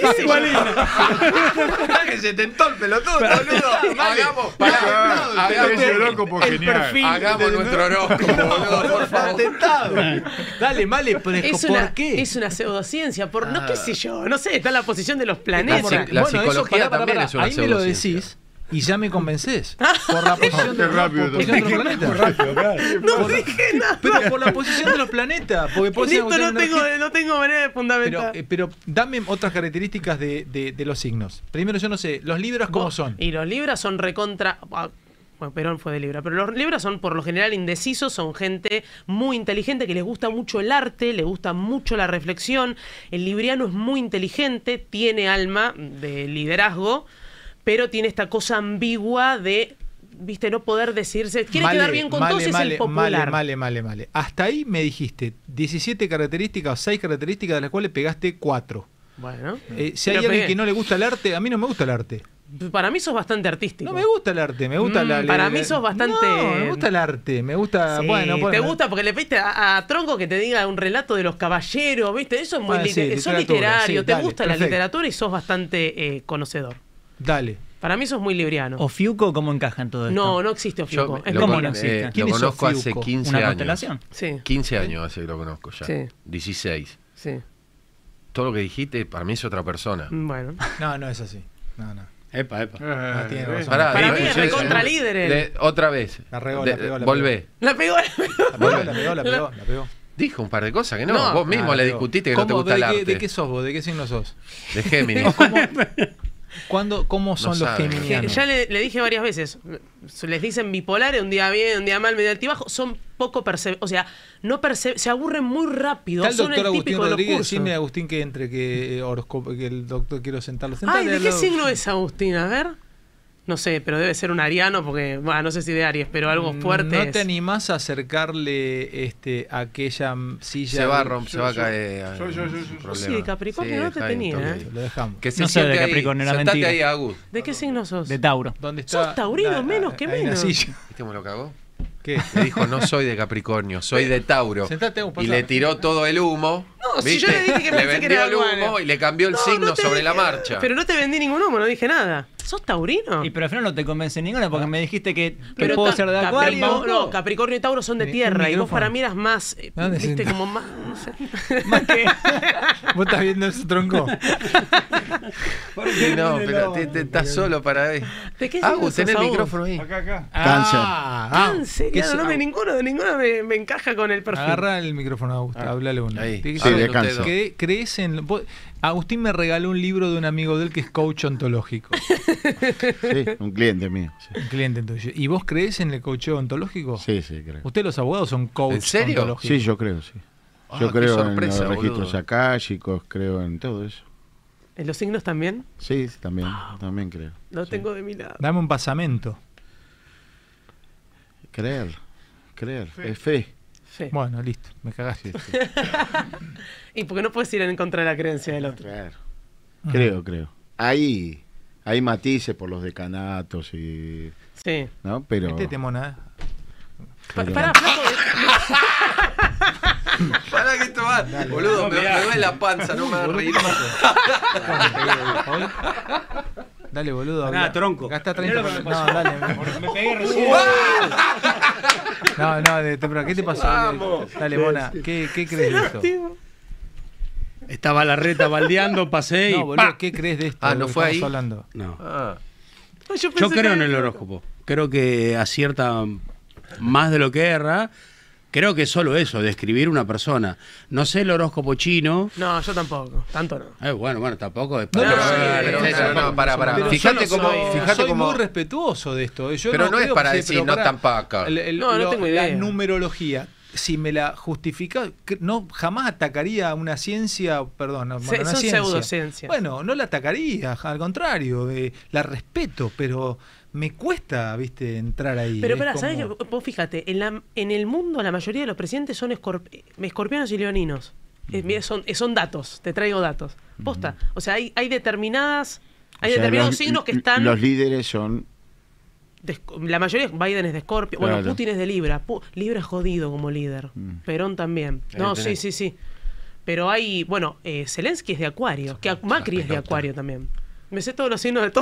Que se tentó el pelotudo, boludo. Hagamos, pará, hagamos, Ese horóscopo el genial. perfil hagamos de- nuestro horóscopo, boludo, por Está favor. tentado. Dale, Male, pero es ¿por una, qué? es una pseudociencia, por no Ah. qué sé yo, no sé, está en la posición de los La planetas. psic- la Bueno, eso, psicología pará, pará, también pará. es una Ahí me lo pseudociencia. decís y ya me convencés. Por la posición Qué de, rápido, por posición de los planetas. No dije nada. Pero por la posición de los planetas. Porque puede En ser esto una no cuestión tengo, energética. no tengo manera de Pero, fundamentar. eh, pero dame otras características de, de- de los signos. Primero, yo no sé, ¿los libras cómo Vos- son? Y los libras son recontra. ah, Bueno, Perón fue de Libra, pero los libras son por lo general indecisos, son gente muy inteligente que les gusta mucho el arte, les gusta mucho la reflexión. El libriano es muy inteligente, tiene alma de liderazgo, pero tiene esta cosa ambigua de, viste, no poder decirse. Quiere Male, quedar bien con male, todos y es male, el popular. Male, male, male, male. Hasta ahí me dijiste diecisiete características o seis características de las cuales pegaste cuatro. Bueno, Eh, si hay Pero alguien pegué. que no le gusta el arte, a mí no me gusta el arte. Para mí sos bastante artístico. No me gusta el arte, me gusta Mm, la, la- para la- mí sos bastante- No, me gusta el arte, me gusta. Sí, bueno, te bueno, gusta porque le pediste a, a Tronco que te diga un relato de los caballeros, ¿viste? Eso es muy Ah, sí, liter- sos literatura, literario, sí, te dale, gusta perfecto. la literatura y sos bastante eh, conocedor. Dale. Para mí sos muy libriano. ¿Ofiuco cómo encaja en todo esto? No, no existe Ofiuco. Yo Es lo, ¿Cómo con- no existe? eh, ¿Quién lo es conozco hace Ofiuco? quince ¿Una años. constelación? Sí, quince años hace que lo conozco ya. Sí. dieciséis. sí. Todo lo que dijiste para mí es otra persona. Bueno. No, no es así. No, no. Epa, epa. Ah, tiene razón. Pará, Para eh, mí es eh, recontra eh, líder él. de- otra vez. La regó, De- la pegó, la volvé. La pegó, la pegó. La pegó, la pegó, la pegó, la pegó. Dijo un par de cosas que no. No. Vos mismo Ah, le la pegó. discutiste que no te ¿Cómo? gusta el ¿De qué, arte. ¿De qué sos vos? ¿De qué signo sos? De Géminis. ¿Cuándo, ¿Cómo son No los sabe. Que geminianos? ya le, le dije varias veces, les dicen bipolares, un día bien, un día mal, medio altibajo, son poco perce o sea, no perce se aburren muy rápido, Está el son doctor el Agustín típico de los Rodríguez. cursos. Decime, Agustín, que entre, que eh, horóscopo, que el doctor quiero sentarlo. Ay, Sentate ¿de al qué lado. signo es Agustín? A ver. No sé, pero debe ser un ariano porque, bueno, no sé si de Aries, pero algo fuerte ¿No es. te animás a acercarle este, a aquella mm, silla? Se va a de- romper, se Yo- va a yo- caer. eh, yo- yo- yo- sin yo- problema. Sí, de Capricornio no te Jaime, tenía, toque ¿eh? ahí. Lo dejamos. Que se No sé de siente ahí. Capricornio, era Sentate mentira. ahí, Agus. ¿De qué signo sos? De Tauro. ¿Dónde está? Sos taurino, Ah, menos que ahí en la menos. silla. ¿Viste cómo lo cagó? ¿Qué? Le dijo, no soy de Capricornio, soy de Tauro. Sentate, Agus, Y pasá. le tiró todo el humo. No, si ¿viste? yo le dije que pensé que vendió era el Acuario. humo y le cambió el No, signo no te sobre dije- la marcha. Pero no te vendí ningún humo, no dije nada. ¿Sos taurino? Y pero al final no te convence ninguna porque me dijiste que, que Pero puedo ta- ser de Capri- Acuario. No, Capricornio y Tauro son de Mi- tierra. un Y vos micrófono. para mí eras más. eh, ¿Dónde Viste, sentás? como más. No sé. Más que- ¿Vos estás viendo ese tronco? Sí, no, pero te, te- estás solo para ver. ¿De qué signo Agus, sos, tenés el Agus? micrófono ahí. Acá, acá. Cáncer. Ah, ah, Cáncer, ¿qué claro, es- no, de ninguno, de ninguno me, me encaja con el perfil. Agarra el micrófono, Agustín, Ah. háblale uno. Ahí. ¿De qué Sí, sos? de Hablen cáncer. ustedes ¿Cre- ¿Crees en.? vos- Agustín me regaló un libro de un amigo de él que es coach ontológico. Sí, un cliente mío. Sí, Un cliente tuyo. ¿Y vos crees en el coacheo ontológico? sí, sí, creo. Ustedes los abogados son coach ¿En serio? ontológicos. Sí, yo creo, sí. Ah, Yo qué creo sorpresa, en los registros boludo. akáshicos, creo en todo eso. ¿En los signos también? Sí, sí, también, también creo. Lo Sí. tengo de mi lado. Dame un pasamento. Creer, creer, es fe. Fe. Bueno, listo, me cagaste. Sí, sí, Y porque no puedes ir en contra de la creencia del otro. claro. Creo, creo. Ahí, Hay matices por los decanatos y... Sí. ¿no? Pero... Metete, mona. Pa- Pero- Pará, flaco. Pará que esto va. Boludo, me, me duele la panza, no me hagas reír más. Dale, boludo. Pará, habla. tronco. Gasta treinta. Mirá lo que me No, pasó. dale. Me pegué recién. No, no, de, pero ¿qué te pasó? Vamos. Dale, mona. ¿Qué, qué crees de esto? Estaba la reta baldeando, pasé y No, boludo, ¡pa! ¿qué crees de esto? Ah, de lo ¿no que fue estamos ahí? hablando? No. Ah. Yo, Yo pensé creo que- en el horóscopo. Creo que acierta más de lo que erra. Creo que es solo eso, describir una persona. No sé el horóscopo chino. No, yo tampoco. Tanto no. Eh, bueno, bueno, tampoco es No, para... pero sí, pero- pero- pero no, pará, pará. pero Fíjate yo no cómo- soy- fíjate soy cómo- muy respetuoso de esto. Yo Pero no es creo para que- decir, pero no pará, tan paca. el- el- No, no lo- tengo La idea. numerología, si me la justifica, que no jamás atacaría una ciencia, perdón, no, Se- bueno, una son ciencia. pseudociencias. Bueno, no la atacaría, al contrario, eh, la respeto, pero me cuesta, viste, entrar ahí. Pero es pará, como- ¿sabes qué? Vos fíjate, en, la, en el mundo la mayoría de los presidentes son escorp- escorpianos y leoninos. Eh, mira, son, eh, son datos, te traigo datos. Posta. O sea, hay, hay determinadas... Hay O sea, determinados los- signos que están... Los líderes son... de Esco- la mayoría, Biden es de Escorpio, bueno, Claro. Putin es de Libra. Pu- Libra es jodido como líder. Mm. Perón también. Ahí No, sí, tenés. sí, sí. Pero hay, bueno, eh, Zelensky es de Acuario, que a- Macri es de pelota. Acuario también. Me sé todos los signos de todos.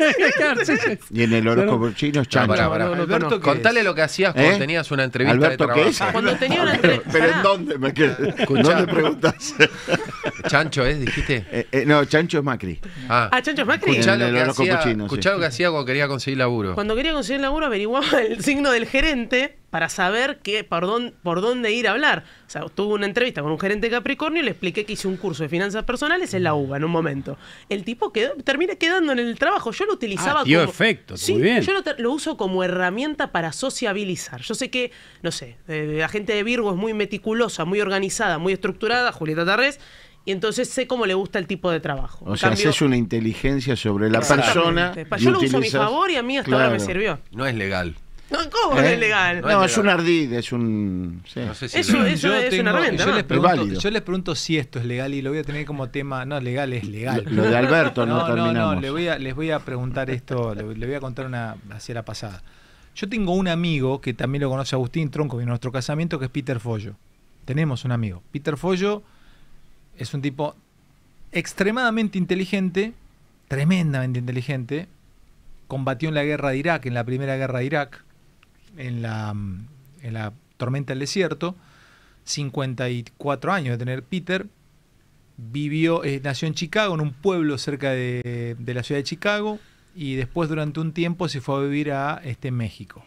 Y en el horóscopo chino es No, chancho. pará, pará. no, no, Alberto, no. ¿qué Contale es? lo que hacías ¿Eh? cuando tenías una entrevista Alberto, de ¿qué trabajo. es? Cuando tenía una Pero, entre- pero ¿en pará. dónde me quedé? Escuchá. ¿Dónde preguntas? Chancho, ¿es? ¿Dijiste? Eh, eh, no, chancho es Macri. Ah, Ah, Chancho es Macri. escuchá En lo el que horóscopo hacía, chino, sí. escuchá lo que hacía cuando quería conseguir laburo. Cuando quería conseguir laburo averiguaba el signo del gerente para saber qué, por, dónde, por dónde ir a hablar. O sea, tuve una entrevista con un gerente de Capricornio y le expliqué que hice un curso de finanzas personales en la U B A en un momento. El tipo quedó, terminé quedando en el trabajo. Yo lo utilizaba Ah, dio como... efecto, Sí, muy bien. yo lo, te- lo uso como herramienta para sociabilizar. Yo sé que, no sé, eh, la gente de Virgo es muy meticulosa, muy organizada, muy estructurada, Julieta Tarrés, y entonces sé cómo le gusta el tipo de trabajo. O En sea, cambio- haces una inteligencia sobre la Exactamente. persona. Pa- y Yo lo uso a mi utilizas- favor y a mí hasta ahora me Claro. sirvió. No es legal. No, ¿cómo ¿Eh? no es legal? No No, es es un legal. ardid, es un... sí. No sé si Eso legal. es- Yo, una tengo- herramienta, yo ¿no? les pregunto, válido. yo les pregunto si esto es legal y lo voy a tener como tema. No, legal es legal. Lo de Alberto no, no, no, terminamos. no, le voy a, les voy a preguntar esto, le, le voy a contar una hacia la pasada. Yo tengo un amigo que también lo conoce Agustín Tronco, que en nuestro casamiento, que es Peter Follo. Tenemos un amigo. Peter Follo es un tipo extremadamente inteligente, tremendamente inteligente. Combatió en la guerra de Irak, en la primera guerra de Irak, en la, en la tormenta del desierto. cincuenta y cuatro años de tener Peter. Vivió, eh, nació en Chicago, en un pueblo cerca de, de la ciudad de Chicago, y después durante un tiempo se fue a vivir a este, México.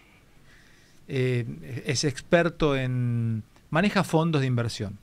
Eh, es experto en... maneja fondos de inversión.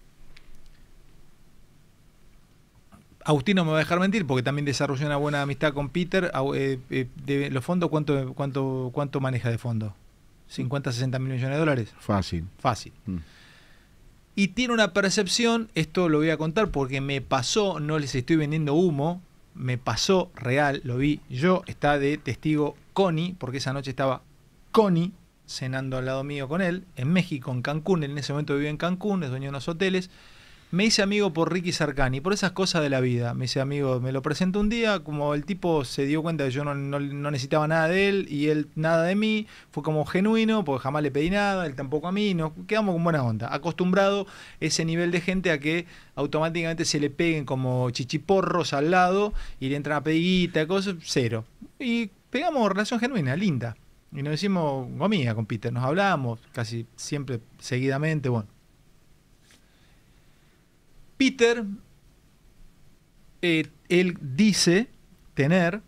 Agustín no me va a dejar mentir porque también desarrolló una buena amistad con Peter. Au- eh, eh, de los fondos, ¿cuánto, cuánto, cuánto maneja de fondo? ¿cincuenta, sesenta mil millones de dólares? Fácil. Fácil. Mm. Y tiene una percepción, esto lo voy a contar porque me pasó, no les estoy vendiendo humo, me pasó real, lo vi yo, está de testigo Connie, porque esa noche estaba Connie cenando al lado mío con él, en México, en Cancún, él en ese momento vivía en Cancún, es dueño de unos hoteles. Me hice amigo por Ricky Sarcani, por esas cosas de la vida. Me hice amigo, me lo presentó un día, como el tipo se dio cuenta que yo no, no- no necesitaba nada de él y él nada de mí, fue como genuino, porque jamás le pedí nada, él tampoco a mí, nos quedamos con buena onda. Acostumbrado ese nivel de gente a que automáticamente se le peguen como chichiporros al lado y le entran a pediguita, cosas, cero. Y pegamos relación genuina, linda. Y nos hicimos comida con Peter, nos hablábamos casi siempre seguidamente, bueno. Peter, eh, él dice tener,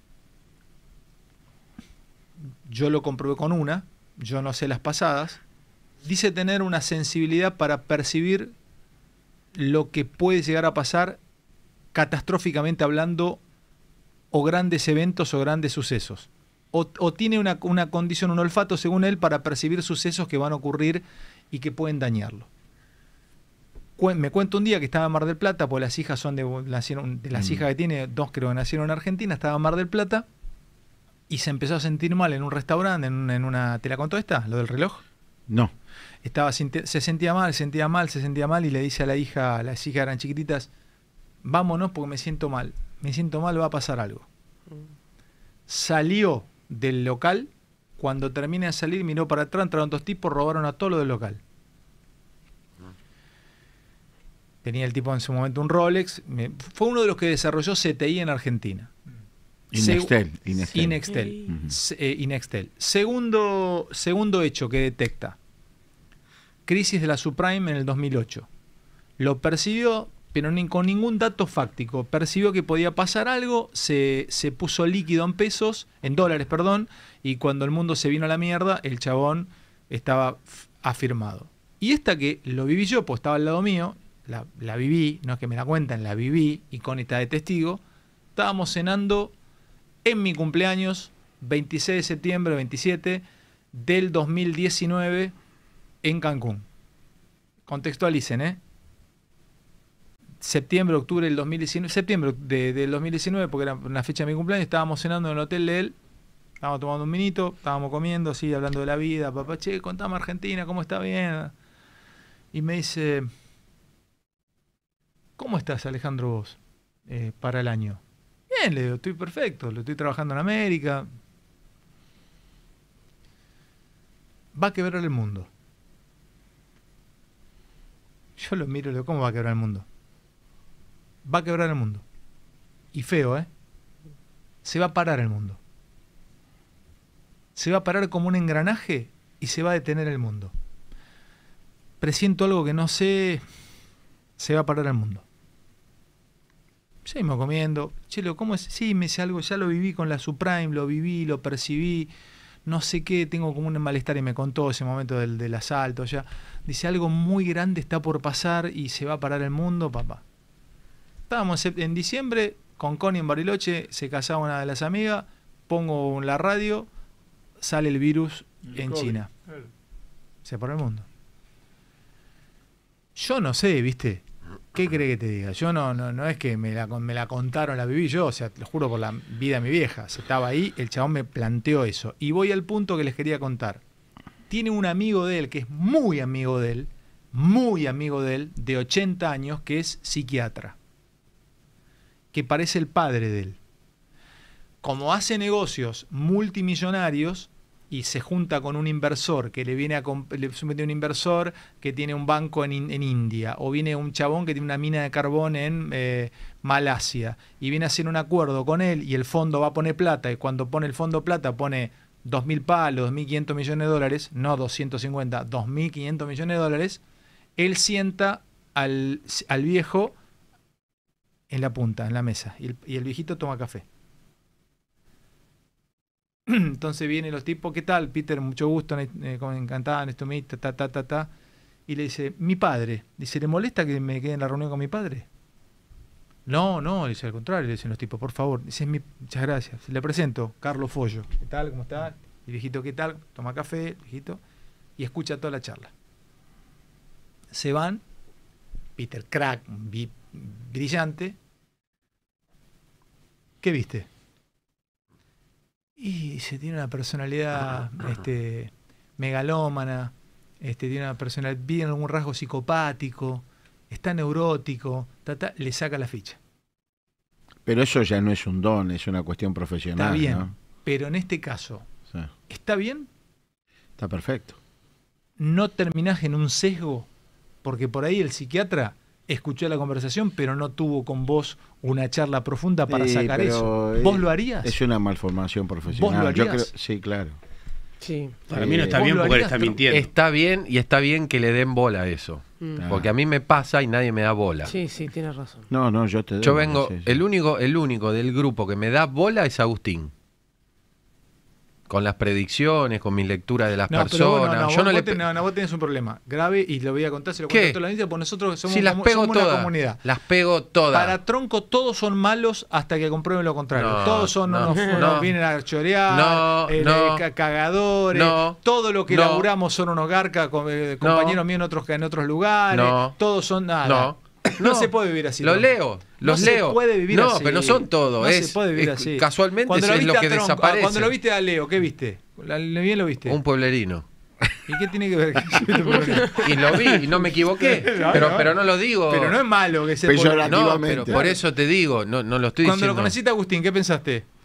yo lo comprobé con una, yo no sé las pasadas, dice tener una sensibilidad para percibir lo que puede llegar a pasar catastróficamente hablando, o grandes eventos o grandes sucesos. O, o tiene una, una condición, un olfato según él, para percibir sucesos que van a ocurrir y que pueden dañarlo. Me cuento un día que estaba en Mar del Plata, porque las hijas son de, nacieron, de las Mm. hijas que tiene, dos creo que nacieron en Argentina, estaba en Mar del Plata y se empezó a sentir mal en un restaurante, en, una- en una... ¿Te la contó esta? ¿Lo del reloj? No. Estaba, sinti- se sentía mal, se sentía mal, se sentía mal y le dice a la hija, las hijas eran chiquititas, vámonos porque me siento mal, me siento mal, va a pasar algo. salió del local, cuando termina de salir miró para atrás, entraron dos tipos, robaron a todo lo del local. Tenía el tipo en su momento un Rolex. Me, fue uno de los que desarrolló C T I en Argentina. Inextel. Segu- Inextel. Inextel. Ujú. Se- eh, Inextel. Segundo, segundo hecho que detecta. Crisis de la subprime en el dos mil ocho. Lo percibió, pero ni con ningún dato fáctico. Percibió que podía pasar algo, se, se puso líquido en pesos, en dólares, perdón, y cuando el mundo se vino a la mierda, el chabón estaba f- afirmado. Y esta que lo viví yo, pues estaba al lado mío, la, la viví, no es que me la cuentan, la viví, y con esta de testigo, estábamos cenando en mi cumpleaños, veintiséis de septiembre, veintisiete, del dos mil diecinueve, en Cancún. Contextualicen, ¿eh? Septiembre, octubre del dos mil diecinueve, septiembre de, del dos mil diecinueve, porque era una fecha de mi cumpleaños, estábamos cenando en el hotel de él, estábamos tomando un vinito, estábamos comiendo, así, hablando de la vida, papá, che, contame Argentina, ¿cómo está bien? Y me dice, ¿cómo estás, Alejandro, vos, eh, para el año? Bien, le digo, estoy perfecto, lo estoy trabajando en América. Va a quebrar el mundo. Yo lo miro y le digo, ¿cómo va a quebrar el mundo? Va a quebrar el mundo. Y feo, ¿eh? Se va a parar el mundo. Se va a parar como un engranaje y se va a detener el mundo. Presiento algo que no sé. Se va a parar el mundo. Seguimos comiendo. Che, lo, ¿cómo es? Sí, me dice algo, ya lo viví con la subprime, lo viví, lo percibí. No sé qué, tengo como un malestar y me contó ese momento del, del asalto. Ya dice, algo muy grande está por pasar y se va a parar el mundo, papá. Estábamos en diciembre con Connie en Bariloche, se casaba una de las amigas, pongo la radio, sale el virus El en COVID. China. Claro. Se paró el mundo. Yo no sé, ¿viste? ¿Qué cree que te diga? Yo no, no, no es que me la, me la contaron, la viví yo, o sea, te lo juro por la vida de mi vieja. Se estaba ahí, el chabón me planteó eso. Y voy al punto que les quería contar. Tiene un amigo de él, que es muy amigo de él, muy amigo de él, de ochenta años, que es psiquiatra. Que parece el padre de él. Como hace negocios multimillonarios y se junta con un inversor que le viene a comp- le somete un inversor que tiene un banco en, in- en India, o viene un chabón que tiene una mina de carbón en eh, Malasia y viene a hacer un acuerdo con él y el fondo va a poner plata, y cuando pone el fondo plata pone dos mil palos, dos mil quinientos millones de dólares, no doscientos cincuenta, dos mil quinientos millones de dólares, él sienta al, al viejo en la punta, en la mesa, y el, y el viejito toma café. Entonces vienen los tipos, ¿qué tal, Peter? Mucho gusto, eh, encantada, nice to meet, ta, ta, ta, ta, ta. Y le dice, mi padre. Dice, ¿le molesta que me quede en la reunión con mi padre? No, no, dice, al contrario, le dicen los tipos, por favor. Dice, mi, muchas gracias. Le presento, Carlos Follo. ¿Qué tal? ¿Cómo está? Y viejito, ¿qué tal? Toma café, viejito, y escucha toda la charla. Se van, Peter, crack, vi- brillante. ¿Qué viste? Y se tiene una personalidad este, megalómana, este, tiene una personalidad, tiene algún rasgo psicopático, está neurótico, ta, ta, le saca la ficha. Pero eso ya no es un don, es una cuestión profesional. Está bien, ¿no? pero en este caso, Sí, ¿está bien? está perfecto. No terminás en un sesgo, porque por ahí el psiquiatra escuchó la conversación, pero no tuvo con vos una charla profunda para Sí, sacar pero eso. ¿Vos es- lo harías? Es una malformación profesional. ¿Vos lo Yo harías? creo- sí, claro. Sí. Para mí no está ¿Vos bien lo porque él harías? está mintiendo. Está bien y está bien que le den bola a eso. Mm. Ah. Porque a mí me pasa y nadie me da bola. Sí, sí, tienes razón. No, no, yo te Yo doy, vengo, sí, sí. el único, el único del grupo que me da bola es Agustín. Con las predicciones, con mi lectura de las No, pero personas. bueno, no, Yo vos, no le vos ten- no, no, vos tenés un problema grave y lo voy a contar, se lo ¿Qué? cuento a toda la audiencia, porque nosotros somos, si las como- pego somos una todas, comunidad. las pego todas. Para Tronco todos son malos hasta que comprueben lo contrario. No, todos son no, unos, no. unos vienen a chorear, No, eh, no. ca- cagadores, No, todo lo que no. laburamos son unos garcas, com- eh, compañeros míos en otros, en otros lugares, No. todos son nada. No. No, No. se puede vivir así. Los Tronco. leo, los no leo. Se puede vivir no, así. pero no son todos. No es, se puede vivir es- así. Casualmente Cuando eso lo es lo viste que a Tronco, desaparece. Cuando lo viste a Leo, ¿qué viste? La- Bien lo viste. Un pueblerino. ¿Y qué tiene que ver? Y lo vi y no me equivoqué. No, pero, no. pero no lo digo. Pero no es malo que sea Peyorativo. No, Activamente. pero por eso te digo, no, no lo estoy Cuando lo diciendo. conociste a Agustín, ¿qué pensaste?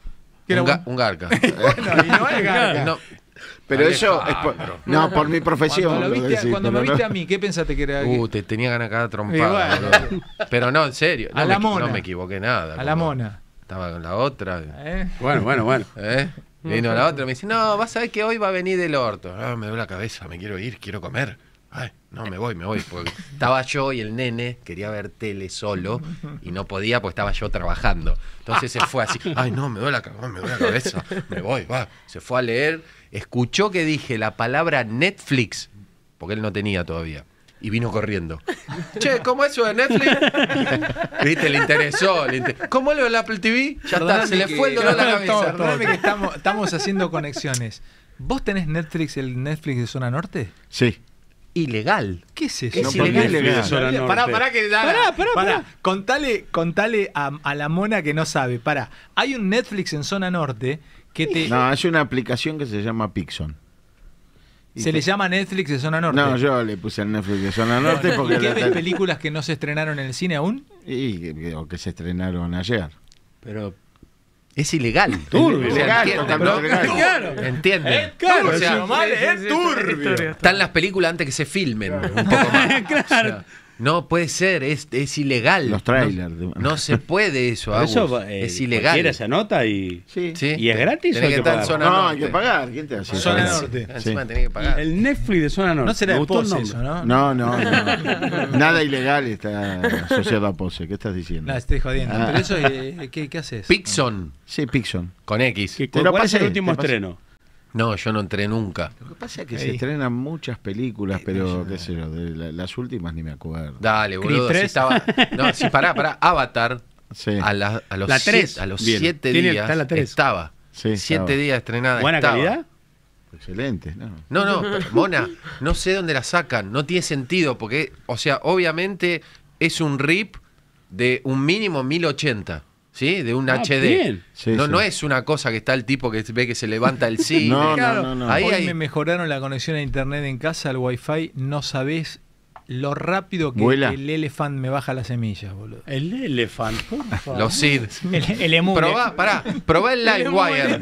Que era Un, ga- un- un garca. Bueno, y no es garca. No, Pero eso Alejandro. es por, no, por mi profesión. Cuando, lo lo viste, decís, cuando pero me no- viste a mí, ¿qué pensaste que era? Uh, te tenía ganas cada trompada. Y bueno. boludo. Pero no, en serio. No A me, la equi- mona. no me equivoqué nada. a la como mona. Estaba con la otra. ¿Eh? Bueno, bueno, bueno. ¿Eh? Vino la otra y me dice, no, vas a ver que hoy va a venir del orto. Ah, me duele la cabeza, me quiero ir, quiero comer. Ay, no, me voy, me voy. Porque estaba yo y el nene, quería ver tele solo y no podía porque estaba yo trabajando. Entonces se fue así, ay, no, me duele la, ca- me duele la cabeza, me voy, va. Se fue a leer, escuchó que dije la palabra Netflix, porque él no tenía todavía. Y vino corriendo. Che, ¿cómo es eso de Netflix? Viste, le interesó. Le inter- ¿Cómo es lo del Apple T V? Ya está, se le fue el dolor a la cabeza. Perdóname que estamos, estamos haciendo conexiones. ¿Vos tenés Netflix, el Netflix de Zona Norte? Sí. Ilegal. ¿Qué es eso? No, Es porque ilegal. es legal. Zona Norte. Pará, pará que da- Pará, pará, pará. pará. Contale, contale a, a la mona que no sabe. Pará, hay un Netflix en Zona Norte que te No, es una aplicación que se llama Pixon. Y se te- le llama Netflix de Zona Norte. No, yo le puse el Netflix de Zona Norte ¿Y porque qué la- ves películas que no se estrenaron en el cine aún? y que, o que se estrenaron ayer. Pero Es ilegal. Turbio. O sea, Legal, entienden, totalmente ¿no? legal. claro. ¿Entienden? Claro, O sea, eso- Vale, Sí, sí, es sí, turbio. esta historia. están las películas antes que se filmen un poco más. Claro. O sea, no puede ser, es, es ilegal. Los trailers. No, no se puede eso, Por eso Agus. eh, es ilegal. cualquiera se anota y... Sí. Sí. ¿Y es gratis Tenés o hay que que estar en pagar? zona No, norte. hay que pagar. ¿Quién te hace? Zona pagar? Norte. Encima Sí. tenés que pagar. El Netflix de Zona Norte. No será Me de gustó el Pose nombre. eso, ¿no? No, no, no. Nada ilegal está asociado a Pose. ¿Qué estás diciendo? No, estoy jodiendo. Ah. Pero eso, eh, ¿qué, qué haces? Pixon, Sí, Pixon. con X. ¿Qué- Te lo ¿Cuál es el pasé, último te pasé. estreno? No, yo no entré nunca. Lo que pasa es que Ey. se estrenan muchas películas, pero qué sé yo, de la- las últimas ni me acuerdo. Dale, boludo. Si tres. estaba... No, si pará, pará. Avatar, Sí, a, la- a los La siete, tres. a los Bien. siete Tiene- días está la tres. estaba. sí, Siete estaba. días estrenada. ¿Buena estaba. calidad? Excelente, ¿no? No, no, pero, Mona, no sé dónde la sacan, no tiene sentido, porque, o sea, obviamente es un rip de un mínimo mil ochenta, ¿sí? De un Ah, H D. bien. Sí, no, sí. no es una cosa que está el tipo que ve que se levanta el cine. No, claro. no, no, no. Ahí Hoy hay- me mejoraron la conexión a internet en casa, el wifi. No sabés lo rápido que Vuela. el Elephant me baja las semillas, boludo. El Elephant, por favor. Los Sid. El, el emule. Probá, pará, probá el LimeWire.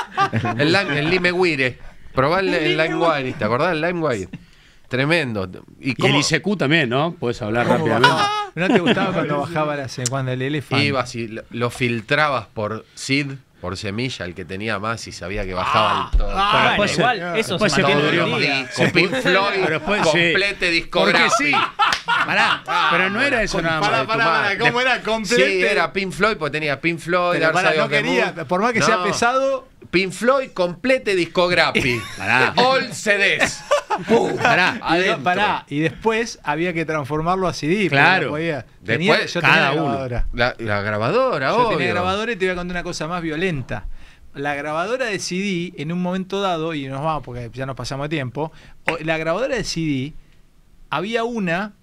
El, Lime- el LimeWire. Probá el, el LimeWire. ¿Te acordás del LimeWire? Tremendo. ¿Y Y el cómo I C Q también, ¿no? Puedes hablar ¿Cómo rápidamente. bajaba? ¿No te gustaba cuando bajaba la, cuando el Elephant? ibas y lo, lo filtrabas por Sid, por semilla, el que tenía más y sabía que bajaba el todo? Pero Ah, después después igual, eso después se se mantiene pudrió hoy en más. día. Con Pink Floyd, Pero después sí. complete discography. Porque sí. Pará, pero no era eso nada Pará, más. pará, pará, ¿cómo era? Complete. Sí, era Pink Floyd, porque tenía Pink Floyd, Pero Dark pará, Side no of the quería, Moon. por más que sea No, pesado, Pink Floyd, complete discography. Pará. All C Ds. ¡Pum! Pará. y, no- Adentro. pará, y después había que transformarlo a C D. porque Claro. no podía. Después, Tenía- yo cada tenía la uno. grabadora. La, la grabadora, Yo obvio. tenía grabadora y te voy a contar una cosa más violenta. La grabadora de C D, en un momento dado, y nos vamos porque ya nos pasamos de tiempo, o- la grabadora de C D, había una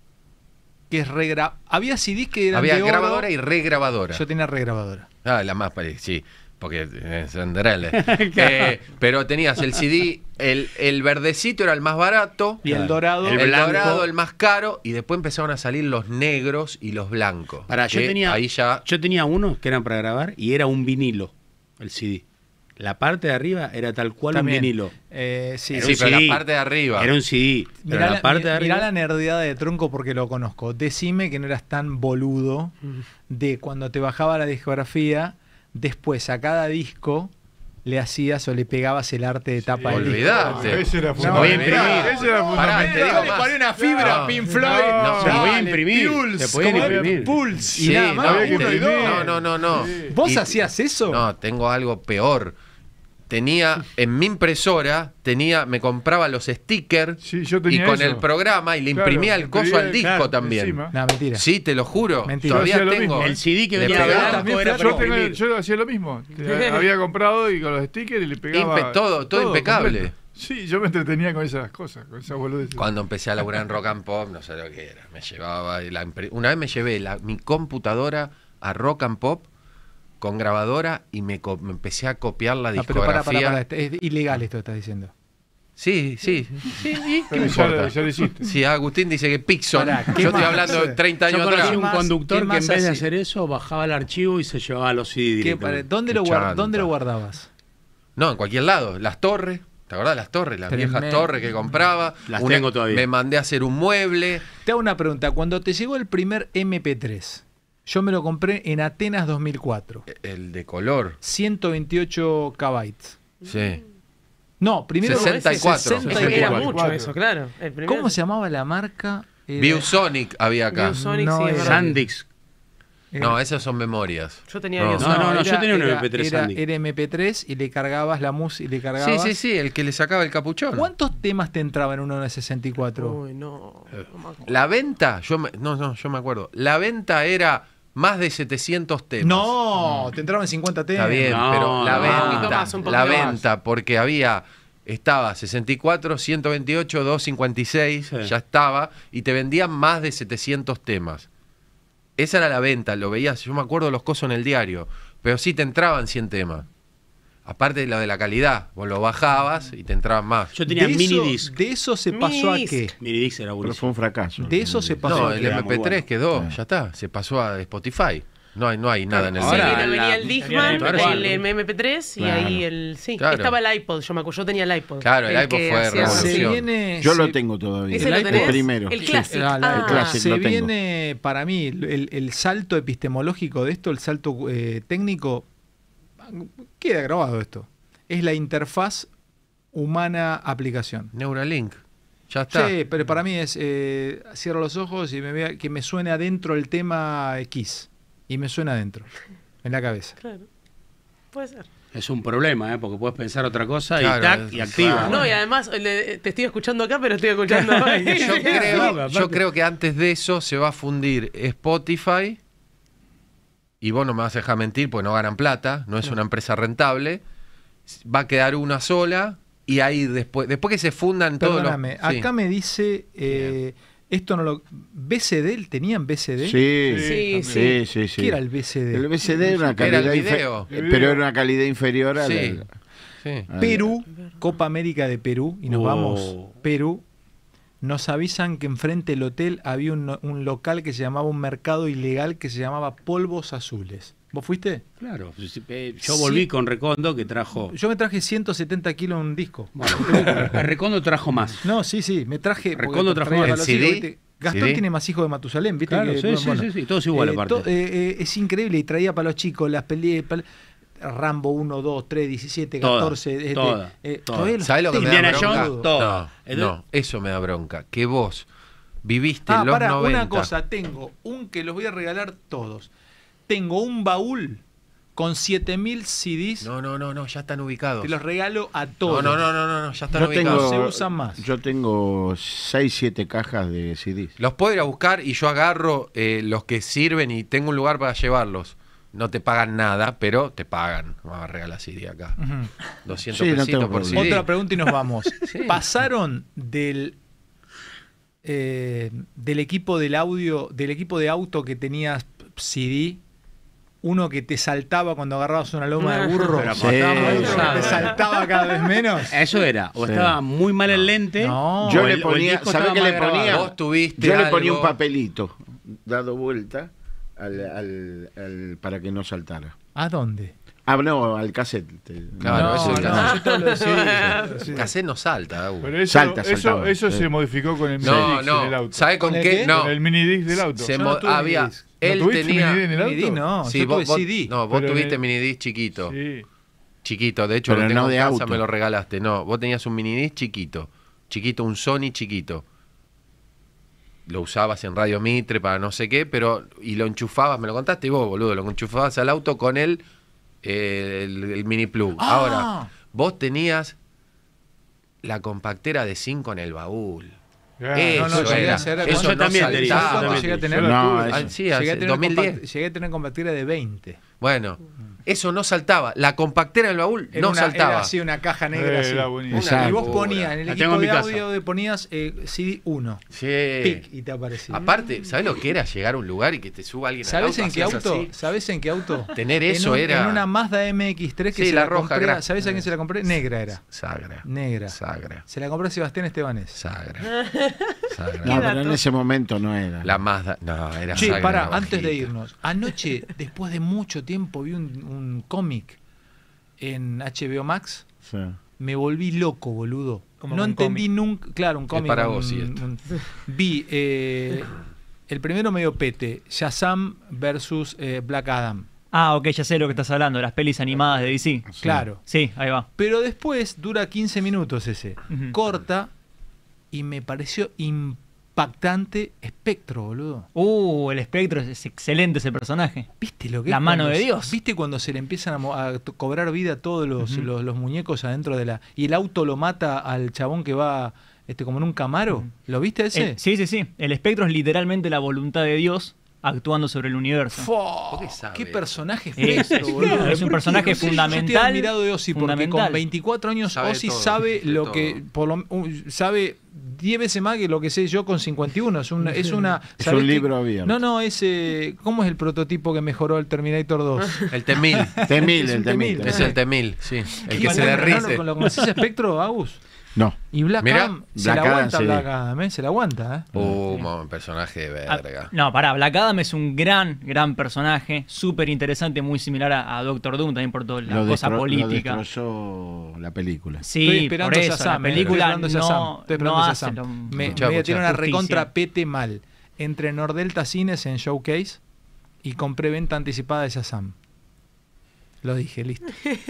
que es regra... Había C Ds que eran Había de oro. grabadora y regrabadora. Yo tenía regrabadora. Ah, la más parecida, sí. Porque es Andrele. Eh, pero tenías el C D, el, el verdecito era el más barato. Y el dorado... El, El blanco. dorado, el más caro, y después empezaron a salir los negros y los blancos. Pará, yo Que tenía, Ahí ya. yo tenía unos que eran para grabar y era un vinilo, el C D. La parte de arriba era tal cual También. un vinilo. Eh, sí, Era Sí, un pero C D. la parte de arriba. Era un C D. Pero Mirá la, la, parte mi- de arriba. mirá la nerdeada de Tronco porque lo conozco. Decime que no eras tan boludo de cuando te bajaba la discografía, después a cada disco le hacías o le pegabas el arte de tapa del disco. Olvidate. Ese era No, fundamental. voy a imprimir. Ese era Pará, te digo fundamental. más. Pone una fibra, No, Pink Floyd. no, se podía dale, imprimir, Pulse, se podían ¿cómo era? imprimir. Pulse y Sí, nada más. no, había que uno y imprimir. dos. no, no, no, no. ¿Vos Y- hacías eso? No, tengo algo peor. Tenía en mi impresora, tenía, me compraba los stickers Sí, yo y tenía con eso. el programa y le Claro, imprimía el coso imprimía, al disco claro, también. encima. No, mentira. Sí, te lo juro. Mentira. Todavía Yo hacía lo tengo. mismo. El C D que Le venía pegaba. blanco era También para Yo, tengo- imprimir. yo hacía lo mismo. Había comprado y con los stickers y le pegaba. Impe- todo, todo impecable. completo. Sí, yo me entretenía con esas cosas, con esas boludeces. Cuando empecé a laburar en Rock and Pop, no sé lo que era. Me llevaba. y la impre- Una vez me llevé la- mi computadora a Rock and Pop con grabadora y me, co- me empecé a copiar la No, pero para, discografía. para, para, es ilegal esto que estás diciendo. Sí, sí, sí, ¿y qué Pero me ya, importa? lo- ya lo hiciste. Sí, Agustín dice que Pixon. Pará, ¿qué Yo estoy más? hablando de treinta años Yo conocí atrás. un más- conductor qué que en más vez de así? hacer eso bajaba el archivo y se llevaba los C D ¿Qué, directamente. para- ¿dónde, Qué lo guard- chanta. ¿Dónde lo guardabas? No, en cualquier lado. Las torres. ¿Te acordás de las torres? Las Tremendo. viejas torres que compraba. Las Una- tengo todavía. Me mandé a hacer un mueble. Te hago una pregunta. Cuando te llegó el primer M P tres, yo me lo compré en Atenas dos mil cuatro. El de color. ciento veintiocho kilobytes. Sí. No, primero sesenta y cuatro. sesenta y Era cuatro. mucho eso, claro. El primero- ¿Cómo se llamaba la marca? Era- ViewSonic había acá. ViewSonic, No, sí, es era- verdad. Sandix. era- No, esas son memorias. Yo tenía No. ViewSonic. No, no, no, yo era- tenía un era- M P tres era, Sandy. era M P tres y le cargabas la música y le Sí, cargabas. sí, sí, el que le sacaba el capuchón. ¿Cuántos temas te entraban en uno de sesenta y cuatro? Uy, no. no me acuerdo. La venta, yo me- no, no, yo me acuerdo. La venta era más de setecientos temas. No, te entraban cincuenta temas. Está bien, No, pero la no. venta, Un poquito más, un poquito la más. venta, porque había, estaba sesenta y cuatro, ciento veintiocho, doscientos cincuenta y seis, Sí. ya estaba, y te vendían más de setecientos temas. Esa era la venta, lo veías, yo me acuerdo los cosos en el diario, pero sí te entraban cien temas. Aparte de lo de la calidad, vos lo bajabas y te entraban más. Yo tenía de mini eso, disc. De eso se pasó a Minidisc. qué? Mini disc era Pero buenísimo. fue un fracaso. De eso se pasó No, a el qué. era M P tres muy bueno. quedó, Ah. ya está, se pasó a Spotify. No hay, no hay nada en el Ahora, Sí, medio. venía la- el Discman, Ahora el sí. M P tres y Claro. ahí el... Sí, Claro. estaba el iPod, yo me acuerdo, yo tenía el iPod. Claro, el iPod que fue hacía- Se revolución. viene, Yo se- lo tengo todavía. ¿Ese El lo iPod tenés? primero. El Sí. Classic. Ah, la- Ah. El Classic. se lo tengo. viene, para mí, el, el salto epistemológico de esto, el salto eh, técnico, queda grabado esto. Es la interfaz humana-aplicación. Neuralink, ya está. Sí, pero para mí es, eh, cierro los ojos y me vea, que me suene adentro el tema X. Y me suena adentro, en la cabeza. Claro, puede ser. Es un problema, ¿eh? Porque puedes pensar otra cosa Claro, y tac, es- y activa. claro. No, y además le- te estoy escuchando acá, pero estoy escuchando ahí. Yo Sí, creo, aparte- yo creo que antes de eso se va a fundir Spotify, y vos no me vas a dejar mentir porque no ganan plata, no es una empresa rentable, va a quedar una sola y ahí después, después que se fundan todos los... Perdóname, sí. acá me dice, eh, esto no lo... ¿B C D? ¿Tenían B C D? Sí, Sí, sí, sí, sí. ¿Qué era el B C D? El B C D era una Era calidad el infe- video. eh, pero era una calidad inferior a Sí, la- sí. a la- Perú, Copa América de Perú, y nos Oh. vamos, Perú, nos avisan que enfrente del hotel había un, un local que se llamaba, un mercado ilegal que se llamaba Polvos Azules. ¿Vos fuiste? Claro, eh, yo volví Sí. con Recondo que trajo. Yo me traje ciento setenta kilos en un disco. Bueno, el Recondo trajo más. No, sí, sí, me traje... porque Recondo trajo traía más. para los ¿El C D? hijos, ¿viste? Gastón C D? tiene más hijos de Matusalén, ¿viste? Claro, que, sí, sí, bueno, sí, sí, todos igual eh, aparte. to- eh, eh, es increíble, y traía para los chicos las películas... Rambo uno, dos, tres, diecisiete, Toda, catorce... este, toda, eh, toda. todavía los ¿Sabés lo que me da Indiana bronca? Jones, todo. No, no, eso me da bronca. Que vos viviste Ah, los para, noventa. una cosa, tengo un que los voy a regalar todos. Tengo un baúl con siete mil C Ds, No, no, no, no, ya están ubicados. te los regalo a No, todos. no, no, no, no, no, ya están Yo ubicados. tengo, se usan más. yo tengo seis, siete cajas de C Ds. Los puedo ir a buscar y yo agarro eh, los que sirven y tengo un lugar para llevarlos. No te pagan nada, pero te pagan. Vamos a regalar C D acá. Ujú. doscientos Sí, no pesitos tengo por C problema. D. Otra pregunta y nos vamos. Sí. Pasaron del eh, del equipo del audio, del equipo de auto que tenías C D, uno que te saltaba cuando agarrabas una loma de burro, Pero Sí, Pasábamos otro sí. que te saltaba cada vez menos. Eso era, o Sí. estaba muy mal el lente. No. Yo o le el- o el ponía, disco ¿sabés estaba qué mal le grabado. ponía? Vos tuviste Yo le ponía un algo- papelito dado vuelta al, al- al- para que no saltara. ¿A dónde? Ah, no, al cassette. Claro, no, eso es no, cassette. yo te hablo de C D. El cassette no salta, Dabu. Pero eso, Salta, eso, saltaba. eso Sí. se modificó con el mini No, disc del no. auto. ¿Sabe con ¿Con el qué? qué? No. Con el mini disc del auto. Se Yo mo- no tuve había. minidisc. ¿No Él tuviste tenía. minidisc en el auto? C D no, Sí, yo vos, tuve vos- C D. no, vos Pero tuviste en- minidisc chiquito. Sí. Chiquito, de hecho Pero lo tengo no de en casa, auto. me lo regalaste. No, vos tenías un minidisc chiquito. Chiquito, un Sony chiquito. Lo usabas en Radio Mitre para no sé qué, pero. Y lo enchufabas, me lo contaste vos, boludo. Lo enchufabas al auto con el, eh, el, el mini plug. Ah. Ahora, vos tenías la compactera de cinco en el baúl. Ah, Eso no, no, llegué era. a hacer- Eso yo no también tenía, saltaba. yo ¿Cuándo también llegué a Yo tener? la No, tuve. eso. Ah, sí, Llegué a hace tener dos mil diez. compact- llegué a tener compactera de veinte. Bueno, Eso no saltaba. La compactera en el baúl Era no una, saltaba. Era así una caja negra. Eh, así. era buenísimo. Una Y vos locura. ponías, en el La equipo tengo en de mi casa. audio de ponías eh, C D uno. Sí. Pic, y te aparecía. Aparte, ¿sabes lo que era llegar a un lugar y que te suba alguien al ¿Sabes auto? en qué hacías auto? así? ¿Sabes en qué auto? Tener En eso un- era... En una Mazda M X tres que Sí, se la la, roja, compré. gra- ¿Sabes a quién se la compré? Negra era. Sagra. Negra. Sagra. Se la compré a Sebastián Estebanés. Sagra. Sagra. No, pero en ese momento no era. La Mazda. No, era Che, Sagra. para, la antes de bajita. irnos. Anoche, después de mucho tiempo, vi un, un cómic en H B O Max. Sí. Me volví loco, boludo. Como No un entendí nunca. Claro, un cómic. para un- vos, sí, esto. un- vi eh, el primero medio pete: Shazam versus eh, Black Adam. Ah, ok, ya sé lo que estás hablando, las pelis animadas de D C. Claro. Sí, ahí va. Pero después dura quince minutos ese. Ujú. Corta y me pareció impactante Espectro, boludo. Uh, el espectro, es excelente ese personaje. ¿Viste lo que La es mano cuando de se- Dios. ¿Viste cuando se le empiezan a, mo- a to- cobrar vida a todos los, Ujú. los, los muñecos adentro de la... Y el auto lo mata al chabón que va este como en un Camaro? ¿Lo viste ese? El- sí, sí, sí. El espectro es literalmente la voluntad de Dios actuando sobre el universo. Fo, ¿Por qué sabe? ¡Qué personaje Es- Espectro, boludo! es un ¿Por personaje qué? No sé, Yo fundamental, estoy admirado de Ozzy porque fundamental. con veinticuatro años Sabe Ozzy todo, sabe de lo todo. que... Por lo, uh, sabe diez veces más que lo que sé yo con cincuenta y uno. Es, una, es, una, Es ¿sabés un qué? libro abierto. No, no, es... eh, ¿Cómo es el prototipo que mejoró el Terminator dos? El T mil. T mil, Es el un T mil. T mil. Es el T mil, sí. El Y que se bueno, derrite. ¿Lo, lo conocés Espectro, Agus? No. Y Black Mirá, Adam se Black la Adam, aguanta sí. Black Adam, ¿eh? Se la aguanta, ¿eh? Uh, mo- personaje de Ah, verga. no, pará, Black Adam es un gran, gran personaje, súper interesante, muy similar a, a Doctor Doom también por toda la Lo, cosa destro- lo política. destrozó la película. Sí, Estoy esperando por eso, Shazam, la eh, estoy película esperando Shazam, no, estoy esperando no Shazam. hace lo- Me, Escuchá, me voy a escuchá. tirar una Justicia. recontra pete mal entre Nordelta Cines en Showcase y compré venta anticipada de Shazam. Lo dije, listo.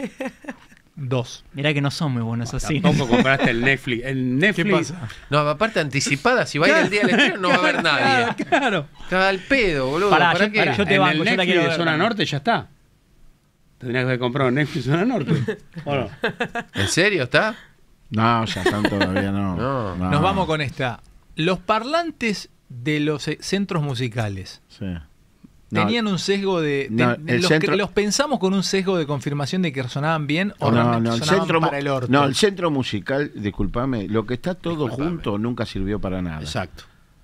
Dos. Mirá que no son muy buenos así. Tampoco compraste el Netflix. El ¿Qué Netflix. pasa? No, aparte anticipada, si va a ir el día del estreno no va a haber nadie. Claro. Está al pedo, boludo. Pará, ¿Para yo- qué? pará, yo te en banco, el yo la Netflix quiero de ver Zona también. Norte ya está. Tendrías que haber comprado Netflix Zona Norte. ¿O no? ¿En serio está? No, ya están todavía no. No. Nos vamos con esta. Los parlantes de los eh, centros musicales Sí. No, tenían un sesgo de... de- No, de- el los, centro- los pensamos con un sesgo de confirmación de que sonaban bien o no, realmente no, el sonaban centro, mu- para el orto. no, el centro musical, discúlpame, lo que está todo Discúlpame. junto nunca sirvió para nada. Exacto.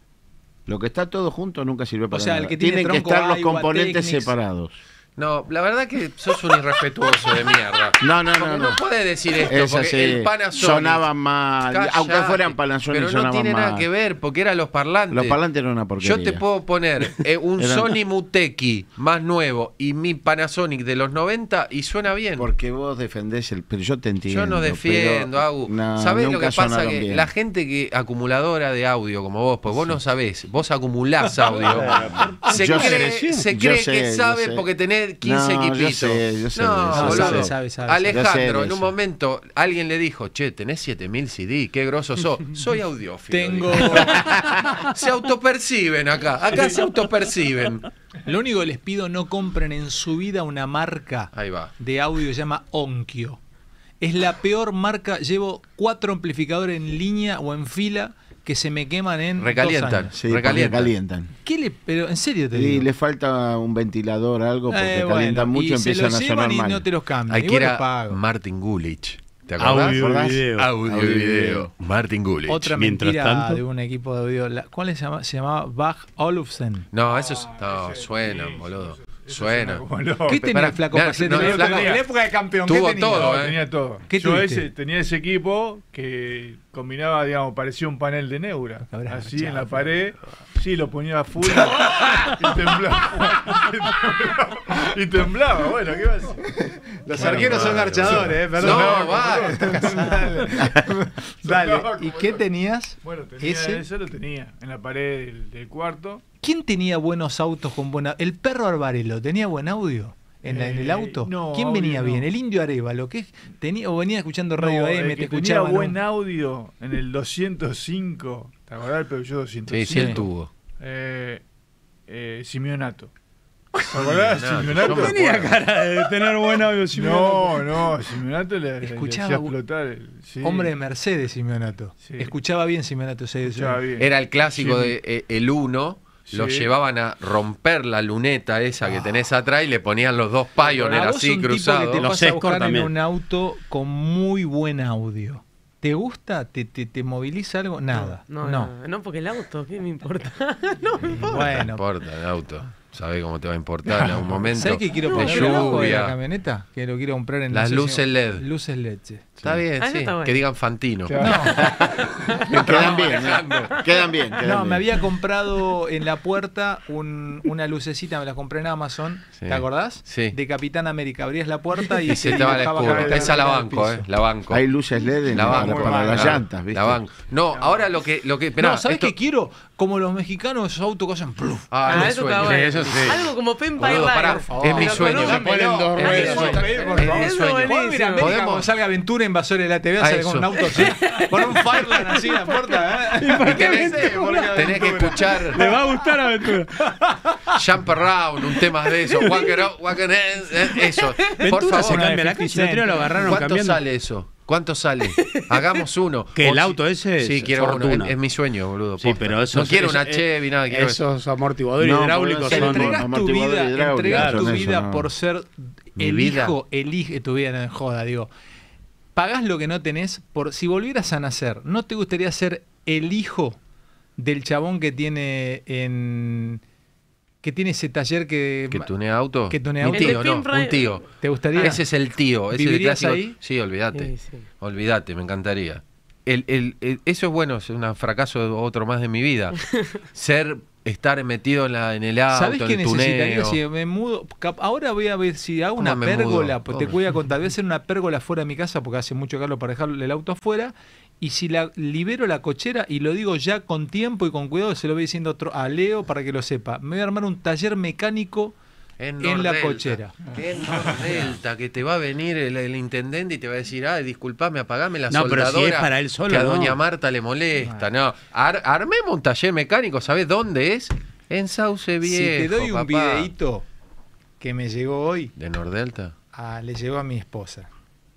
Lo que está todo junto nunca sirvió para sea, el nada. que tiene Tienen que tronco estar los Iowa, componentes Technics. separados. No, la verdad que sos un irrespetuoso de mierda. No, no, Porque no, no no. podés decir esto, Es porque así. el Panasonic... Sonaban mal, Callate, aunque fueran Panasonic pero no sonaban tiene nada mal. que ver, porque eran los parlantes. Los parlantes eran una porquería. Yo te puedo poner eh, un Eran- Sony Muteki más nuevo y mi Panasonic de los noventa y suena bien. Porque vos defendés el... Pero yo te entiendo. Yo no defiendo, pero Agu. no, ¿Sabés lo nunca que pasa? sonaron Que bien. la gente que acumuladora de audio como vos, pues vos no sabés, vos acumulás audio. se Yo cree, sé, se yo cree sé, que yo sabe sé. porque tenés quince No, yo equipitos. sé, yo sé no, de eso, yo boludo. sé. Sabe, sabe, sabe. Alejandro, Yo sé de en un eso. momento alguien le dijo, che, tenés siete mil C D, qué grosso sos. Soy audiófilo. Tengo... dijo. Se autoperciben acá, acá se autoperciben. Lo único que les pido, no compren en su vida una marca Ahí va. de audio que se llama Onkyo. Es la peor marca. Llevo cuatro amplificadores en línea o en fila que se me queman en dos Recalientan. años. Sí, porque Recalientan. calientan. ¿Qué le, pero en serio te Y digo. le falta un ventilador algo porque Eh, bueno, calientan mucho y y se empiezan los a llevan sonar y mal. no te los cambian. Hay y que vos ir los a pago. Martin Gulich. ¿Te acordás? Audio y ¿Acordás? video. Audio, Audio y y video. video. Martin Gulich. Otra Mientras mentira tanto- de un equipo de audio. La- ¿Cuál se llama? Se llamaba Bach Olufsen. No, esos no, suenan, boludo. Suenan. Como loco. ¿Qué tenía Pará, el flaco mirá, Pacete? no, en, el la flaco- época- en la época de campeón. Tuvo ¿qué tenía? todo, No, ¿eh? tenía todo. ¿Qué Yo tuviste? ese, tenía ese equipo que combinaba, digamos, parecía un panel de Neura. Habrá Así en la chapa. pared. Sí, lo ponía a full y temblaba. y temblaba, bueno, ¿qué va a hacer? Los Bueno, arqueros son claro, garchadores, eh, perdón. No, va. Dale. ¿Y qué tenías? Bueno, tenía Ese. eso, lo tenía en la pared del, del cuarto. ¿Quién tenía buenos autos con buena... ¿El perro Arbarelo tenía buen audio en, la- en el Eh, auto? no, ¿Quién audio venía no. bien? ¿El Indio Arevalo? ¿Qué tenía o venía escuchando Radio No, A M? el ¿Te que tenía escuchaban? buen un- audio en el doscientos cinco. ¿Te acordás del Peugeot doscientos cinco? Sí, sí, él tuvo. Eh, eh, Simeonato. ¿Te acordás? Simeonato, Simeonato. yo me Tenía acuerdo. cara de tener buen audio. Simeonato. No, no, Simeonato le, le- le Escuchaba hacía bu- explotar. El, sí. Hombre de Mercedes, Simeonato. Sí. Escuchaba bien Simeonato. Se, Escuchaba bien. Era el clásico Sí. de eh, el uno los Sí. llevaban a romper la luneta esa que tenés atrás y le ponían los dos Pioneer A vos así un tipo cruzados. que te Los pasa a Escort buscar en también. un auto con muy buen audio. ¿Te gusta? ¿Te, te, te moviliza algo? Nada. No, No. no, no, porque el auto, ¿qué me importa? no me importa. No Bueno. importa el auto. ¿Sabés cómo te va a importar en algún momento? ¿Sabés qué quiero de poner abajo de la lluvia. camioneta? Que lo quiero comprar en Las no sé luces si- L E D. Luces L E D, sí. Está bien, Ah, eso sí. está bueno. Que digan Fantino. Quedan bien, ¿eh? Quedan bien. quedan No, bien. me había comprado en la puerta un- una lucecita, me la compré en Amazon, Sí. ¿te acordás? Sí. De Capitán América. Abrías la puerta y, Y se te va el dibujaba escudo. Capitán Esa la América banco, en eh. el piso. La banco. Hay luces L E D en- La para, banco. para las La- llantas, ¿viste? La banco. No, ahora lo que... Lo que esperá, No, ¿sabés esto- qué quiero? Como los mexicanos, esos autos que hacen pluf. Ah, Ah, es mi eso sueño. está bueno. Sí, eso sí. Algo como Pempa Boludo, pará, Por favor. es mi Pero sueño. con un- Se ponen dos Es mi ruedas. sueño. por Es mi favor. sueño. Buenísimo. Podemos ir a América Podemos- cuando salga Aventura Invasor de la T V a A salir con eso. un auto así, con un Fireland así en la puerta. ¿eh? Y tenés, tenés que escuchar Le va a gustar Aventura. Jump Around, un tema de eso. Walk it up, walk it in, eh, eso. Por Ventura se favor. cambia la fifty calle. El otro día lo agarraron ¿Cuánto cambiando. sale eso? ¿Cuánto sale? Hagamos uno. ¿Que O el si- auto ese es Sí, quiero fortuna? uno. Es, es mi sueño, boludo. Sí, posta. pero eso No quiero una Chevy, nada. Quiero Esos amortiguadores No, hidráulicos porque son. Entregas tu amortiguadores vida, hidráulicos, entregas tu son eso, vida no. por ser Mi el vida. hijo, elige tu vida, no me joda, digo. Pagás lo que no tenés por si volvieras a nacer, ¿no te gustaría ser el hijo del chabón que tiene en que tiene ese taller que ¿Que tunea auto? que tunea Un auto. tío, El de no, Pimp Ride. un tío. ¿Te gustaría? Ese es el tío. Ese es el ¿Vivirías clásico. ahí? Sí, olvídate. Sí, sí. Olvídate, me encantaría. El, el, el- eso es bueno, es un fracaso otro más de mi vida. Ser, estar metido en, la, en el auto, ¿Sabés en qué el necesitaría tuneo. si me mudo? Cap- Ahora voy a ver si hago ¿Cómo una me pérgola, mudo? pues te ¿Cómo? voy a contar, voy a hacer una pérgola fuera de mi casa porque hace mucho calor para dejar el auto afuera. Y si la libero la cochera, y lo digo ya con tiempo y con cuidado, se lo voy diciendo otro, a Leo para que lo sepa. Me voy a armar un taller mecánico en la Nordelta. cochera. En Nordelta, que te va a venir el, el intendente y te va a decir, ay, disculpame, apagame la No, pero soldadora. si es para él solo, que a no. doña Marta le molesta. No, Ar- armemos un taller mecánico, ¿sabés dónde es? En Sauce Viejo, Si te doy un papá. videíto que me llegó hoy, ¿De Nordelta? ah, le llegó a mi esposa.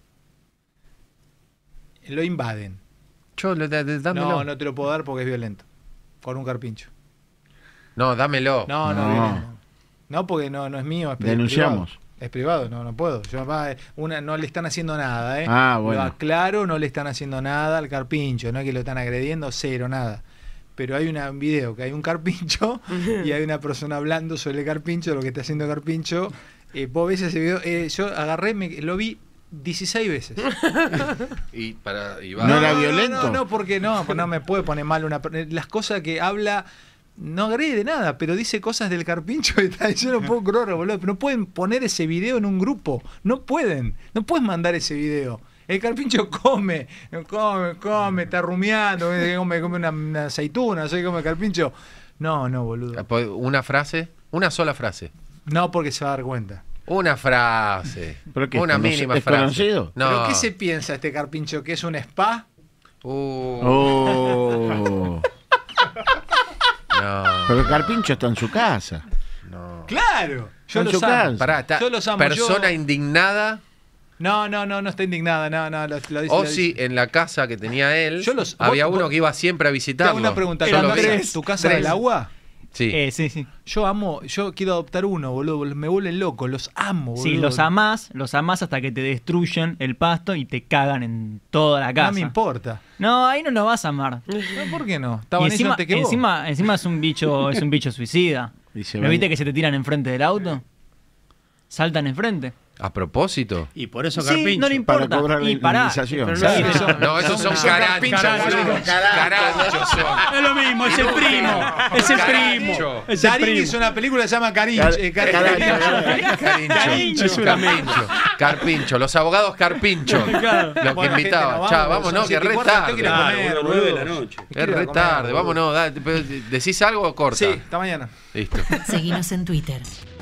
Lo invaden. Yo, le- de- de- dámelo. No, no te lo puedo dar porque es violento. Con un carpincho. No, dámelo. No, no, No. violento. No, porque no, no es mío, es pri- Denunciamos. privado. Es privado, no, no puedo. Yo, va, una, no le están haciendo nada, ¿eh? Ah, bueno. Lo aclaro, no le están haciendo nada al carpincho, no es que lo están agrediendo, cero, nada. Pero hay una- un video que hay un carpincho y hay una persona hablando sobre el carpincho, lo que está haciendo el carpincho. Eh, vos ves ese video, eh, yo agarré, me, lo vi dieciséis veces. Y para, y va. ¿No era violento? No, no, porque no, pues no me puede poner mal una per- las cosas que habla no agrede nada, pero dice cosas del carpincho y tal. Yo no puedo creerlo, boludo. No pueden poner ese video en un grupo. No pueden. No puedes mandar ese video. El carpincho come, come, come, está rumiando, come, come una, una aceituna, no sé qué come el carpincho. No, no, boludo. Una frase, una sola frase. No, porque se va a dar cuenta. Una frase. ¿Pero qué, una es conoce- mínima es frase. conocido? No. ¿Pero qué se piensa este carpincho? ¿Que es un spa? Uh, Oh. no. Pero el carpincho está en su casa. no. ¡Claro! Yo En los su amo. casa. Pará, está- Yo los amo. persona Yo- indignada. No, no, no, no está indignada. No, no, lo, lo dice. O lo si dice. en la casa que tenía él, Yo los- había vos- uno vos- que iba siempre a Te visitarlo. hago una pregunta. Yo ¿Tu lo casa- vi. ¿Tu casa Tres. del agua? Sí. Eh, sí, sí. Yo amo, yo quiero adoptar uno, boludo. Me vuelven loco, los amo, boludo. Sí, los amás, los amás hasta que te destruyen el pasto y te cagan en toda la casa. No me importa. No, ahí no lo vas a amar. No, ¿por qué no? Y Estaban ellos encima, antes que vos. encima, encima es un bicho, es un bicho suicida. Y se ¿No van- viste que se te tiran enfrente del auto? Saltan enfrente. A propósito. Y por eso Sí, Carpincho. no le importa. Para cobrar la Y pará. indemnización. Pero Sí, no, pero- No, esos son caranchos. caranchos. boludo. Caranchos son. Es lo mismo, es el primo. Es el primo. Carancho. Es el Darín primo. hizo una película que se llama Carincho. Car- eh, Car- Carancho. Carincho. Es un amigo. Carpincho. Carpincho. Los abogados Carpincho. Claro. Los que Bueno, gente, invitaban. nos Chá, vamos, vámonos, son que es siete y re cuarto, tarde. tengo que ir a Claro, comer, boludo, nueve de la boludo. noche. Es re tarde. Vámonos. da- ¿Decís algo o corta? Sí, hasta mañana. Listo. Seguinos en Twitter.